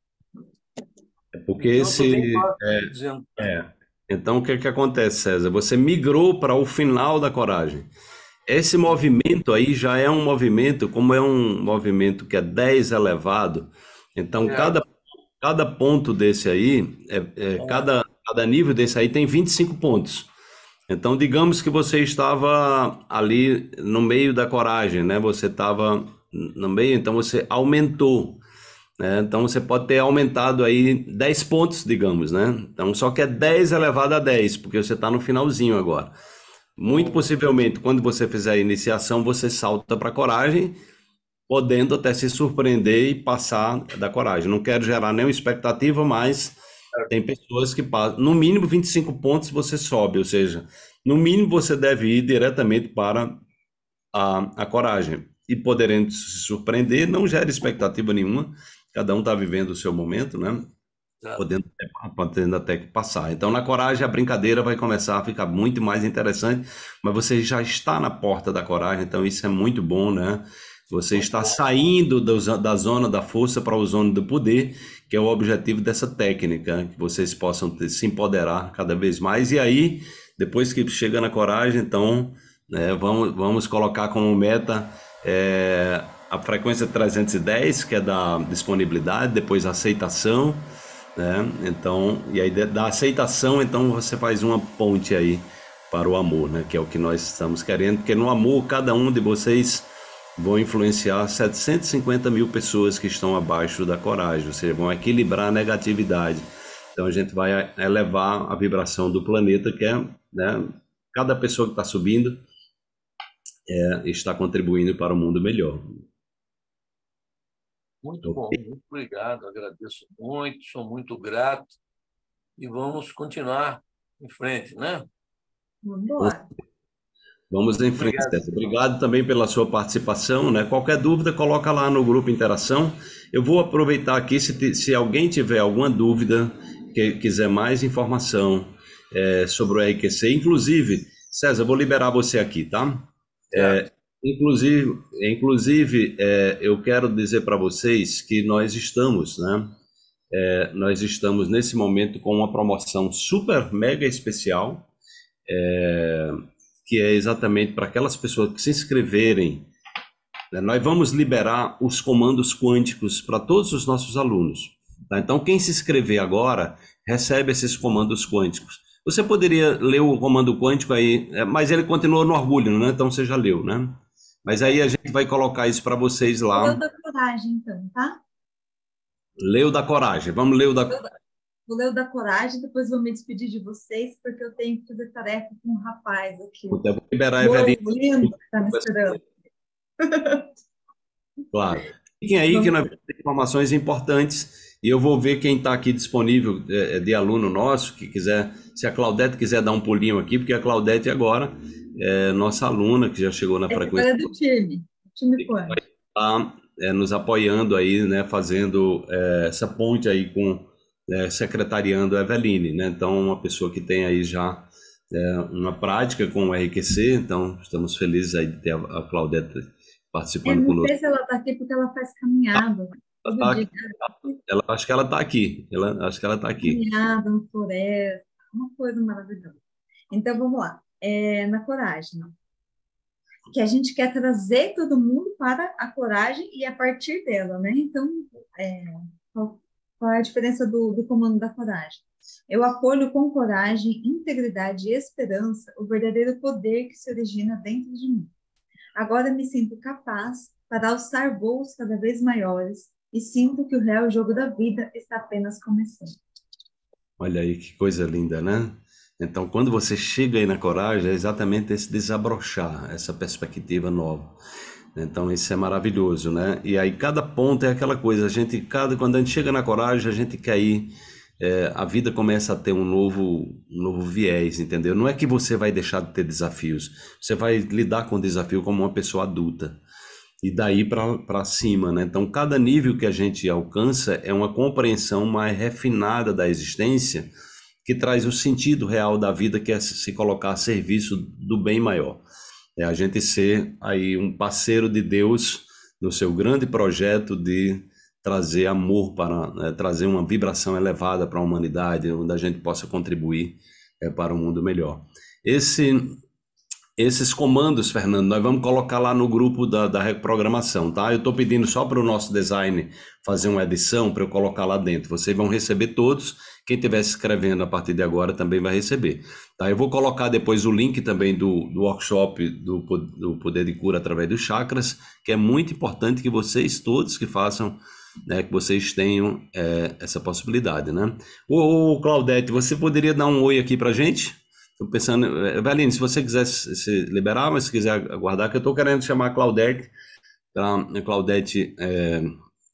É porque Então, eu tô bem esse. próximo, dizendo. É. Então, o que que acontece, César? Você migrou para o final da coragem. Esse movimento aí já é um movimento, como é um movimento que é dez elevado, então Certo. cada, cada ponto desse aí, é, é, É. cada, cada nível desse aí tem vinte e cinco pontos. Então, digamos que você estava ali no meio da coragem, né? Você estava no meio, então você aumentou, né? Então, você pode ter aumentado aí dez pontos, digamos, né? Então, só que é dez elevado a dez, porque você está no finalzinho agora. Muito Hum. possivelmente, quando você fizer a iniciação, você salta para a coragem, podendo até se surpreender e passar da coragem. Não quero gerar nenhuma expectativa, mas tem pessoas que passam. No mínimo vinte e cinco pontos você sobe, ou seja, no mínimo você deve ir diretamente para a, a coragem. E poderendo se surpreender, não gera expectativa nenhuma. Cada um está vivendo o seu momento, né? Tá. Podendo, podendo até que passar. Então, na coragem, a brincadeira vai começar a ficar muito mais interessante, mas você já está na porta da coragem, então isso é muito bom, né? Você Muito está bom. saindo do- da zona da força para a zona do poder, que é o objetivo dessa técnica, que vocês possam ter- se empoderar cada vez mais. E aí, depois que chega na coragem, então, né, vamos, vamos colocar como meta é, a frequência trezentos e dez, que é da disponibilidade, depois a aceitação, né? Então, e aí da da aceitação, então você faz uma ponte aí para o amor, né? Que é o que nós estamos querendo, porque no amor cada um de vocês vão influenciar setecentos e cinquenta mil pessoas que estão abaixo da coragem, ou seja, vão equilibrar a negatividade. Então a gente vai elevar a vibração do planeta, que é, né? Cada pessoa que está subindo é, está contribuindo para um mundo melhor. Muito bom. Muito obrigado. Agradeço muito. Sou muito grato. E vamos continuar em frente, né? Vamos embora. Vamos em Muito frente, obrigado. César. Obrigado também pela sua participação, né? Qualquer dúvida, coloca lá no grupo Interação Eu vou aproveitar aqui, se, te- se alguém tiver alguma dúvida, que quiser mais informação é, sobre o R Q C, inclusive, César, eu vou liberar você aqui, tá? Certo. Inclusive, inclusive é, eu quero dizer para vocês que nós estamos, né? É, nós estamos nesse momento com uma promoção super mega especial, que é exatamente para aquelas pessoas que se inscreverem, né? Nós vamos liberar os comandos quânticos para todos os nossos alunos, tá? Então, quem se inscrever agora recebe esses comandos quânticos. Você poderia ler o comando quântico aí, é, mas ele continua no orgulho, né? Então você já leu, né? Mas aí a gente vai colocar isso para vocês Vou ler o lá. da coragem, então, tá? Leu da coragem. Vamos ler o da. Vou ler o da coragem, depois vou me despedir de vocês, porque eu tenho que fazer tarefa com um rapaz aqui. Eu vou liberar a Louro, Evelyn. lindo, que está me esperando. Claro. Fiquem aí que Vamos nós vamos ter informações importantes e eu vou ver quem está aqui disponível é, de aluno nosso, que quiser, se a Claudete quiser dar um pulinho aqui, porque a Claudete agora é nossa aluna, que já chegou na Esse frequência, agora é do time, do time quântico. está é, nos apoiando aí, né, fazendo é, essa ponte aí com, é, secretariando a Eveline, né? Então, uma pessoa que tem aí já é, uma prática com o R Q C, então estamos felizes aí de ter a, a Claudete Eu participando não conosco. sei se ela está aqui porque ela faz caminhada. Ela Todo tá dia, aqui. Ela, acho que ela está aqui. Ela, acho que ela está aqui. caminhada, uma floresta, uma coisa maravilhosa. Então, vamos lá. É, na coragem, né? Que a gente quer trazer todo mundo para a coragem e a partir dela, né? Então, é, qual, qual é a diferença do, do comando da coragem? Eu acolho com coragem, integridade e esperança o verdadeiro poder que se origina dentro de mim. Agora me sinto capaz para alçar voos cada vez maiores e sinto que o real jogo da vida está apenas começando. Olha aí que coisa linda, né? Então, quando você chega aí na coragem, é exatamente esse desabrochar, essa perspectiva nova. Então, isso é maravilhoso, né? E aí, cada ponto é aquela coisa, a gente, cada, quando a gente chega na coragem, a gente quer ir, é, a vida começa a ter um novo, um novo viés, entendeu? Não é que você vai deixar de ter desafios, você vai lidar com o desafio como uma pessoa adulta. E daí para cima, né? Então, cada nível que a gente alcança é uma compreensão mais refinada da existência, que traz o sentido real da vida, que é se colocar a serviço do bem maior. É a gente ser aí um parceiro de Deus no seu grande projeto de trazer amor para, né, trazer uma vibração elevada para a humanidade, onde a gente possa contribuir é, para um mundo melhor. Esse, esses comandos, Fernando, nós vamos colocar lá no grupo da, da reprogramação, tá? Eu estou pedindo só para o nosso design fazer uma edição para eu colocar lá dentro. Vocês vão receber todos. Quem estiver se inscrevendo a partir de agora também vai receber. Tá? Eu vou colocar depois o link também do, do workshop do, do Poder de Cura através dos chakras, que é muito importante que vocês todos que façam, né, que vocês tenham é, essa possibilidade, né? Ô, ô, Claudete, você poderia dar um oi aqui pra gente? Estou pensando, Eveline, se você quiser se, se liberar, mas se quiser aguardar, que eu estou querendo chamar a Claudete, tá? A Claudete é,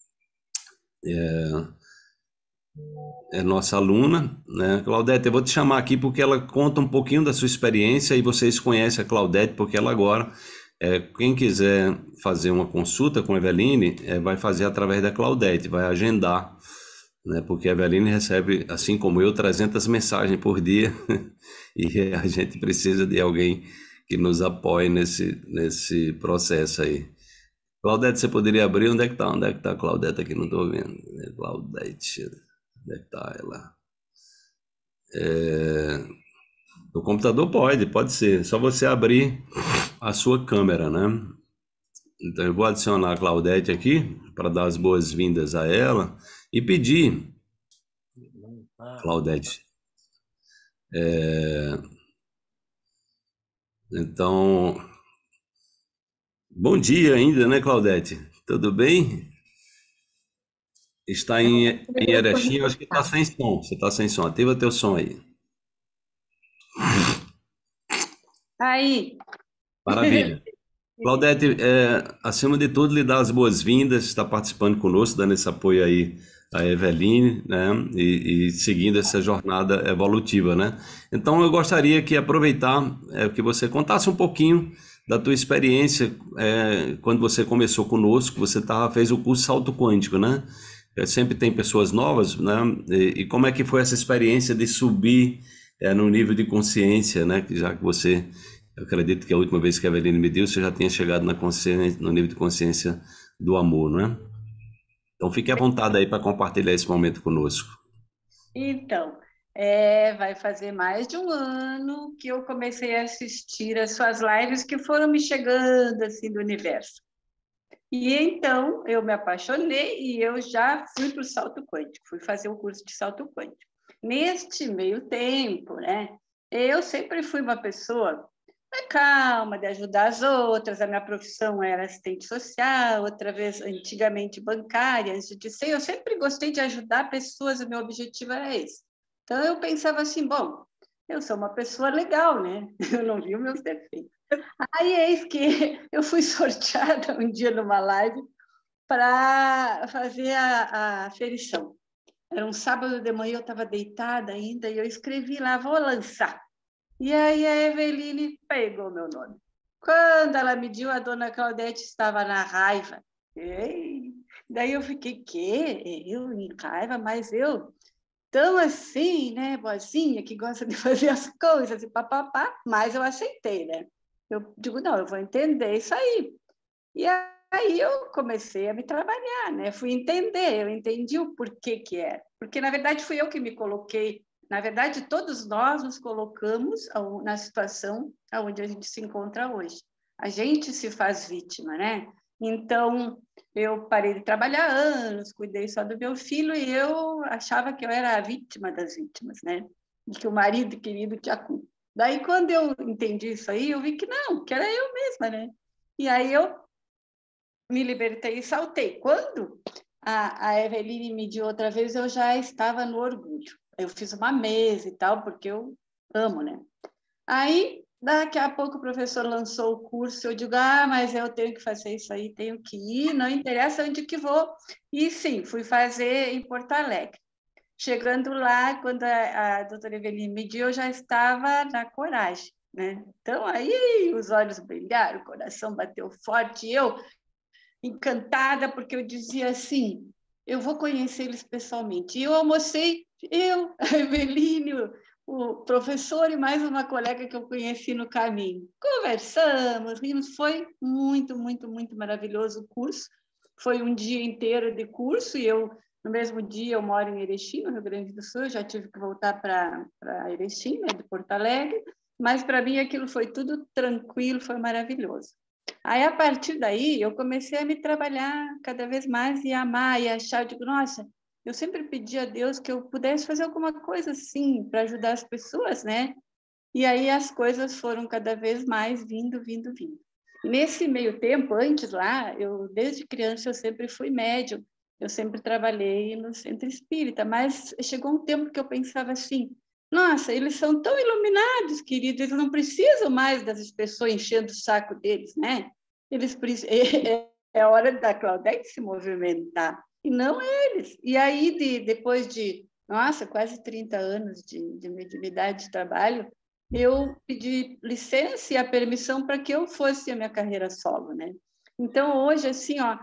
é, é nossa aluna, né? Claudete, eu vou te chamar aqui porque ela conta um pouquinho da sua experiência e vocês conhecem a Claudete, porque ela agora, é, quem quiser fazer uma consulta com a Eveline, é, vai fazer através da Claudete, vai agendar, né? Porque a Eveline recebe, assim como eu, trezentas mensagens por dia e a gente precisa de alguém que nos apoie nesse, nesse processo aí. Claudete, você poderia abrir? Onde é que está? Onde é que está a Claudete aqui? Não estou vendo. Claudete, onde é que está ela? É... O computador pode, pode ser. Só você abrir a sua câmera, né? Então eu vou adicionar a Claudete aqui para dar as boas-vindas a ela e pedir, Claudete. É... Então, bom dia ainda, né, Claudete? Tudo bem? Está em, em Erechim, eu acho que está sem som. Você está sem som. Ativa teu som aí. Aí. Maravilha. Claudete, é, acima de tudo, lhe dar as boas-vindas, está participando conosco, dando esse apoio aí a Eveline, né? E, e seguindo essa jornada evolutiva, né? Então, eu gostaria que aproveitar é, que você contasse um pouquinho da tua experiência é, quando você começou conosco, você tava, fez o curso Salto Quântico, né? É, sempre tem pessoas novas, né? E, e como é que foi essa experiência de subir é, no nível de consciência, né? Que já que você, eu acredito que a última vez que a Eveline me deu, você já tinha chegado na consciência, no nível de consciência do amor, não é? Então fique à vontade aí para compartilhar esse momento conosco. Então, é, vai fazer mais de um ano que eu comecei a assistir as suas lives que foram me chegando assim do universo. E então eu me apaixonei e eu já fui para o salto quântico, fui fazer o curso de salto quântico. Neste meio tempo, né, eu sempre fui uma pessoa calma, de ajudar as outras. A minha profissão era assistente social, outra vez, antigamente bancária, antes de ser. Eu sempre gostei de ajudar pessoas, o meu objetivo era esse. Então eu pensava assim, bom, eu sou uma pessoa legal, né? Eu não vi os meus defeitos. Aí eis que eu fui sorteada um dia numa live para fazer a, a aferição. Era um sábado de manhã, eu estava deitada ainda, e eu escrevi lá, vou lançar. E aí a Eveline pegou meu nome. Quando ela mediu, a dona Claudete estava na raiva. Ei, daí eu fiquei, quê? Eu em raiva? Mas eu, tão assim, né, boazinha, que gosta de fazer as coisas e papapá, mas eu aceitei, né? Eu digo, não, eu vou entender isso aí. E aí eu comecei a me trabalhar, né? Fui entender, eu entendi o porquê que era. Porque, na verdade, fui eu que me coloquei. Na verdade, todos nós nos colocamos na situação onde a gente se encontra hoje. A gente se faz vítima, né? Então, eu parei de trabalhar anos, cuidei só do meu filho e eu achava que eu era a vítima das vítimas, né? De que o marido querido tinha culpa. Daí, quando eu entendi isso aí, eu vi que não, que era eu mesma, né? E aí eu me libertei e saltei. Quando a, a Eveline me deu outra vez, eu já estava no orgulho. Eu fiz uma mesa e tal, porque eu amo, né? Aí, daqui a pouco, o professor lançou o curso, eu digo, ah, mas eu tenho que fazer isso aí, tenho que ir, não interessa onde que vou. E sim, fui fazer em Porto Alegre. Chegando lá, quando a, a doutora Eveline me deu, eu já estava na coragem, né? Então, aí os olhos brilharam, o coração bateu forte, e eu encantada, porque eu dizia assim, eu vou conhecer eles pessoalmente. E eu almocei, eu, a Eveline, o professor e mais uma colega que eu conheci no caminho. Conversamos, rimos, foi muito, muito, muito maravilhoso o curso. Foi um dia inteiro de curso e eu, no mesmo dia, eu moro em Erechim, no Rio Grande do Sul, eu já tive que voltar para Erechim, né, de Porto Alegre, mas para mim aquilo foi tudo tranquilo, foi maravilhoso. Aí, a partir daí, eu comecei a me trabalhar cada vez mais e amar e achar, eu digo, nossa, eu sempre pedi a Deus que eu pudesse fazer alguma coisa assim para ajudar as pessoas, né? E aí as coisas foram cada vez mais vindo, vindo, vindo. Nesse meio tempo, antes lá, eu desde criança eu sempre fui médium, eu sempre trabalhei no centro espírita, mas chegou um tempo que eu pensava assim, nossa, eles são tão iluminados, queridos, eles não precisam mais das pessoas enchendo o saco deles, né? Eles é, é hora da Claudete se movimentar, e não eles. E aí, de, depois de, nossa, quase trinta anos de, de mediunidade de trabalho, eu pedi licença e a permissão para que eu fosse a minha carreira solo, né? Então, hoje, assim, ó,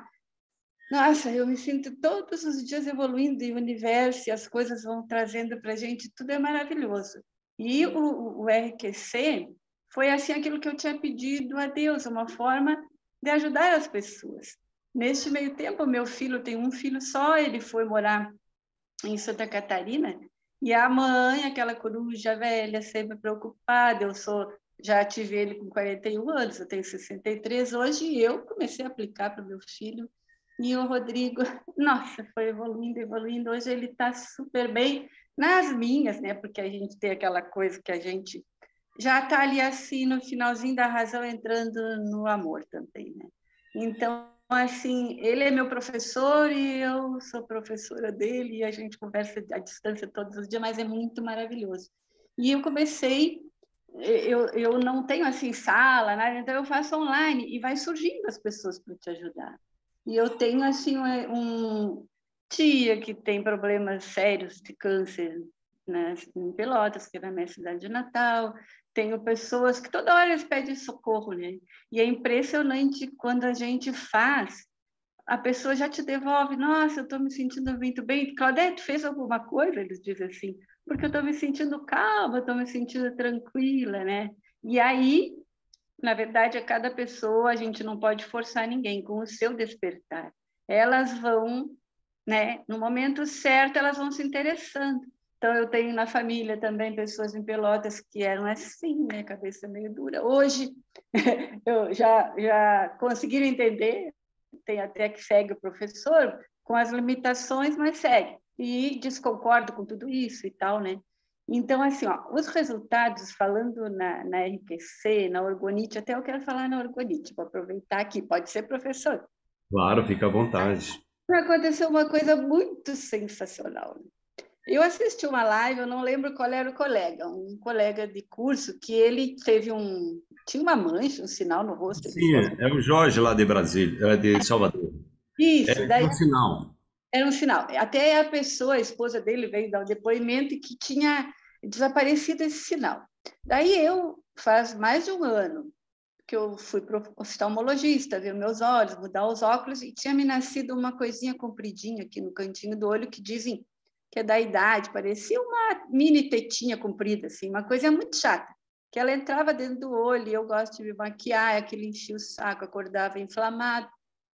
nossa, eu me sinto todos os dias evoluindo em o universo e as coisas vão trazendo para a gente, tudo é maravilhoso. E o, o R Q C foi, assim, aquilo que eu tinha pedido a Deus, uma forma de ajudar as pessoas. Neste meio tempo, meu filho tem um filho só, ele foi morar em Santa Catarina, e a mãe, aquela coruja velha, sempre preocupada, eu sou, já tive ele com quarenta e um anos, eu tenho sessenta e três hoje, e eu comecei a aplicar para o meu filho, e o Rodrigo, nossa, foi evoluindo, evoluindo, hoje ele está super bem nas minhas, né, porque a gente tem aquela coisa que a gente já está ali assim, no finalzinho da razão, entrando no amor também, né, então, assim, ele é meu professor e eu sou professora dele e a gente conversa à distância todos os dias, mas é muito maravilhoso. E eu comecei, eu, eu não tenho assim sala, né? Então eu faço online e vai surgindo as pessoas para te ajudar. E eu tenho assim um tia que tem problemas sérios de câncer, né, em Pelotas, que é na minha cidade de Natal. tenho pessoas que toda hora eles pedem socorro, né? E é impressionante quando a gente faz, a pessoa já te devolve, nossa, eu estou me sentindo muito bem. Claudete, fez alguma coisa? Eles dizem assim, porque eu estou me sentindo calma, estou me sentindo tranquila, né? E aí, na verdade, a cada pessoa, a gente não pode forçar ninguém com o seu despertar. Elas vão, né? No momento certo, elas vão se interessando. Então, eu tenho na família também pessoas em Pelotas que eram assim, né? Cabeça meio dura. Hoje, eu já, já conseguiram entender, tem até que segue o professor, com as limitações, mas segue. E desconcordo com tudo isso e tal, né? Então, assim, ó, os resultados, falando na, na R Q C, na orgonite, até eu quero falar na orgonite, vou aproveitar aqui, pode ser, professor? Claro, fica à vontade. Aconteceu uma coisa muito sensacional. Eu assisti uma live, eu não lembro qual era o colega, um colega de curso que ele teve um... Tinha uma mancha, um sinal no rosto. Ele Sim, é o Jorge lá de Brasília, é de Salvador. Isso, É daí um sinal. era um sinal. Até a pessoa, a esposa dele, veio dar o depoimento que tinha desaparecido esse sinal. Daí eu, faz mais de um ano, que eu fui para o oftalmologista, ver meus olhos, mudar os óculos, e tinha me nascido uma coisinha compridinha aqui no cantinho do olho, que dizem que é da idade, parecia uma mini tetinha comprida, assim, uma coisa muito chata, que ela entrava dentro do olho, e eu gosto de me maquiar, aquilo enchia o saco, acordava inflamado.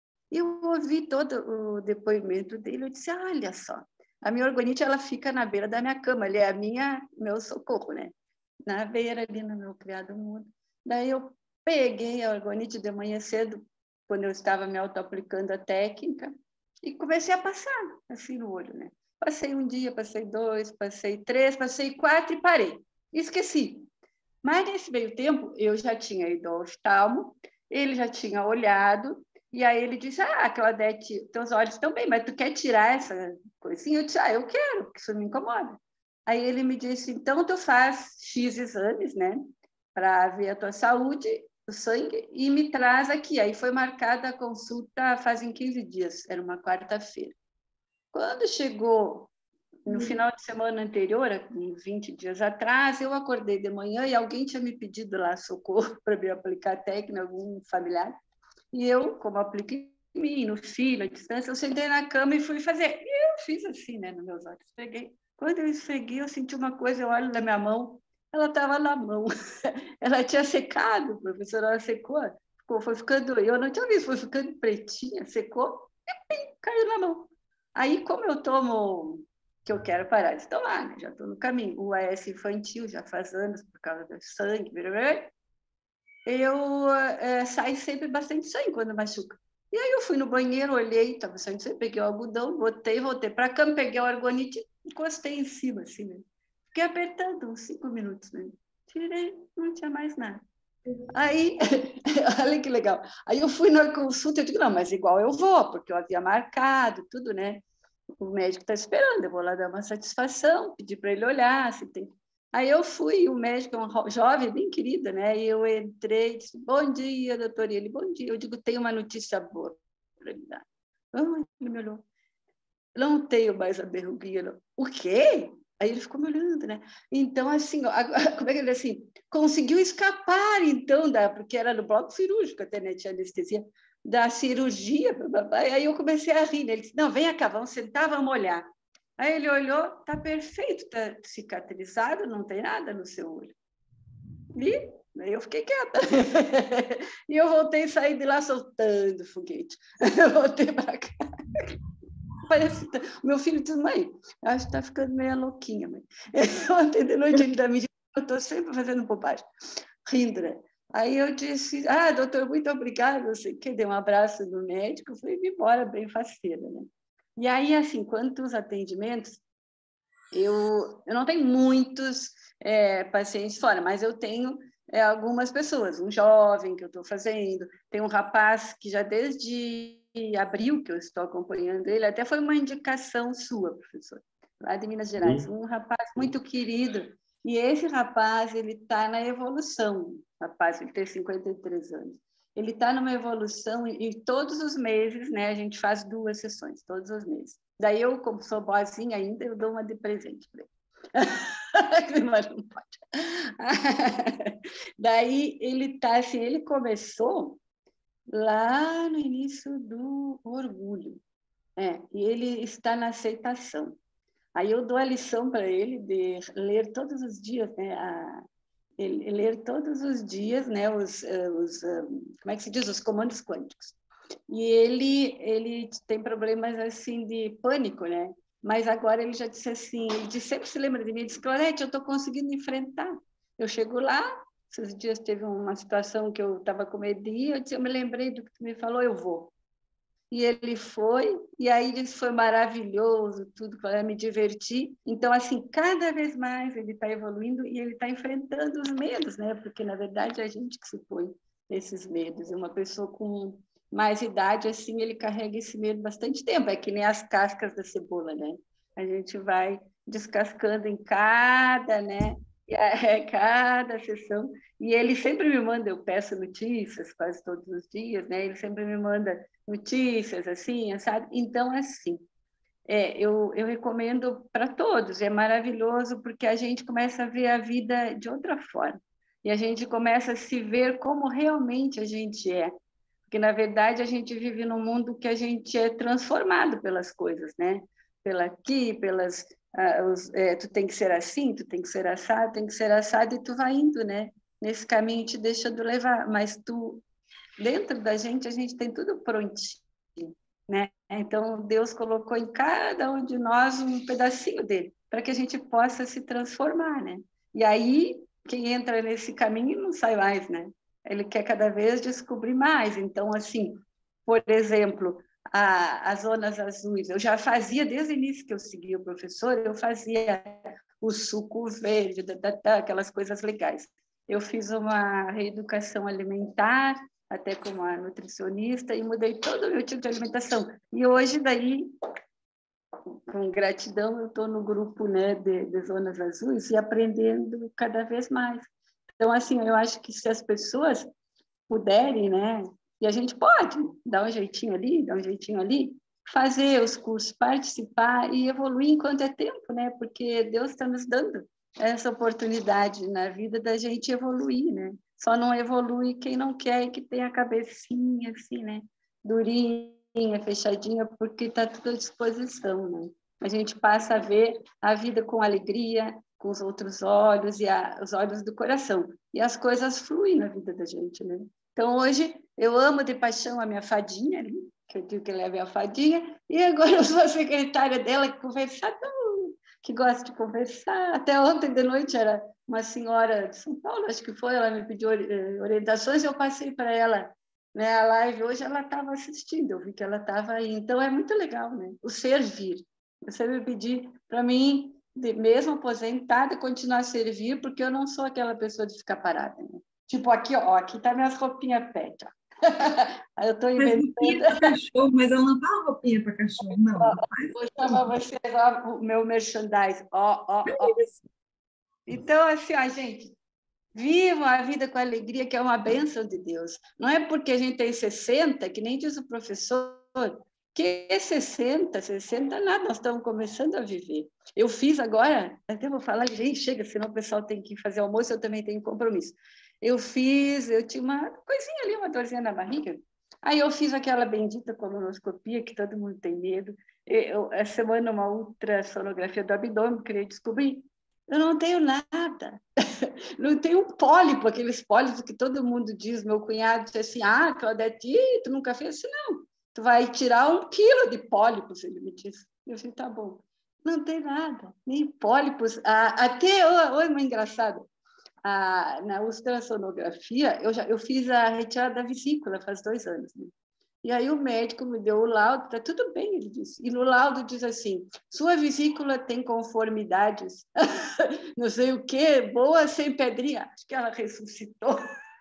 Eu ouvi todo o depoimento dele, eu disse, olha só, a minha orgonite, ela fica na beira da minha cama, ele é a minha, meu socorro, né? Na beira ali no meu criado mudo. Daí eu peguei a orgonite de manhã cedo, quando eu estava me auto-aplicando a técnica, e comecei a passar, assim, no olho, né? Passei um dia, passei dois, passei três, passei quatro e parei. Esqueci. Mas, nesse meio tempo, eu já tinha ido ao oftalmo, ele já tinha olhado, e aí ele disse, ah, Claudete, teus olhos estão bem, mas tu quer tirar essa coisinha? Eu disse, ah, eu quero, porque isso me incomoda. Aí ele me disse, então tu faz X exames, né, para ver a tua saúde, o sangue, e me traz aqui. Aí foi marcada a consulta fazem quinze dias, era uma quarta-feira. Quando chegou no final de semana anterior, vinte dias atrás, eu acordei de manhã e alguém tinha me pedido lá socorro para me aplicar técnica, algum familiar. E eu, como aplico em mim, no filho, à distância, eu sentei na cama e fui fazer. E eu fiz assim, né, nos meus olhos. Peguei. Quando eu esfreguei, eu senti uma coisa, eu olho na minha mão, ela estava na mão. Ela tinha secado, professora, ela secou, ficou, foi ficando, eu não tinha visto, foi ficando pretinha, secou, e pim, caiu na mão. Aí, como eu tomo, que eu quero parar de tomar, né? Já estou no caminho, o A S infantil, já faz anos, por causa do sangue, eu é, saio sempre bastante sangue quando machuca. E aí eu fui no banheiro, olhei, estava saindo sangue, peguei o algodão, botei, voltei para a cama, peguei o argonite, encostei em cima, assim, né? Fiquei apertando uns cinco minutos, né? Tirei, não tinha mais nada. Aí, olha que legal. Aí eu fui na consulta, eu digo, não, mas igual eu vou, porque eu havia marcado tudo, né? O médico está esperando, eu vou lá dar uma satisfação, pedir para ele olhar, se tem... Aí eu fui, o médico é um jovem, bem querido, né? E eu entrei, disse, bom dia, doutor. E ele, bom dia. Eu digo, tenho uma notícia boa para lhe dar. Ah, ele me olhou. Não tenho mais a verruguinha, não. O quê? Aí ele ficou me olhando, né? Então, assim, como é que ele assim? Conseguiu escapar, então, da, porque era no bloco cirúrgico, até, né? Tinha anestesia, da cirurgia. Aí eu comecei a rir, né? Ele disse, não, vem cá, vamos sentar, vamos olhar. Aí ele olhou, tá perfeito, tá cicatrizado, não tem nada no seu olho. E aí eu fiquei quieta. E eu voltei a sair de lá soltando foguete. Eu voltei para cá. Parece... Meu filho disse, mãe, acho que tá ficando meio louquinha, mãe. Ontem de noite ele me disse, eu estou sempre fazendo bobagem, rindo, né? Aí eu disse, ah, doutor, muito obrigada, não sei o quê, dei um abraço no médico, fui embora bem faceira, né? E aí, assim, quantos atendimentos, eu, eu não tenho muitos é, pacientes fora, mas eu tenho é, algumas pessoas, um jovem que eu estou fazendo, tem um rapaz que já desde abril que eu estou acompanhando ele, até foi uma indicação sua, professor, lá de Minas Gerais, um rapaz muito querido, e esse rapaz, ele está na evolução, rapaz, ele tem cinquenta e três anos. Ele está numa evolução e, e todos os meses, né, a gente faz duas sessões, todos os meses. Daí eu, como sou boazinha ainda, eu dou uma de presente para ele. Mas não pode. Daí ele tá assim, ele começou lá no início do orgulho, é, e ele está na aceitação. Aí eu dou a lição para ele de ler todos os dias, né, a, ele, ler todos os dias, né, os, os, como é que se diz, os comandos quânticos. E ele ele tem problemas assim de pânico, né? Mas agora ele já disse assim, ele disse, sempre se lembra de mim, ele disse, Clorete, eu estou conseguindo enfrentar. Eu chego lá, esses dias teve uma situação que eu estava com medo de ir, eu, disse, eu me lembrei do que tu me falou, eu vou. E ele foi, e aí disse, foi maravilhoso, tudo, para me divertir. Então, assim, cada vez mais ele está evoluindo e ele está enfrentando os medos, né? Porque, na verdade, é a gente que se põe esses medos. E uma pessoa com mais idade, assim, ele carrega esse medo bastante tempo. É que nem as cascas da cebola, né? A gente vai descascando em cada, né? É, cada sessão. E ele sempre me manda, eu peço notícias quase todos os dias, né? Ele sempre me manda notícias, assim, sabe? Então, assim, é, eu, eu recomendo para todos. É maravilhoso porque a gente começa a ver a vida de outra forma. E a gente começa a se ver como realmente a gente é. Porque, na verdade, a gente vive num mundo que a gente é transformado pelas coisas, né? Pela aqui, pelas... Ah, os, é, tu tem que ser assim, tu tem que ser assado, tem que ser assado, e tu vai indo, né? Nesse caminho te deixando levar. Mas tu, dentro da gente, a gente tem tudo prontinho, né? Então, Deus colocou em cada um de nós um pedacinho dele, para que a gente possa se transformar, né? E aí, quem entra nesse caminho não sai mais, né? Ele quer cada vez descobrir mais. Então, assim, por exemplo, a, as zonas azuis, eu já fazia, desde o início que eu seguia o professor, eu fazia o suco verde, da, da, da, aquelas coisas legais. Eu fiz uma reeducação alimentar, até como a nutricionista, e mudei todo o meu tipo de alimentação. E hoje, daí, com gratidão, eu estou no grupo, né, de, de zonas azuis e aprendendo cada vez mais. Então, assim, eu acho que se as pessoas puderem, né, e a gente pode dar um jeitinho ali, dar um jeitinho ali, fazer os cursos, participar e evoluir enquanto é tempo, né, porque Deus está nos dando essa oportunidade na vida da gente evoluir, né? Só não evolui quem não quer e que tem a cabecinha assim, né, durinha, fechadinha, porque está tudo à disposição, né? A gente passa a ver a vida com alegria, com os outros olhos e a, os olhos do coração. E as coisas fluem na vida da gente, né? Então, hoje, eu amo de paixão a minha fadinha ali, que eu digo que ela é a minha fadinha, e agora eu sou a secretária dela, que conversa, que gosta de conversar. Até ontem de noite era uma senhora de São Paulo, acho que foi, ela me pediu orientações, eu passei para ela, né, a live. Hoje ela estava assistindo, eu vi que ela estava aí. Então, é muito legal, né? O servir. Eu sempre pedi para mim, de, mesmo aposentada, continuar a servir, porque eu não sou aquela pessoa de ficar parada, né? Tipo, aqui, ó, aqui tá minhas roupinhas pet, ó. Eu estou inventando. Mas roupinha para cachorro, mas ela não fala roupinha para cachorro, não. Ó, vou chamar vocês, ó, o meu merchandise, ó, ó, ó. Então, assim, a gente, vivam a vida com alegria, que é uma bênção de Deus. Não é porque a gente tem sessenta, que nem diz o professor, que é sessenta, sessenta, nada, nós estamos começando a viver. Eu fiz agora, até vou falar, gente, chega, senão o pessoal tem que fazer almoço, eu também tenho compromisso. Eu fiz, eu tinha uma coisinha ali, uma dorzinha na barriga, aí eu fiz aquela bendita colonoscopia, que todo mundo tem medo. Eu, essa semana, uma ultrassonografia do abdômen, queria descobrir, eu não tenho nada, não tenho um pólipo, aqueles pólipos que todo mundo diz. Meu cunhado disse assim, ah, Claudete, tu nunca fez? Eu disse, não, tu vai tirar um quilo de pólipos, ele me disse. Eu disse, tá bom. Não tem nada, nem pólipos. Ah, até, oi, oh, engraçado, ah, na ultrassonografia, eu, já, eu fiz a retirada da vesícula faz dois anos, né? E aí o médico me deu o laudo, tá tudo bem, ele disse. E no laudo diz assim, sua vesícula tem conformidades, não sei o quê, boa sem pedrinha. Acho que ela ressuscitou.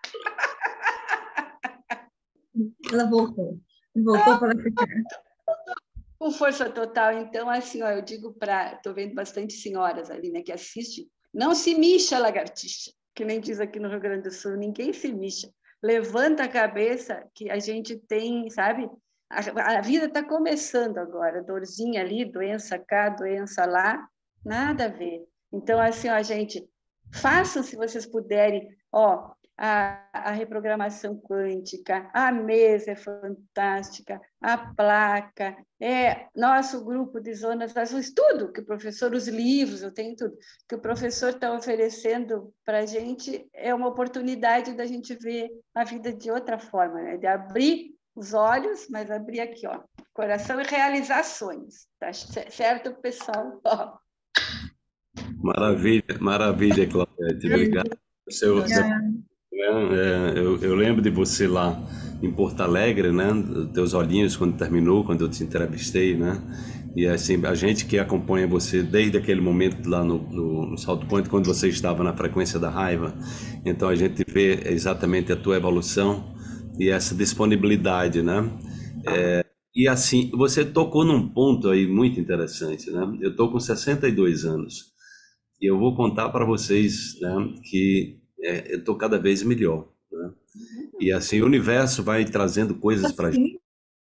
Ela voltou. Voltou para ficar. Com força total. Então, assim, ó, eu digo para... Estou vendo bastante senhoras ali, né, que assistem. Não se mixa, lagartixa, que nem diz aqui no Rio Grande do Sul. Ninguém se mixa. Levanta a cabeça, que a gente tem, sabe? A, a vida está começando agora. Dorzinha ali, doença cá, doença lá. Nada a ver. Então, assim, ó, gente, façam se vocês puderem, ó, a, a reprogramação quântica, a mesa é fantástica, a placa, é nosso grupo de zonas azuis, tudo que o professor, os livros, eu tenho tudo, que o professor está oferecendo para a gente é uma oportunidade da gente ver a vida de outra forma, né? De abrir os olhos, mas abrir aqui, ó, coração e realizar sonhos, tá certo, pessoal? Ó. Maravilha, maravilha, Claudete, obrigado. Seu, seu, é, eu, eu lembro de você lá em Porto Alegre, né? Teus olhinhos quando terminou, quando eu te entrevistei, né? E assim, a gente que acompanha você desde aquele momento lá no, no, no Salto Quântico, quando você estava na frequência da raiva, então a gente vê exatamente a tua evolução e essa disponibilidade, né? É, e assim, você tocou num ponto aí muito interessante, né? Eu tô com sessenta e dois anos e eu vou contar para vocês, né, que é, eu tô cada vez melhor, né? E assim, o universo vai trazendo coisas para gente.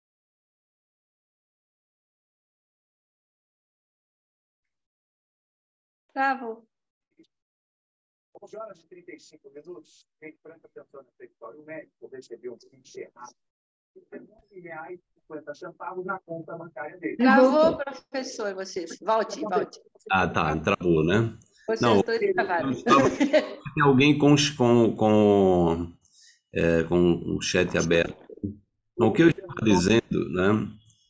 Travou. onze horas e trinta e cinco minutos, quem presta atenção no território, o médico recebeu um kit errado. dezenove reais e cinquenta centavos na conta bancária dele. Travou, professor, vocês. Volte, volte. Ah, tá, travou, né? Vocês Não, dois travaram. tem alguém com, com, com, é, com o chat aberto. Então, o que eu estava dizendo, né?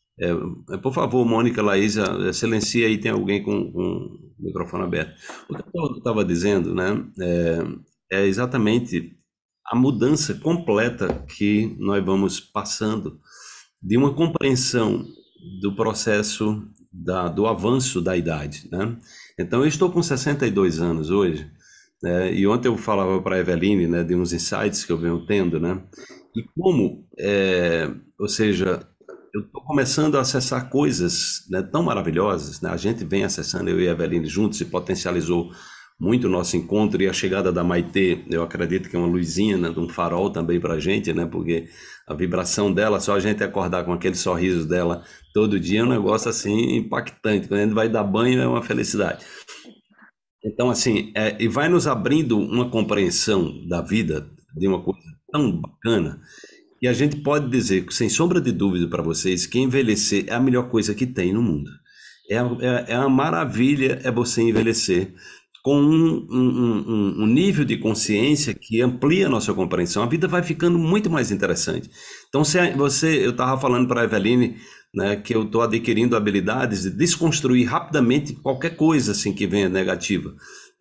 É, por favor, Mônica, Laísa, silencia aí, tem alguém com, com o microfone aberto. O que eu estava dizendo, né, é, é exatamente a mudança completa que nós vamos passando de uma compreensão do processo da, do avanço da idade, né? Então, eu estou com sessenta e dois anos hoje, né, e ontem eu falava para a Eveline, né, de uns insights que eu venho tendo, né, e como, é, ou seja, eu estou começando a acessar coisas, né, tão maravilhosas, né? A gente vem acessando, eu e a Eveline juntos, e potencializou muito o nosso encontro, e a chegada da Maitê, eu acredito que é uma luzinha, né, de um farol também para a gente, né, porque a vibração dela, só a gente acordar com aquele sorriso dela todo dia é um negócio assim impactante, quando a gente vai dar banho é uma felicidade. Então assim, é, e vai nos abrindo uma compreensão da vida, de uma coisa tão bacana, e a gente pode dizer, sem sombra de dúvida para vocês, que envelhecer é a melhor coisa que tem no mundo. É, é, é uma maravilha é você envelhecer com um, um, um, um nível de consciência que amplia a nossa compreensão. A vida vai ficando muito mais interessante. Então, se você, eu estava falando para a Eveline, né, que eu estou adquirindo habilidades de desconstruir rapidamente qualquer coisa assim, que venha negativa.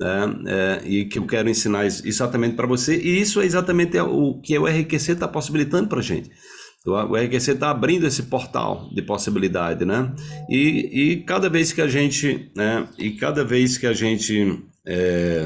É, é, e que eu quero ensinar exatamente para você, e isso é exatamente o que o R Q C está possibilitando para a gente. O R Q C está abrindo esse portal de possibilidade, né? E, e cada vez que a gente, né, e cada vez que a gente é,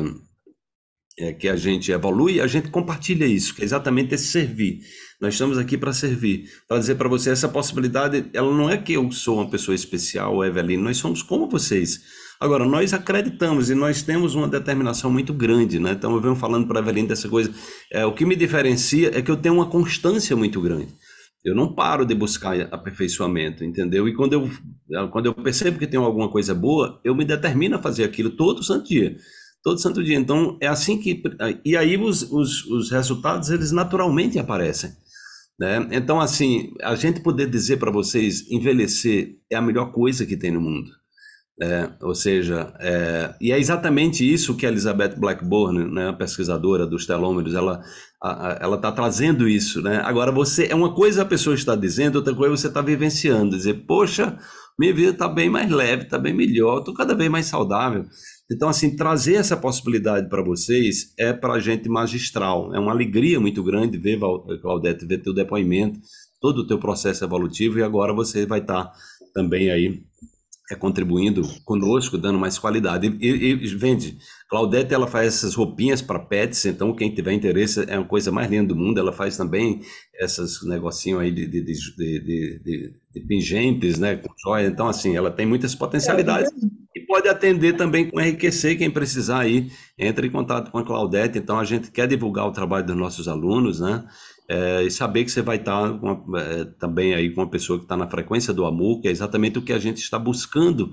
é, que a gente evolui, a gente compartilha isso, que é exatamente esse servir. Nós estamos aqui para servir, para dizer para você essa possibilidade. Ela não é que eu sou uma pessoa especial, Eveline, nós somos como vocês. Agora, nós acreditamos e nós temos uma determinação muito grande, né? Então, eu venho falando para a Eveline dessa coisa. É, o que me diferencia é que eu tenho uma constância muito grande. Eu não paro de buscar aperfeiçoamento, entendeu? E quando eu, quando eu percebo que tem alguma coisa boa, eu me determino a fazer aquilo todo santo dia. Todo santo dia. Então, é assim que... E aí, os, os, os resultados, eles naturalmente aparecem, né? Então, assim, a gente poder dizer para vocês, envelhecer é a melhor coisa que tem no mundo. É, ou seja, é, e é exatamente isso que a Elizabeth Blackburn, né, a pesquisadora dos telômeros, ela ela está trazendo isso, né? Agora, você, é uma coisa a pessoa está dizendo, outra coisa você está vivenciando, dizer, poxa, minha vida está bem mais leve, está bem melhor, estou cada vez mais saudável. Então, assim, trazer essa possibilidade para vocês é para a gente magistral, é uma alegria muito grande ver, Claudete, ver teu depoimento, todo o teu processo evolutivo, e agora você vai estar também aí é contribuindo conosco, dando mais qualidade. E, e, e vende, Claudete, ela faz essas roupinhas para pets, então quem tiver interesse, é uma coisa mais linda do mundo. Ela faz também esses negocinhos aí de, de, de, de, de, de pingentes, né, com joia. Então, assim, ela tem muitas potencialidades e pode atender também com R Q C, quem precisar aí, entre em contato com a Claudete. Então, a gente quer divulgar o trabalho dos nossos alunos, né? É, e saber que você vai estar com, é, também aí com uma pessoa que está na frequência do amor, que é exatamente o que a gente está buscando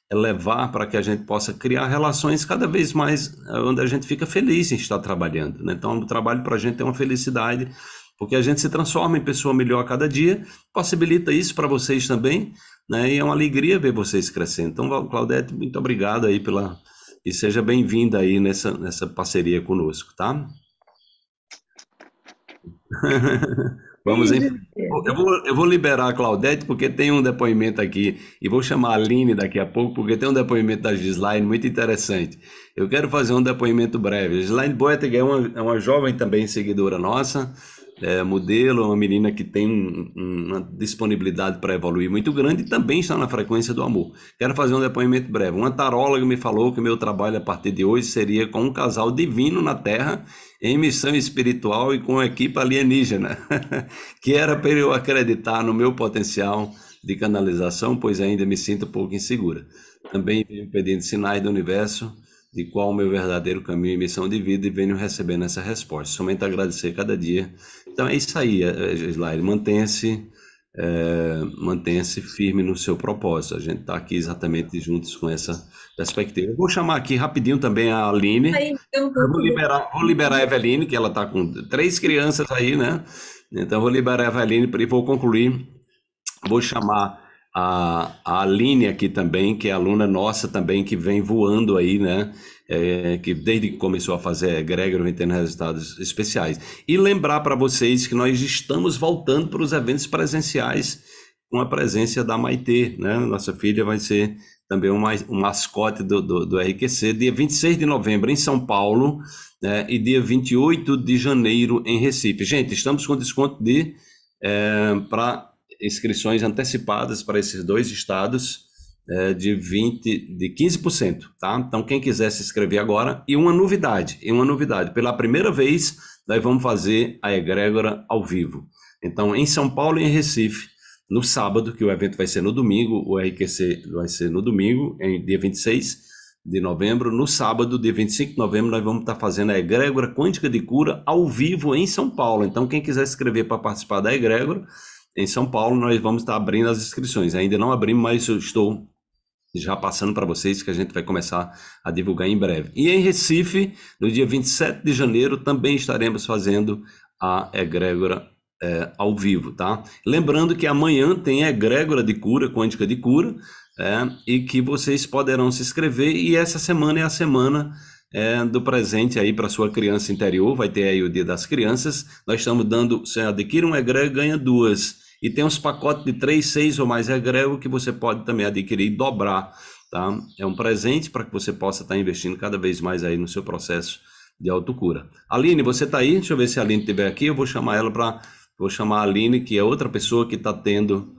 é levar para que a gente possa criar relações cada vez mais eh, onde a gente fica feliz em estar trabalhando, né? Então, o trabalho para a gente é uma felicidade, porque a gente se transforma em pessoa melhor a cada dia, possibilita isso para vocês também, né? E é uma alegria ver vocês crescendo. Então, Claudete, muito obrigado aí pela... E seja bem-vinda aí nessa, nessa parceria conosco, tá? Vamos em... Eu vou, eu vou liberar a Claudete, porque tem um depoimento aqui, e vou chamar a Aline daqui a pouco, porque tem um depoimento da Gislaine muito interessante. Eu quero fazer um depoimento breve. A Gislaine Boettiger é uma, é uma jovem também seguidora nossa, é, modelo, uma menina que tem um, uma disponibilidade para evoluir muito grande e também está na frequência do amor. Quero fazer um depoimento breve. Uma taróloga me falou que o meu trabalho a partir de hoje seria com um casal divino na Terra, em missão espiritual e com equipe alienígena, que era para eu acreditar no meu potencial de canalização, pois ainda me sinto um pouco insegura. Também venho pedindo sinais do universo de qual o meu verdadeiro caminho e missão de vida e venho recebendo essa resposta. Somente agradecer cada dia. Então é isso aí, Gislaine, mantenha-se é, mantenha-se firme no seu propósito. A gente está aqui exatamente juntos com essa perspectiva. Eu vou chamar aqui rapidinho também a Aline. Aí, então, Eu vou liberar, vou liberar a Eveline, que ela está com três crianças aí, né? Então, vou liberar a Eveline e vou concluir. Vou chamar a, a Aline aqui também, que é aluna nossa também, que vem voando aí, né? É, que desde que começou a fazer egrégora vem tendo resultados especiais. E lembrar para vocês que nós estamos voltando para os eventos presenciais com a presença da Maitê, né? Nossa filha vai ser também um, um mascote do, do, do R Q C, dia vinte e seis de novembro em São Paulo, né? E dia vinte e oito de janeiro em Recife. Gente, estamos com desconto de é, para inscrições antecipadas para esses dois estados, é, de vinte, de quinze por cento, tá? Então, quem quiser se inscrever agora, e uma novidade, e uma novidade, pela primeira vez, nós vamos fazer a egrégora ao vivo. Então, em São Paulo e em Recife, no sábado, que o evento vai ser no domingo, o R Q C vai ser no domingo, em dia vinte e seis de novembro, no sábado, dia vinte e cinco de novembro, nós vamos estar fazendo a egrégora quântica de cura ao vivo em São Paulo. Então, quem quiser se inscrever para participar da egrégora, em São Paulo, nós vamos estar abrindo as inscrições. Ainda não abrimos, mas eu estou já passando para vocês que a gente vai começar a divulgar em breve. E em Recife, no dia vinte e sete de janeiro, também estaremos fazendo a egrégora é, ao vivo, tá? Lembrando que amanhã tem a egrégora de cura, quântica de cura, é, e que vocês poderão se inscrever, e essa semana é a semana é, do presente aí para sua criança interior, vai ter aí o Dia das Crianças. Nós estamos dando, você adquire um egrégora, ganha duas. E tem uns pacotes de três, seis ou mais egrégor que você pode também adquirir e dobrar, tá? É um presente para que você possa estar investindo cada vez mais aí no seu processo de autocura. Aline, você está aí? Deixa eu ver se a Aline estiver aqui. Eu vou chamar ela para... Vou chamar a Aline, que é outra pessoa que está tendo...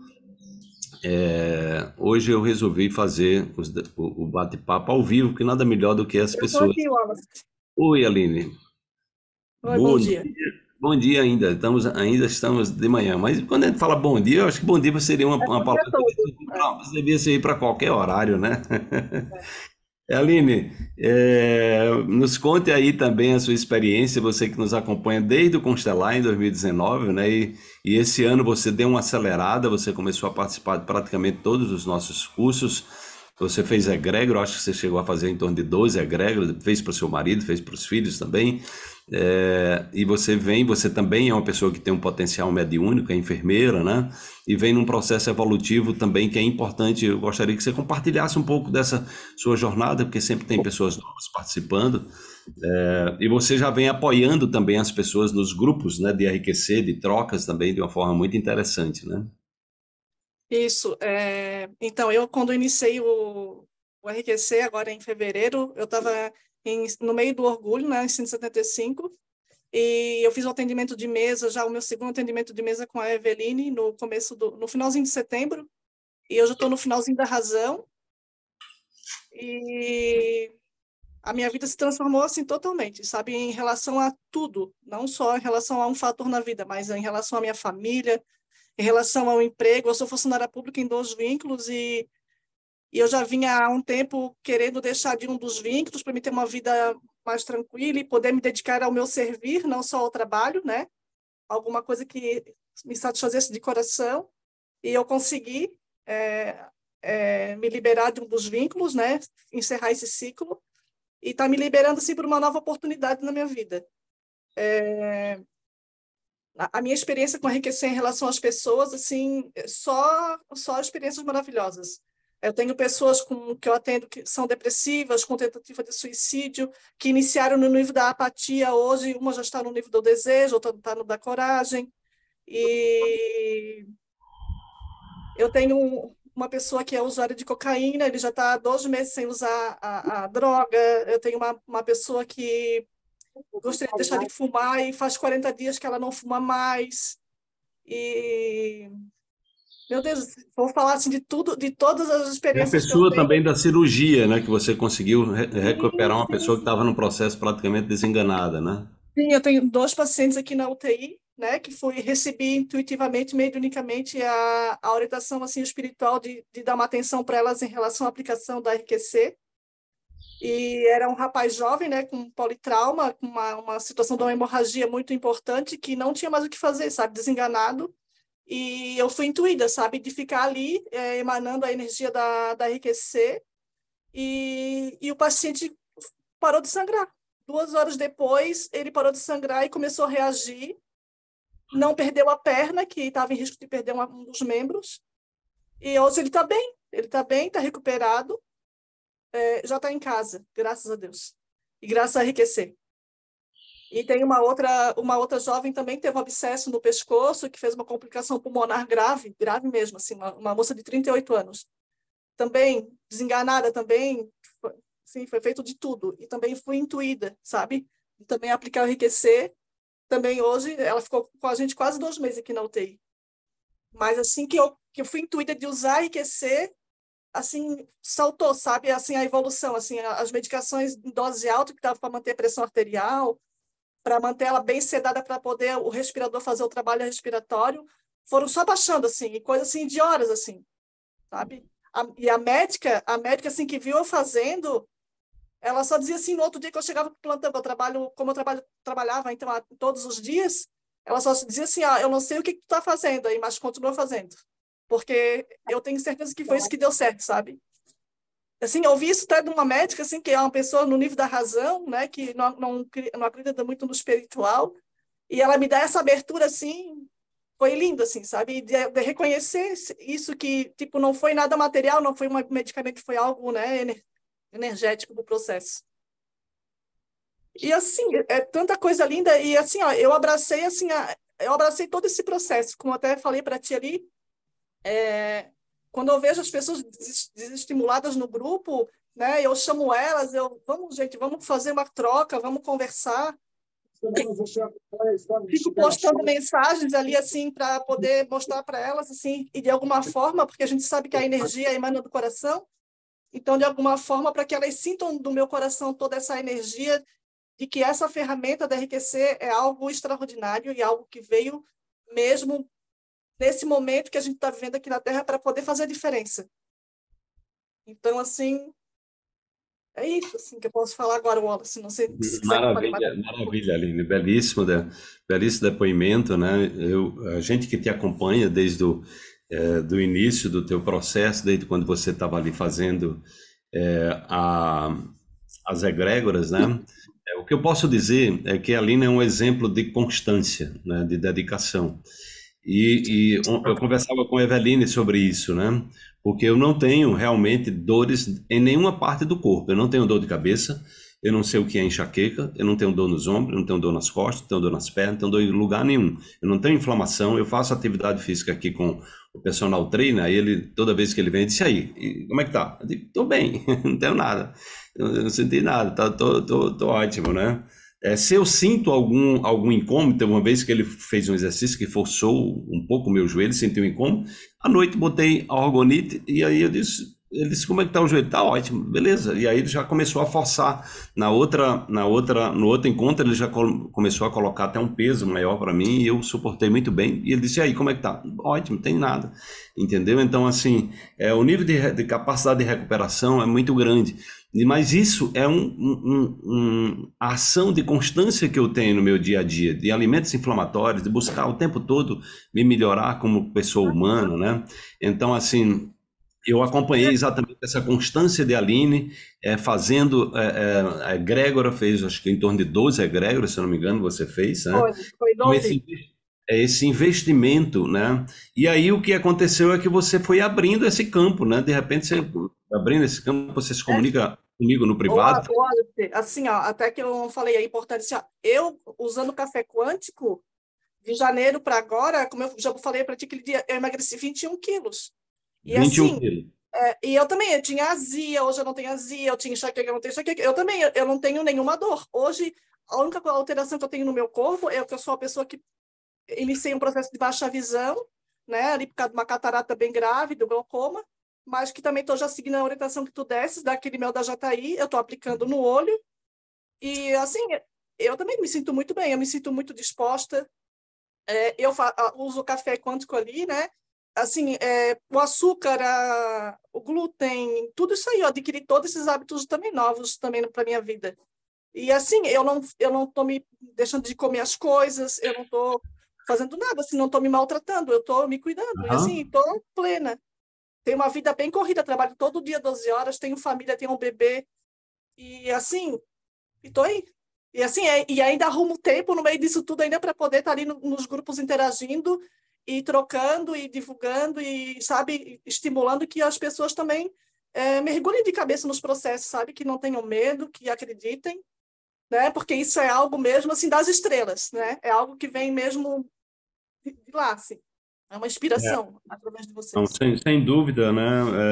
É, hoje eu resolvi fazer os, o, o bate-papo ao vivo, que nada melhor do que as Eu pessoas... aqui, Wallace. Oi, Aline. Oi, bom, bom dia. dia. Bom dia ainda, estamos, ainda estamos de manhã, mas quando a gente fala bom dia, eu acho que bom dia seria uma, uma palavra que devia ser para qualquer horário, né? É. Aline, é, nos conte aí também a sua experiência, você que nos acompanha desde o Constelar em dois mil e dezenove, né? E, e esse ano você deu uma acelerada, você começou a participar de praticamente todos os nossos cursos. Você fez egrégora, acho que você chegou a fazer em torno de doze egrégoras, fez para o seu marido, fez para os filhos também. É, e você vem, você também é uma pessoa que tem um potencial mediúnico, é enfermeira, né? E vem num processo evolutivo também que é importante. Eu gostaria que você compartilhasse um pouco dessa sua jornada, porque sempre tem pessoas novas participando. É, e você já vem apoiando também as pessoas nos grupos, né, de R Q C, de trocas também, de uma forma muito interessante, né? Isso. É... Então, eu quando iniciei o, o R Q C, agora em fevereiro, eu estava no meio do orgulho, né, em cento e setenta e cinco, e eu fiz o atendimento de mesa, já o meu segundo atendimento de mesa com a Eveline, no começo do, no finalzinho de setembro, e hoje eu estou no finalzinho da razão, e a minha vida se transformou assim totalmente, sabe, em relação a tudo, não só em relação a um fator na vida, mas em relação à minha família, em relação ao emprego. Eu sou funcionária pública em dois vínculos e, e eu já vinha há um tempo querendo deixar de um dos vínculos para me ter uma vida mais tranquila e poder me dedicar ao meu servir, não só ao trabalho, né? Alguma coisa que me satisfazesse de coração. E eu consegui. É, é, me liberar de um dos vínculos, né? Encerrar esse ciclo, e está me liberando assim, para uma nova oportunidade na minha vida. É, a minha experiência com enriquecer em relação às pessoas, assim, só, só experiências maravilhosas. Eu tenho pessoas com, que eu atendo que são depressivas, com tentativa de suicídio, que iniciaram no nível da apatia, hoje uma já está no nível do desejo, outra está no da coragem. E eu tenho uma pessoa que é usuária de cocaína, ele já está há doze meses sem usar a, a droga. Eu tenho uma, uma pessoa que gostaria de deixar de fumar e faz quarenta dias que ela não fuma mais. E, meu Deus, vou falar assim de tudo, de todas as E a experiências que eu pessoa tenho. também da cirurgia, né? Que você conseguiu re- recuperar uma pessoa que estava no processo praticamente desenganada, né? Sim, eu tenho dois pacientes aqui na U T I, né, que fui recebi intuitivamente, mediunicamente, a, a orientação assim espiritual de, de dar uma atenção para elas em relação à aplicação da R Q C. E era um rapaz jovem, né, com politrauma, com uma, uma situação de uma hemorragia muito importante, que não tinha mais o que fazer, sabe, desenganado. E eu fui intuída, sabe, de ficar ali, é, emanando a energia da, da R Q C, e, e o paciente parou de sangrar. Duas horas depois, ele parou de sangrar e começou a reagir. Não perdeu a perna, que estava em risco de perder uma, um dos membros. E hoje ele está bem, ele está bem, está recuperado, é, já está em casa, graças a Deus. E graças a R Q C. E tem uma outra, uma outra jovem também que teve um abscesso no pescoço, que fez uma complicação pulmonar grave, grave mesmo, assim, uma, uma moça de trinta e oito anos. Também, desenganada também, foi, sim, foi feito de tudo. E também fui intuída, sabe? E também aplicar o R Q C. Também hoje, ela ficou com a gente quase dois meses aqui na U T I. Mas assim que eu, que eu fui intuída de usar R Q C, assim, saltou, sabe? Assim, a evolução, assim, as medicações em dose alta que estavam para manter a pressão arterial, para manter ela bem sedada para poder o respirador fazer o trabalho respiratório, foram só baixando, assim, e coisa assim de horas, assim, sabe? A, e a médica, a médica, assim, que viu eu fazendo, ela só dizia assim, no outro dia que eu chegava para o plantão, eu trabalho, como eu trabalho, trabalhava, então, todos os dias, ela só dizia assim, ah, eu não sei o que tu está fazendo aí, mas continua fazendo. Porque eu tenho certeza que foi isso que deu certo, sabe? Assim, eu ouvi isso até de uma médica, assim, que é uma pessoa no nível da razão, né, que não, não, não acredita muito no espiritual, e ela me dá essa abertura, assim, foi lindo, assim, sabe? De, de reconhecer isso que, tipo, não foi nada material, não foi um medicamento, foi algo, né, energético do processo. E, assim, é tanta coisa linda, e, assim, ó, eu abracei, assim, a, eu abracei todo esse processo, como até falei para ti ali, é, quando eu vejo as pessoas desestimuladas no grupo, né, eu chamo elas, eu, vamos, gente, vamos fazer uma troca, vamos conversar. Fico postando mensagens ali, assim, para poder mostrar para elas, assim, e de alguma forma, porque a gente sabe que a energia emana do coração, então, de alguma forma, para que elas sintam do meu coração toda essa energia de que essa ferramenta da R Q C é algo extraordinário e algo que veio mesmo nesse momento que a gente está vivendo aqui na Terra para poder fazer a diferença. Então, assim, é isso assim, que eu posso falar agora, Wallace. Não sei se quiser que eu fale mais. Maravilha, maravilha, Aline. Belíssimo, de- belíssimo depoimento, né? Eu, a gente que te acompanha desde o eh, do início do teu processo, desde quando você estava ali fazendo eh, a, as egrégoras, né? Eh, O que eu posso dizer é que a Aline é um exemplo de constância, né? De dedicação. E, e on- eu conversava com a Eveline sobre isso, né? Porque eu não tenho realmente dores em nenhuma parte do corpo. Eu não tenho dor de cabeça, eu não sei o que é enxaqueca, eu não tenho dor nos ombros, eu não tenho dor nas costas, não tenho dor nas pernas, não tenho dor em lugar nenhum. Eu não tenho inflamação, eu faço atividade física aqui com o personal trainer, aí ele, toda vez que ele vem, ele diz, "E aí, e como é que tá?" Eu digo, tô bem, não tenho nada, eu não senti nada, tá, tô, tô, tô ótimo, né? É, se eu sinto algum, algum incômodo, teve uma vez que ele fez um exercício que forçou um pouco o meu joelho, senti um incômodo, à noite botei a orgonite e aí eu disse, ele disse, como é que tá o joelho? Tá ótimo, beleza. E aí ele já começou a forçar. Na outra, na outra, no outro encontro ele já col- começou a colocar até um peso maior para mim e eu suportei muito bem. E ele disse, e aí, como é que tá? Ótimo, não tem nada. Entendeu? Então, assim, é, o nível de, re- de capacidade de recuperação é muito grande. E- Mas isso é um, um- um- um- a ação de constância que eu tenho no meu dia a dia, de alimentos inflamatórios, de buscar o tempo todo me melhorar como pessoa humana, né? Então, assim, Eu acompanhei exatamente essa constância de Aline, é, fazendo, é, é, a egrégora fez, acho que em torno de doze egrégoras, se eu não me engano, você fez, né? Foi, foi Então, esse, doze. é esse investimento, né? E aí o que aconteceu é que você foi abrindo esse campo, né? De repente, você abrindo esse campo, você se comunica comigo no Ô, privado. ô, Alice, assim, ó, até que eu não falei, é importante, assim, ó, eu usando café quântico, de janeiro para agora, como eu já falei para ti aquele dia, eu emagreci vinte e um quilos. E vinte e um assim, quilos. é, e eu também, eu tinha azia, hoje eu não tenho azia, eu tinha enxaqueca, eu não tenho enxaqueca, eu também, eu, eu não tenho nenhuma dor. Hoje, a única alteração que eu tenho no meu corpo é que eu sou uma pessoa que iniciei um processo de baixa visão, né, ali por causa de uma catarata bem grave, do glaucoma, mas que também estou já seguindo a orientação que tu desses, daquele mel da Jataí, eu estou aplicando no olho, e assim, eu também me sinto muito bem, eu me sinto muito disposta, é, eu fa- uso café quântico ali, né, assim, é, o açúcar, a, o glúten, tudo isso aí, eu adquiri todos esses hábitos também novos também para minha vida. E assim, eu não eu não estou me deixando de comer as coisas, eu não estou fazendo nada, assim, não estou me maltratando, eu estou me cuidando. E assim, Aham. estou plena. Tenho uma vida bem corrida, trabalho todo dia doze horas, tenho família, tenho um bebê. E assim, estou aí. E assim, é, e ainda arrumo tempo no meio disso tudo ainda para poder estar ali no, nos grupos interagindo e trocando e divulgando e, sabe, estimulando que as pessoas também é, mergulhem de cabeça nos processos, sabe? Que não tenham medo, que acreditem, né? Porque isso é algo mesmo assim das estrelas, né? É algo que vem mesmo de lá, assim. É uma inspiração através de Não, vocês. sem, sem dúvida, né?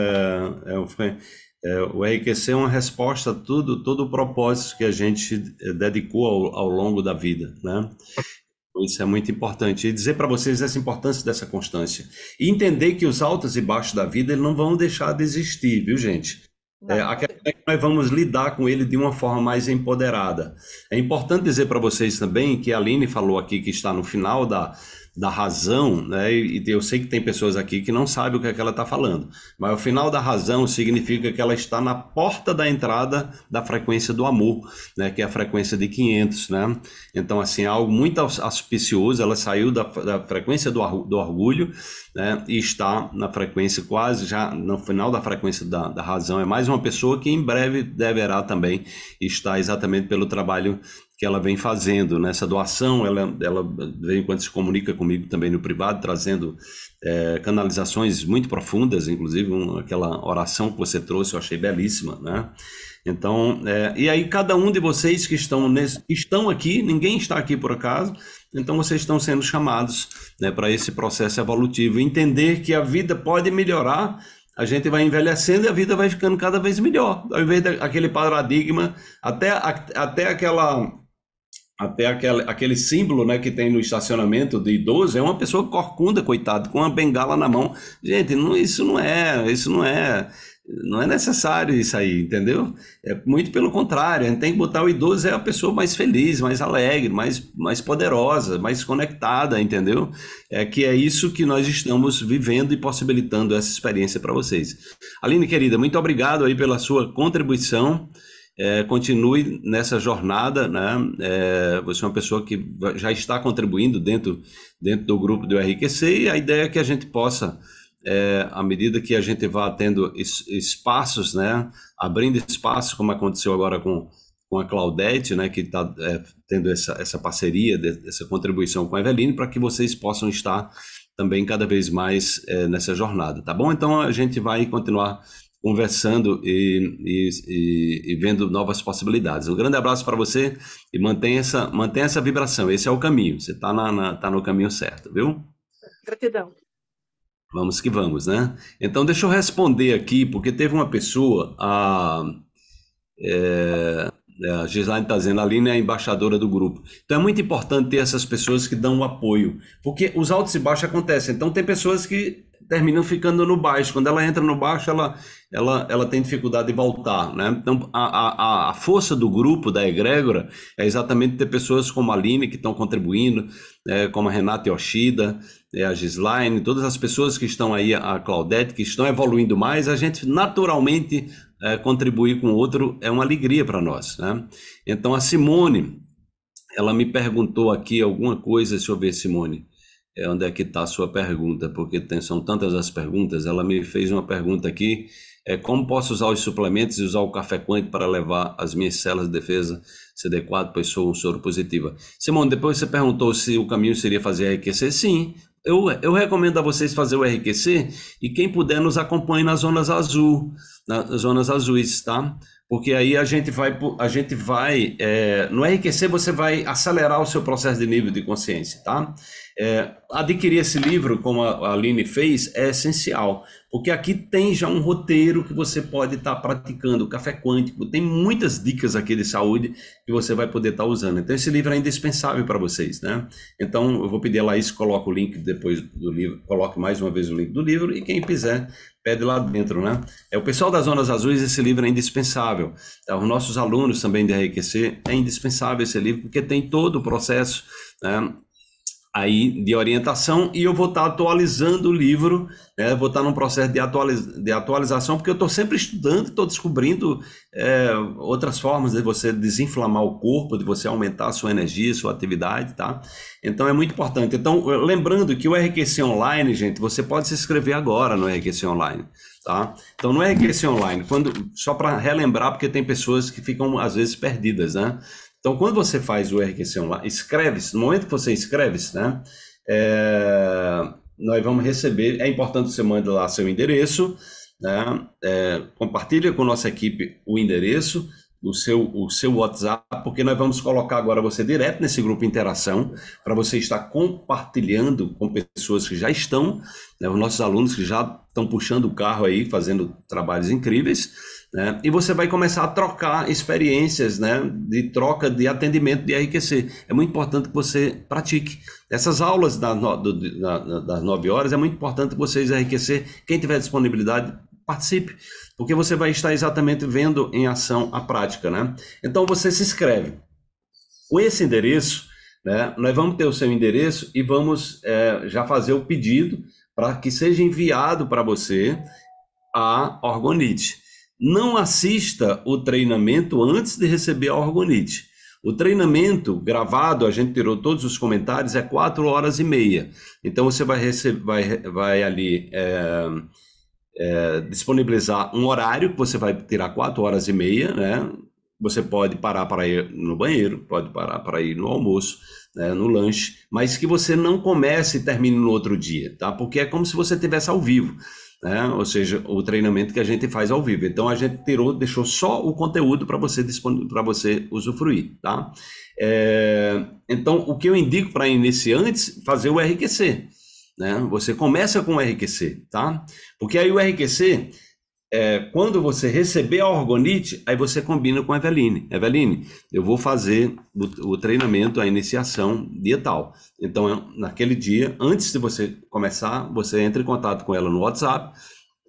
É, é, o- é, o R Q C é uma resposta a tudo, todo o propósito que a gente eh, dedicou ao, ao longo da vida, né? Isso é muito importante. E dizer para vocês essa importância dessa constância. E entender que os altos e baixos da vida eles não vão deixar de existir, viu, gente? É, Não, a não questão tem. é que nós vamos lidar com ele de uma forma mais empoderada. É importante dizer para vocês também que a Aline falou aqui que está no final da, da razão, né? E eu sei que tem pessoas aqui que não sabem o que é que ela está falando, mas o final da razão significa que ela está na porta da entrada da frequência do amor, né? Que é a frequência de quinhentos, né? Então, assim, é algo muito auspicioso. Ela saiu da, da frequência do, do orgulho, né? E está na frequência quase já no final da frequência da, da razão. É mais uma pessoa que em breve deverá também estar exatamente pelo trabalho que ela vem fazendo nessa doação. Ela, ela vem quando se comunica comigo também no privado, trazendo é, canalizações muito profundas, inclusive um, aquela oração que você trouxe, eu achei belíssima, né? Então, é, e aí cada um de vocês que estão, nesse, estão aqui, ninguém está aqui por acaso, então vocês estão sendo chamados, né, para esse processo evolutivo, entender que a vida pode melhorar, a gente vai envelhecendo e a vida vai ficando cada vez melhor, ao invés daquele paradigma, até, até aquela... Até aquele, aquele símbolo, né, que tem no estacionamento de idoso é uma pessoa corcunda, coitado, com uma bengala na mão. Gente, não, isso não é, isso não é, não é necessário isso aí, entendeu? É muito pelo contrário, a gente tem que botar o idoso é a pessoa mais feliz, mais alegre, mais, mais poderosa, mais conectada, entendeu? É que é isso que nós estamos vivendo e possibilitando essa experiência para vocês. Aline, querida, muito obrigado aí pela sua contribuição. É, continue nessa jornada, né? É, você é uma pessoa que já está contribuindo dentro, dentro do grupo do R Q C e a ideia é que a gente possa, é, à medida que a gente vá tendo es, espaços, né? Abrindo espaços, como aconteceu agora com, com a Claudete, né? Que está é, tendo essa, essa parceria, de, essa contribuição com a Eveline, para que vocês possam estar também cada vez mais é, nessa jornada, tá bom? Então a gente vai continuar conversando e, e, e, e vendo novas possibilidades. Um grande abraço para você e mantenha essa, mantenha essa vibração. Esse é o caminho. Você está na, na, tá no caminho certo, viu? Gratidão. Vamos que vamos, né? Então, deixa eu responder aqui, porque teve uma pessoa, a, é, a Gislaine está dizendo, a Aline é a embaixadora do grupo. Então, é muito importante ter essas pessoas que dão o apoio, porque os altos e baixos acontecem. Então, tem pessoas que terminam ficando no baixo. Quando ela entra no baixo, ela, ela, ela tem dificuldade de voltar, né? Então, a, a, a força do grupo, da egrégora, é exatamente ter pessoas como a Aline, que estão contribuindo, é, como a Renata Yoshida, é, a Gislaine, todas as pessoas que estão aí, a Claudete, que estão evoluindo mais, a gente naturalmente é, contribuir com o outro é uma alegria para nós, né? Então, a Simone, ela me perguntou aqui alguma coisa, deixa eu ver, Simone. é onde é que está a sua pergunta, porque tem, são tantas as perguntas. Ela me fez uma pergunta aqui, é como posso usar os suplementos e usar o café quântico para levar as minhas células de defesa C D quatro, pois sou um soro positiva. Simone, depois você perguntou se o caminho seria fazer R Q C. Sim, eu, eu recomendo a vocês fazer o R Q C, e quem puder nos acompanhe nas zonas azul, nas zonas azuis, tá? Porque aí a gente vai, a gente vai é, no R Q C você vai acelerar o seu processo de nível de consciência, tá? É, adquirir esse livro, como a Aline fez, é essencial, porque aqui tem já um roteiro que você pode estar tá praticando, o Café Quântico, tem muitas dicas aqui de saúde que você vai poder estar tá usando. Então esse livro é indispensável para vocês, né? Então eu vou pedir a Laís que coloque o link depois do livro, coloque mais uma vez o link do livro, e quem quiser pede lá dentro, né? É o pessoal das Zonas Azuis, esse livro é indispensável. Os nossos alunos também de R Q C, é indispensável esse livro, porque tem todo o processo, né, aí de orientação, e eu vou estar atualizando o livro, né, vou estar num processo de, atualiz de atualização, porque eu estou sempre estudando, estou descobrindo é, outras formas de você desinflamar o corpo, de você aumentar a sua energia, sua atividade, tá? Então é muito importante. Então, lembrando que o R Q C Online, gente, você pode se inscrever agora no R Q C Online, tá? Então no R Q C Online, quando, só para relembrar, porque tem pessoas que ficam às vezes perdidas, né? Então, quando você faz o R Q C Online, escreve-se, no momento que você escreve-se, né, é, nós vamos receber, é importante que você mande lá seu endereço, né, é, compartilha com a nossa equipe o endereço, o seu, o seu WhatsApp, porque nós vamos colocar agora você direto nesse grupo Interação, para você estar compartilhando com pessoas que já estão, né, os nossos alunos que já estão puxando o carro aí, fazendo trabalhos incríveis, né, e você vai começar a trocar experiências, né, de troca de atendimento de R Q C. É muito importante que você pratique. Essas aulas das, no, do, da, das nove horas, é muito importante que vocês, R Q C, quem tiver disponibilidade, participe, porque você vai estar exatamente vendo em ação a prática, né? Então você se inscreve. Com esse endereço, né, nós vamos ter o seu endereço e vamos é, já fazer o pedido para que seja enviado para você a orgonite. Não assista o treinamento antes de receber a orgonite. O treinamento gravado, a gente tirou todos os comentários, é quatro horas e meia. Então você vai, receber, vai, vai ali é, é, disponibilizar um horário que você vai tirar quatro horas e meia, né? Você pode parar para ir no banheiro, pode parar para ir no almoço, né, no lanche, mas que você não comece e termine no outro dia, tá? Porque é como se você estivesse ao vivo, né? Ou seja, o treinamento que a gente faz ao vivo. Então a gente tirou, deixou só o conteúdo para você para você usufruir, tá? É, então o que eu indico para iniciantes, fazer o R Q C, né? Você começa com o R Q C, tá? Porque aí o R Q C, é, quando você receber a orgonite, aí você combina com a Eveline. Eveline, eu vou fazer o, o treinamento, a iniciação, dia tal. Então, naquele dia, antes de você começar, você entra em contato com ela no WhatsApp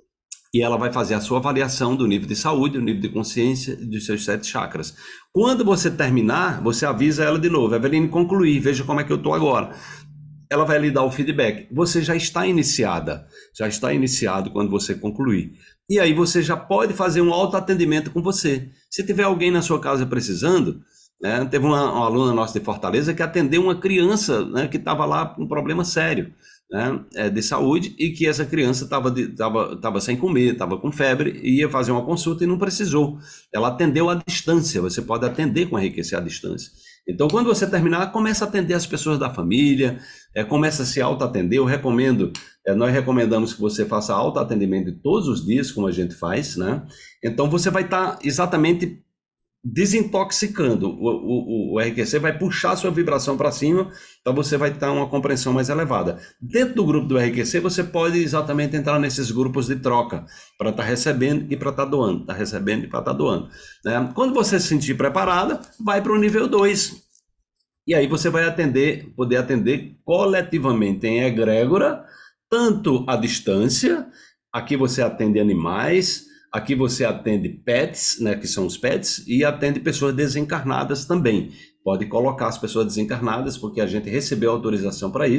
e ela vai fazer a sua avaliação do nível de saúde, do nível de consciência e dos seus sete chakras. Quando você terminar, você avisa ela de novo. Eveline, concluí, veja como é que eu estou agora. Ela vai lhe dar o feedback. Você já está iniciada, já está iniciado quando você concluir. E aí você já pode fazer um autoatendimento com você. Se tiver alguém na sua casa precisando, né, teve uma, uma aluna nossa de Fortaleza que atendeu uma criança, né, que estava lá com um problema sério, né, de saúde, e que essa criança estava tava, tava sem comer, estava com febre, e ia fazer uma consulta e não precisou. Ela atendeu à distância, você pode atender com R Q C à distância. Então, quando você terminar, começa a atender as pessoas da família, é, começa a se auto-atender. Eu recomendo, é, nós recomendamos que você faça auto-atendimento todos os dias, como a gente faz, né? Então, você vai estar exatamente desintoxicando. O, o, o R Q C vai puxar a sua vibração para cima, então você vai ter uma compreensão mais elevada. Dentro do grupo do R Q C, você pode exatamente entrar nesses grupos de troca, para estar recebendo e para estar doando, estar recebendo e para estar doando, né? Quando você se sentir preparada, vai para o nível dois. E aí você vai atender, poder atender coletivamente em egrégora, tanto à distância, aqui você atende animais, aqui você atende pets, né, que são os pets, e atende pessoas desencarnadas também. Pode colocar as pessoas desencarnadas, porque a gente recebeu autorização para isso,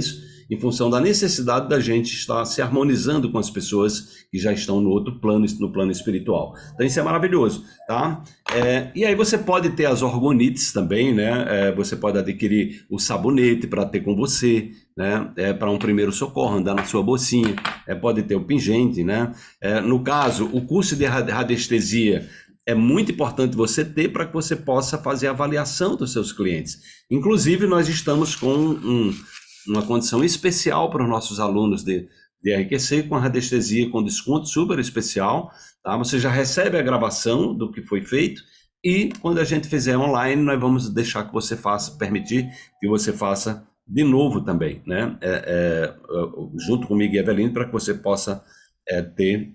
em função da necessidade da gente estar se harmonizando com as pessoas que já estão no outro plano, no plano espiritual. Então isso é maravilhoso, tá? É, e aí você pode ter as orgonites também, né? É, você pode adquirir o sabonete para ter com você, né? É, para um primeiro socorro, andar na sua bolsinha. É, pode ter o pingente, né? É, no caso, o curso de radiestesia é muito importante você ter para que você possa fazer a avaliação dos seus clientes. Inclusive, nós estamos com um, uma condição especial para os nossos alunos de, de R Q C, com a radiestesia com desconto super especial. Tá? Você já recebe a gravação do que foi feito e quando a gente fizer online, nós vamos deixar que você faça, permitir que você faça de novo também, né? É, é, junto comigo e Eveline, para que você possa é, ter...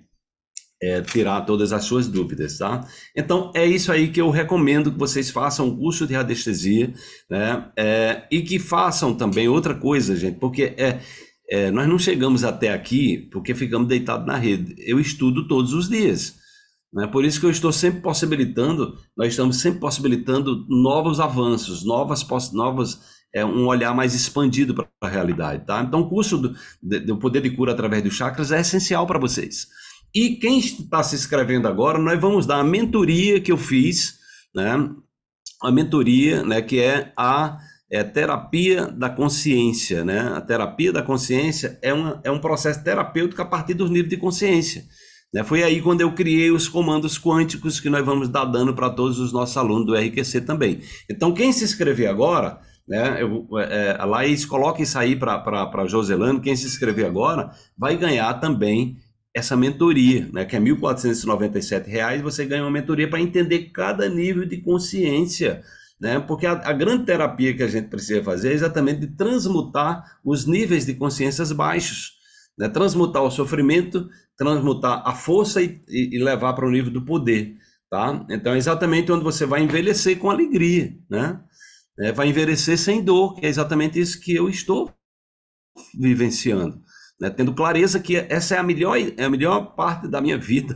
É, tirar todas as suas dúvidas, tá? Então, é isso aí que eu recomendo que vocês façam o curso de radiestesia, né? É, e que façam também outra coisa, gente, porque é, é, nós não chegamos até aqui porque ficamos deitados na rede. Eu estudo todos os dias, né? Por isso que eu estou sempre possibilitando, nós estamos sempre possibilitando novos avanços, novas, novas é, um olhar mais expandido para a realidade, tá? Então, o curso do, do Poder de Cura através dos chakras é essencial para vocês. E quem está se inscrevendo agora, nós vamos dar a mentoria que eu fiz, né? A mentoria, né? Que é a é, terapia da consciência, né? A terapia da consciência é, uma, é um processo terapêutico a partir dos níveis de consciência, né? Foi aí quando eu criei os comandos quânticos que nós vamos dar dando para todos os nossos alunos do R Q C também. Então, quem se inscrever agora, né? Eu, é, a Laís, coloca isso aí para a Joselane, quem se inscrever agora vai ganhar também essa mentoria, né, que é mil quatrocentos e noventa e sete reais, você ganha uma mentoria para entender cada nível de consciência, né, porque a, a grande terapia que a gente precisa fazer é exatamente de transmutar os níveis de consciências baixos, né, transmutar o sofrimento, transmutar a força e, e, e levar para o nível do poder, tá? Então é exatamente onde você vai envelhecer com alegria, né, é, vai envelhecer sem dor, que é exatamente isso que eu estou vivenciando. Né, tendo clareza que essa é a melhor, é a melhor parte da minha vida.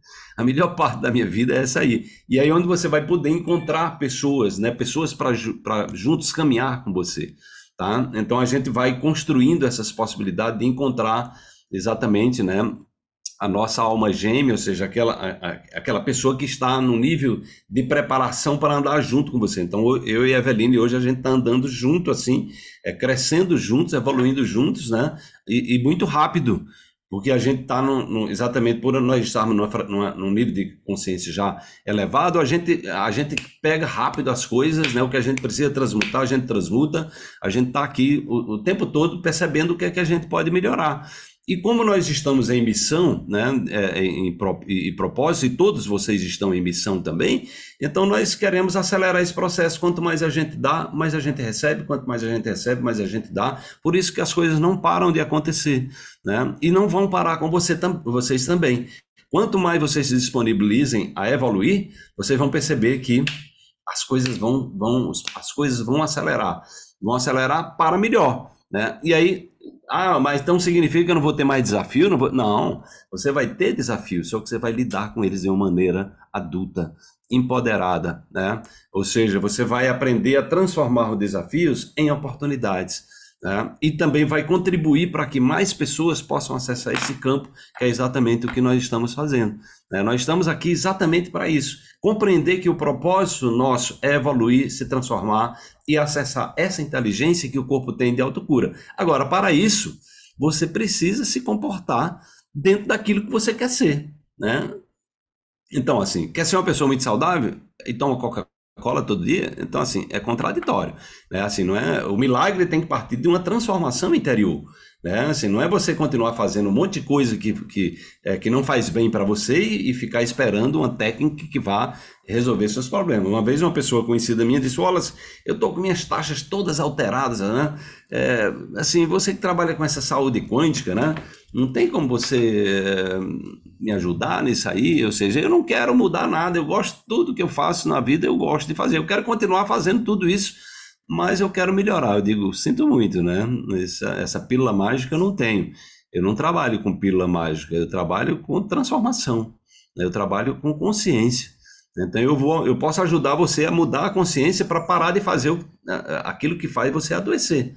A melhor parte da minha vida é essa aí. E aí onde você vai poder encontrar pessoas, né, pessoas para juntos caminhar com você. Tá? Então a gente vai construindo essas possibilidades de encontrar exatamente, né, a nossa alma gêmea, ou seja, aquela, a, aquela pessoa que está no nível de preparação para andar junto com você. Então, eu e a Eveline, hoje a gente está andando junto, assim, é, crescendo juntos, evoluindo juntos, né? E, e muito rápido, porque a gente está exatamente por nós estarmos numa, numa, num nível de consciência já elevado, a gente, a gente pega rápido as coisas, né? O que a gente precisa transmutar, a gente transmuta, a gente está aqui o, o tempo todo percebendo o que é que a gente pode melhorar. E como nós estamos em missão, né, em, em, em propósito, e todos vocês estão em missão também, então nós queremos acelerar esse processo. Quanto mais a gente dá, mais a gente recebe, quanto mais a gente recebe, mais a gente dá. Por isso que as coisas não param de acontecer, né? E não vão parar com você, vocês também. Quanto mais vocês se disponibilizem a evoluir, vocês vão perceber que as coisas vão, vão, as coisas vão acelerar, vão acelerar para melhor, né? E aí, ah, mas então significa que eu não vou ter mais desafio? Não, vou... não, você vai ter desafio, só que você vai lidar com eles de uma maneira adulta, empoderada, né? Ou seja, você vai aprender a transformar os desafios em oportunidades, né? E também vai contribuir para que mais pessoas possam acessar esse campo, que é exatamente o que nós estamos fazendo, né? Nós estamos aqui exatamente para isso, compreender que o propósito nosso é evoluir, se transformar e acessar essa inteligência que o corpo tem de autocura. Agora, para isso, você precisa se comportar dentro daquilo que você quer ser, né? Então, assim, quer ser uma pessoa muito saudável e toma Coca-Cola todo dia? Então, assim, é contraditório, né? Assim, não é, o milagre tem que partir de uma transformação interior, né? Assim, não é você continuar fazendo um monte de coisa que, que, é, que não faz bem para você e, e ficar esperando uma técnica que vá resolver seus problemas. Uma vez uma pessoa conhecida minha disse: Wallace, eu estou com minhas taxas todas alteradas, né? É, assim, você que trabalha com essa saúde quântica, né? Não tem como você é, me ajudar nisso aí? Ou seja, eu não quero mudar nada, eu gosto de tudo que eu faço na vida, eu gosto de fazer, eu quero continuar fazendo tudo isso, mas eu quero melhorar. Eu digo, sinto muito, né? Essa, essa pílula mágica eu não tenho. Eu não trabalho com pílula mágica, eu trabalho com transformação, né? Eu trabalho com consciência. Então eu, vou, eu posso ajudar você a mudar a consciência para parar de fazer o, aquilo que faz você adoecer.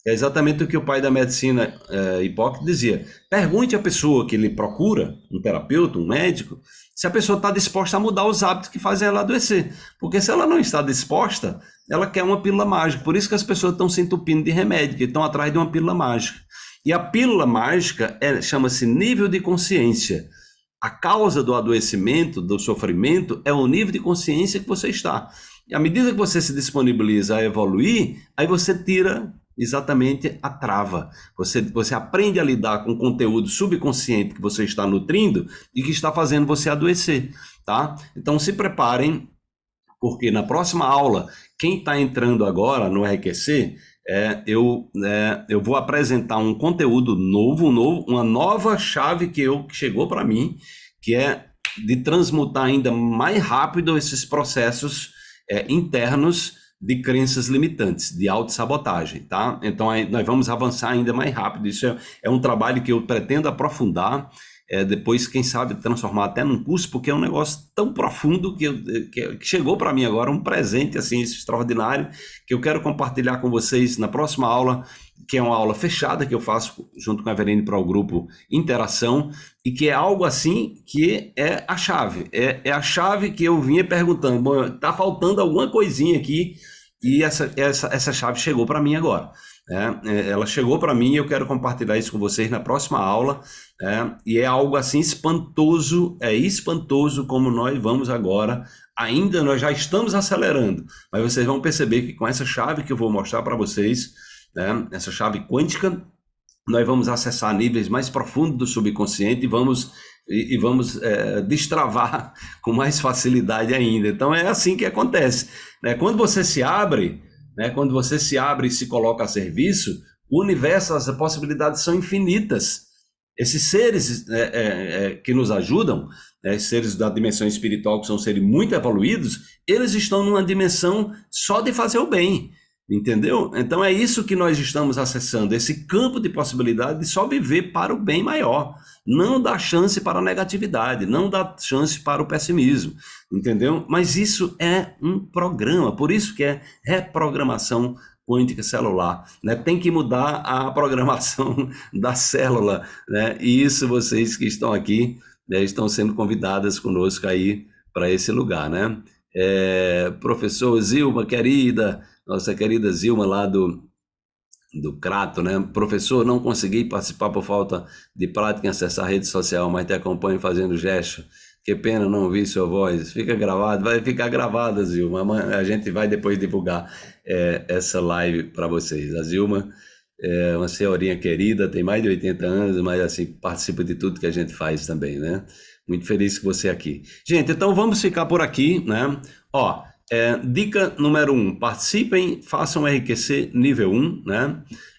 É exatamente o que o pai da medicina é, Hipócrates dizia. Pergunte à pessoa que lhe procura, um terapeuta, um médico, se a pessoa está disposta a mudar os hábitos que fazem ela adoecer. Porque se ela não está disposta, ela quer uma pílula mágica. Por isso que as pessoas estão se entupindo de remédio, que estão atrás de uma pílula mágica. E a pílula mágica é, chama-se nível de consciência. A causa do adoecimento, do sofrimento, é o nível de consciência que você está. E à medida que você se disponibiliza a evoluir, aí você tira exatamente a trava. Você, você aprende a lidar com o conteúdo subconsciente que você está nutrindo e que está fazendo você adoecer, tá? Então se preparem, porque na próxima aula, quem está entrando agora no R Q C, é, eu, é, eu vou apresentar um conteúdo novo, novo, uma nova chave que, eu, que chegou para mim, que é de transmutar ainda mais rápido esses processos é, internos de crenças limitantes, de autossabotagem, tá? Então, aí, nós vamos avançar ainda mais rápido. Isso é, é um trabalho que eu pretendo aprofundar, é, depois, quem sabe, transformar até num curso, porque é um negócio tão profundo que, eu, que, que chegou para mim agora, um presente, assim, extraordinário, que eu quero compartilhar com vocês na próxima aula, que é uma aula fechada que eu faço junto com a Everine para o grupo Interação, e que é algo assim que é a chave, é, é a chave que eu vinha perguntando, bom, tá faltando alguma coisinha aqui, e essa, essa, essa chave chegou para mim agora. É, ela chegou para mim e eu quero compartilhar isso com vocês na próxima aula, é, e é algo assim espantoso, é espantoso como nós vamos agora, ainda nós já estamos acelerando, mas vocês vão perceber que com essa chave que eu vou mostrar para vocês, né, essa chave quântica, nós vamos acessar níveis mais profundos do subconsciente e vamos, e, e vamos é, destravar com mais facilidade ainda. Então é assim que acontece, né? Quando você se abre, né, quando você se abre e se coloca a serviço, o universo, as possibilidades são infinitas. Esses seres é, é, é, que nos ajudam, né, seres da dimensão espiritual, que são seres muito evoluídos, eles estão numa dimensão só de fazer o bem. Entendeu? Então é isso que nós estamos acessando, esse campo de possibilidade de só viver para o bem maior, não dá chance para a negatividade, não dá chance para o pessimismo, entendeu? Mas isso é um programa, por isso que é reprogramação quântica celular, né? Tem que mudar a programação da célula, né? E isso vocês que estão aqui, né, estão sendo convidadas conosco aí para esse lugar, né? É, professor Zilma, querida, nossa querida Zilma lá do, do Crato, né? Professor, não consegui participar por falta de prática em acessar a rede social, mas te acompanho fazendo gesto. Que pena não ouvir sua voz. Fica gravado, vai ficar gravada, Zilma. A gente vai depois divulgar é, essa live para vocês. A Zilma é uma senhorinha querida, tem mais de oitenta anos, mas assim, participa de tudo que a gente faz também, né? Muito feliz que você é aqui. Gente, então vamos ficar por aqui, né? Ó, é, dica número um, participem, façam R Q C nível um, né?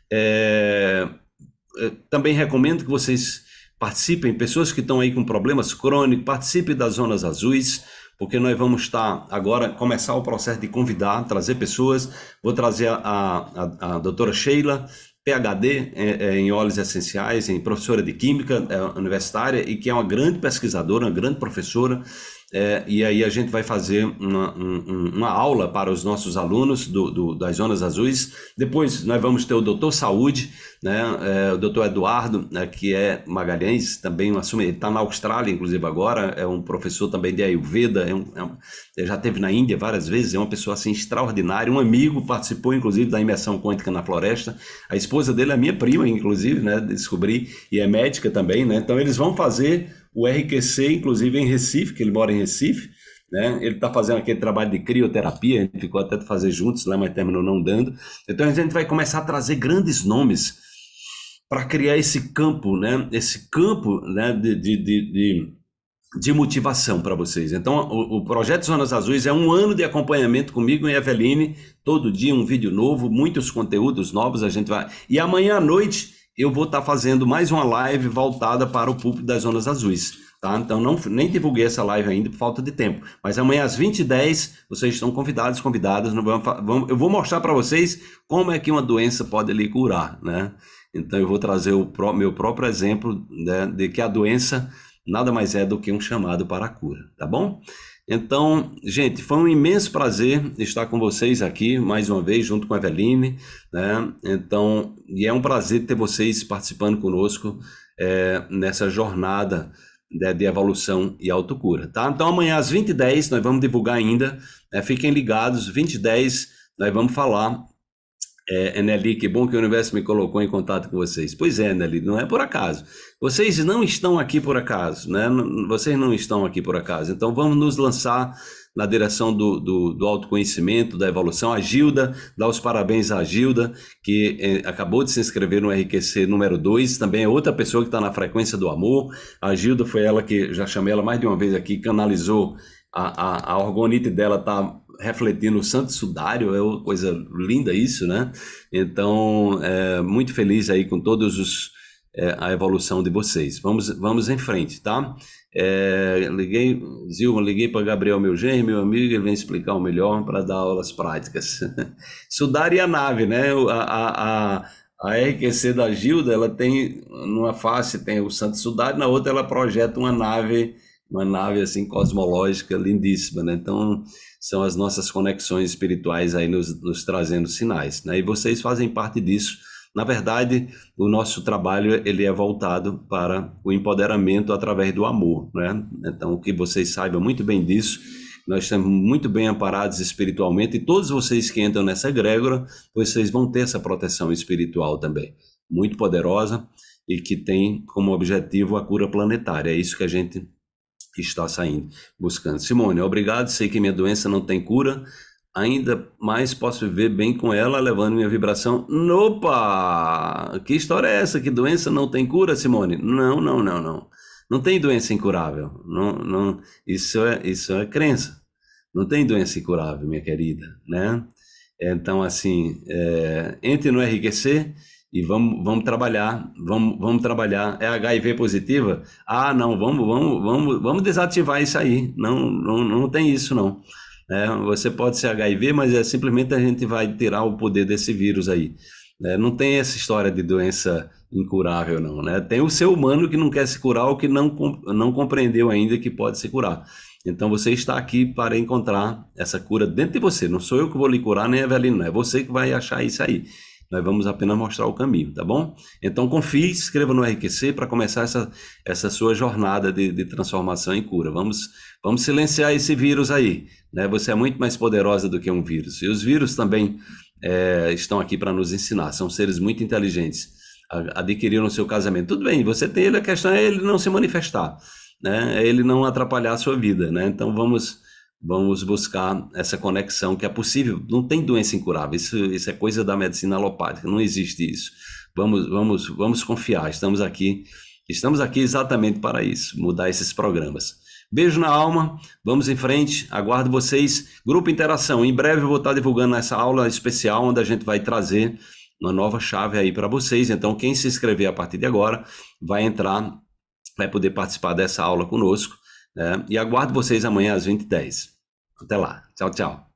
É, é, também recomendo que vocês participem, pessoas que estão aí com problemas crônicos, participem das zonas azuis, porque nós vamos estar agora, começar o processo de convidar, trazer pessoas. Vou trazer a, a, a doutora Sheila, P H D é, é, em óleos essenciais, em professora de química é, universitária, e que é uma grande pesquisadora, uma grande professora, é, e aí a gente vai fazer uma, um, uma aula para os nossos alunos do, do, das zonas azuis. Depois nós vamos ter o doutor Saúde, né, é, o doutor Eduardo, né, que é Magalhães, também assume, ele está na Austrália, inclusive agora, é um professor também de Ayurveda, é um, é um, ele já esteve na Índia várias vezes, é uma pessoa assim extraordinária, um amigo, participou inclusive da imersão quântica na floresta, a esposa dele é minha prima, inclusive, né, descobri, e é médica também, né, então eles vão fazer o R Q C, inclusive em Recife, que ele mora em Recife, né? Ele está fazendo aquele trabalho de crioterapia, a gente ficou até de fazer juntos lá, mas terminou não dando. Então a gente vai começar a trazer grandes nomes para criar esse campo, né? Esse campo, né? de, de, de, de, de motivação para vocês. Então o, o Projeto Zonas Azuis é um ano de acompanhamento comigo e Eveline, todo dia um vídeo novo, muitos conteúdos novos, a gente vai... E amanhã à noite eu vou estar fazendo mais uma live voltada para o público das Zonas Azuis, tá? Então não, nem divulguei essa live ainda por falta de tempo, mas amanhã às vinte e dez vocês estão convidados, convidadas, eu vou mostrar para vocês como é que uma doença pode lhe curar, né? Então eu vou trazer o meu próprio exemplo, né, de que a doença nada mais é do que um chamado para a cura, tá bom? Então, gente, foi um imenso prazer estar com vocês aqui, mais uma vez, junto com a Eveline, né? Então, e é um prazer ter vocês participando conosco é, nessa jornada de, de evolução e autocura, tá? Então, amanhã às vinte e dez, nós vamos divulgar ainda, né? Fiquem ligados, vinte e dez, nós vamos falar. É, Nelly, que bom que o universo me colocou em contato com vocês. Pois é, Nelly, não é por acaso. Vocês não estão aqui por acaso, né? Vocês não estão aqui por acaso. Então vamos nos lançar na direção do, do, do autoconhecimento, da evolução. A Gilda, dá os parabéns à Gilda, que é, acabou de se inscrever no R Q C número dois, também é outra pessoa que está na frequência do amor. A Gilda foi ela que, já chamei ela mais de uma vez aqui, canalizou a, a, a orgonite dela, tá refletindo o santo sudário, é uma coisa linda isso, né? Então, é, muito feliz aí com todos os é, a evolução de vocês. Vamos, vamos em frente, tá? É, liguei, Zilma, liguei para Gabriel, meu genro, meu amigo, ele vem explicar o melhor para dar aulas práticas. Sudário e a nave, né? A, a, a, a R Q C da Gilda, ela tem, numa face tem o santo sudário, na outra ela projeta uma nave, uma nave assim cosmológica lindíssima, né? Então, são as nossas conexões espirituais aí nos, nos trazendo sinais, né? E vocês fazem parte disso. Na verdade, o nosso trabalho ele é voltado para o empoderamento através do amor, né? Então, que vocês saibam muito bem disso, nós estamos muito bem amparados espiritualmente, e todos vocês que entram nessa egrégora, vocês vão ter essa proteção espiritual também, muito poderosa, e que tem como objetivo a cura planetária. É isso que a gente está saindo, buscando. Simone, obrigado, sei que minha doença não tem cura, ainda mais posso viver bem com ela, levando minha vibração. Opa! Que história é essa? Que doença não tem cura, Simone? Não, não, não, não. Não tem doença incurável. Não, não, isso é, isso é crença. Não tem doença incurável, minha querida, né? Então, assim, é, entre no R Q C e vamos, vamos trabalhar, vamos, vamos trabalhar. É H I V positiva? Ah, não, vamos, vamos, vamos, vamos desativar isso aí. Não, não, não tem isso, não. É, você pode ser H I V, mas é simplesmente a gente vai tirar o poder desse vírus aí. É, não tem essa história de doença incurável, não, né? Tem o ser humano que não quer se curar ou que não, não compreendeu ainda que pode se curar. Então você está aqui para encontrar essa cura dentro de você. Não sou eu que vou lhe curar, nem a Eveline, não. É você que vai achar isso aí. Nós vamos apenas mostrar o caminho, tá bom? Então confie, se inscreva no R Q C para começar essa, essa sua jornada de, de transformação e cura. Vamos, vamos silenciar esse vírus aí, né? Você é muito mais poderosa do que um vírus. E os vírus também é, estão aqui para nos ensinar. São seres muito inteligentes. Adquiriram o seu casamento. Tudo bem, você tem ele, a questão é ele não se manifestar, né? É ele não atrapalhar a sua vida, né? Então vamos... Vamos buscar essa conexão que é possível. Não tem doença incurável. Isso, isso é coisa da medicina alopática. Não existe isso. Vamos, vamos, vamos confiar. Estamos aqui, estamos aqui exatamente para isso. Mudar esses programas. Beijo na alma. Vamos em frente. Aguardo vocês. Grupo Interação. Em breve eu vou estar divulgando essa aula especial onde a gente vai trazer uma nova chave aí para vocês. Então quem se inscrever a partir de agora vai entrar, vai poder participar dessa aula conosco, né? E aguardo vocês amanhã às vinte e dez. Até lá. Tchau, tchau.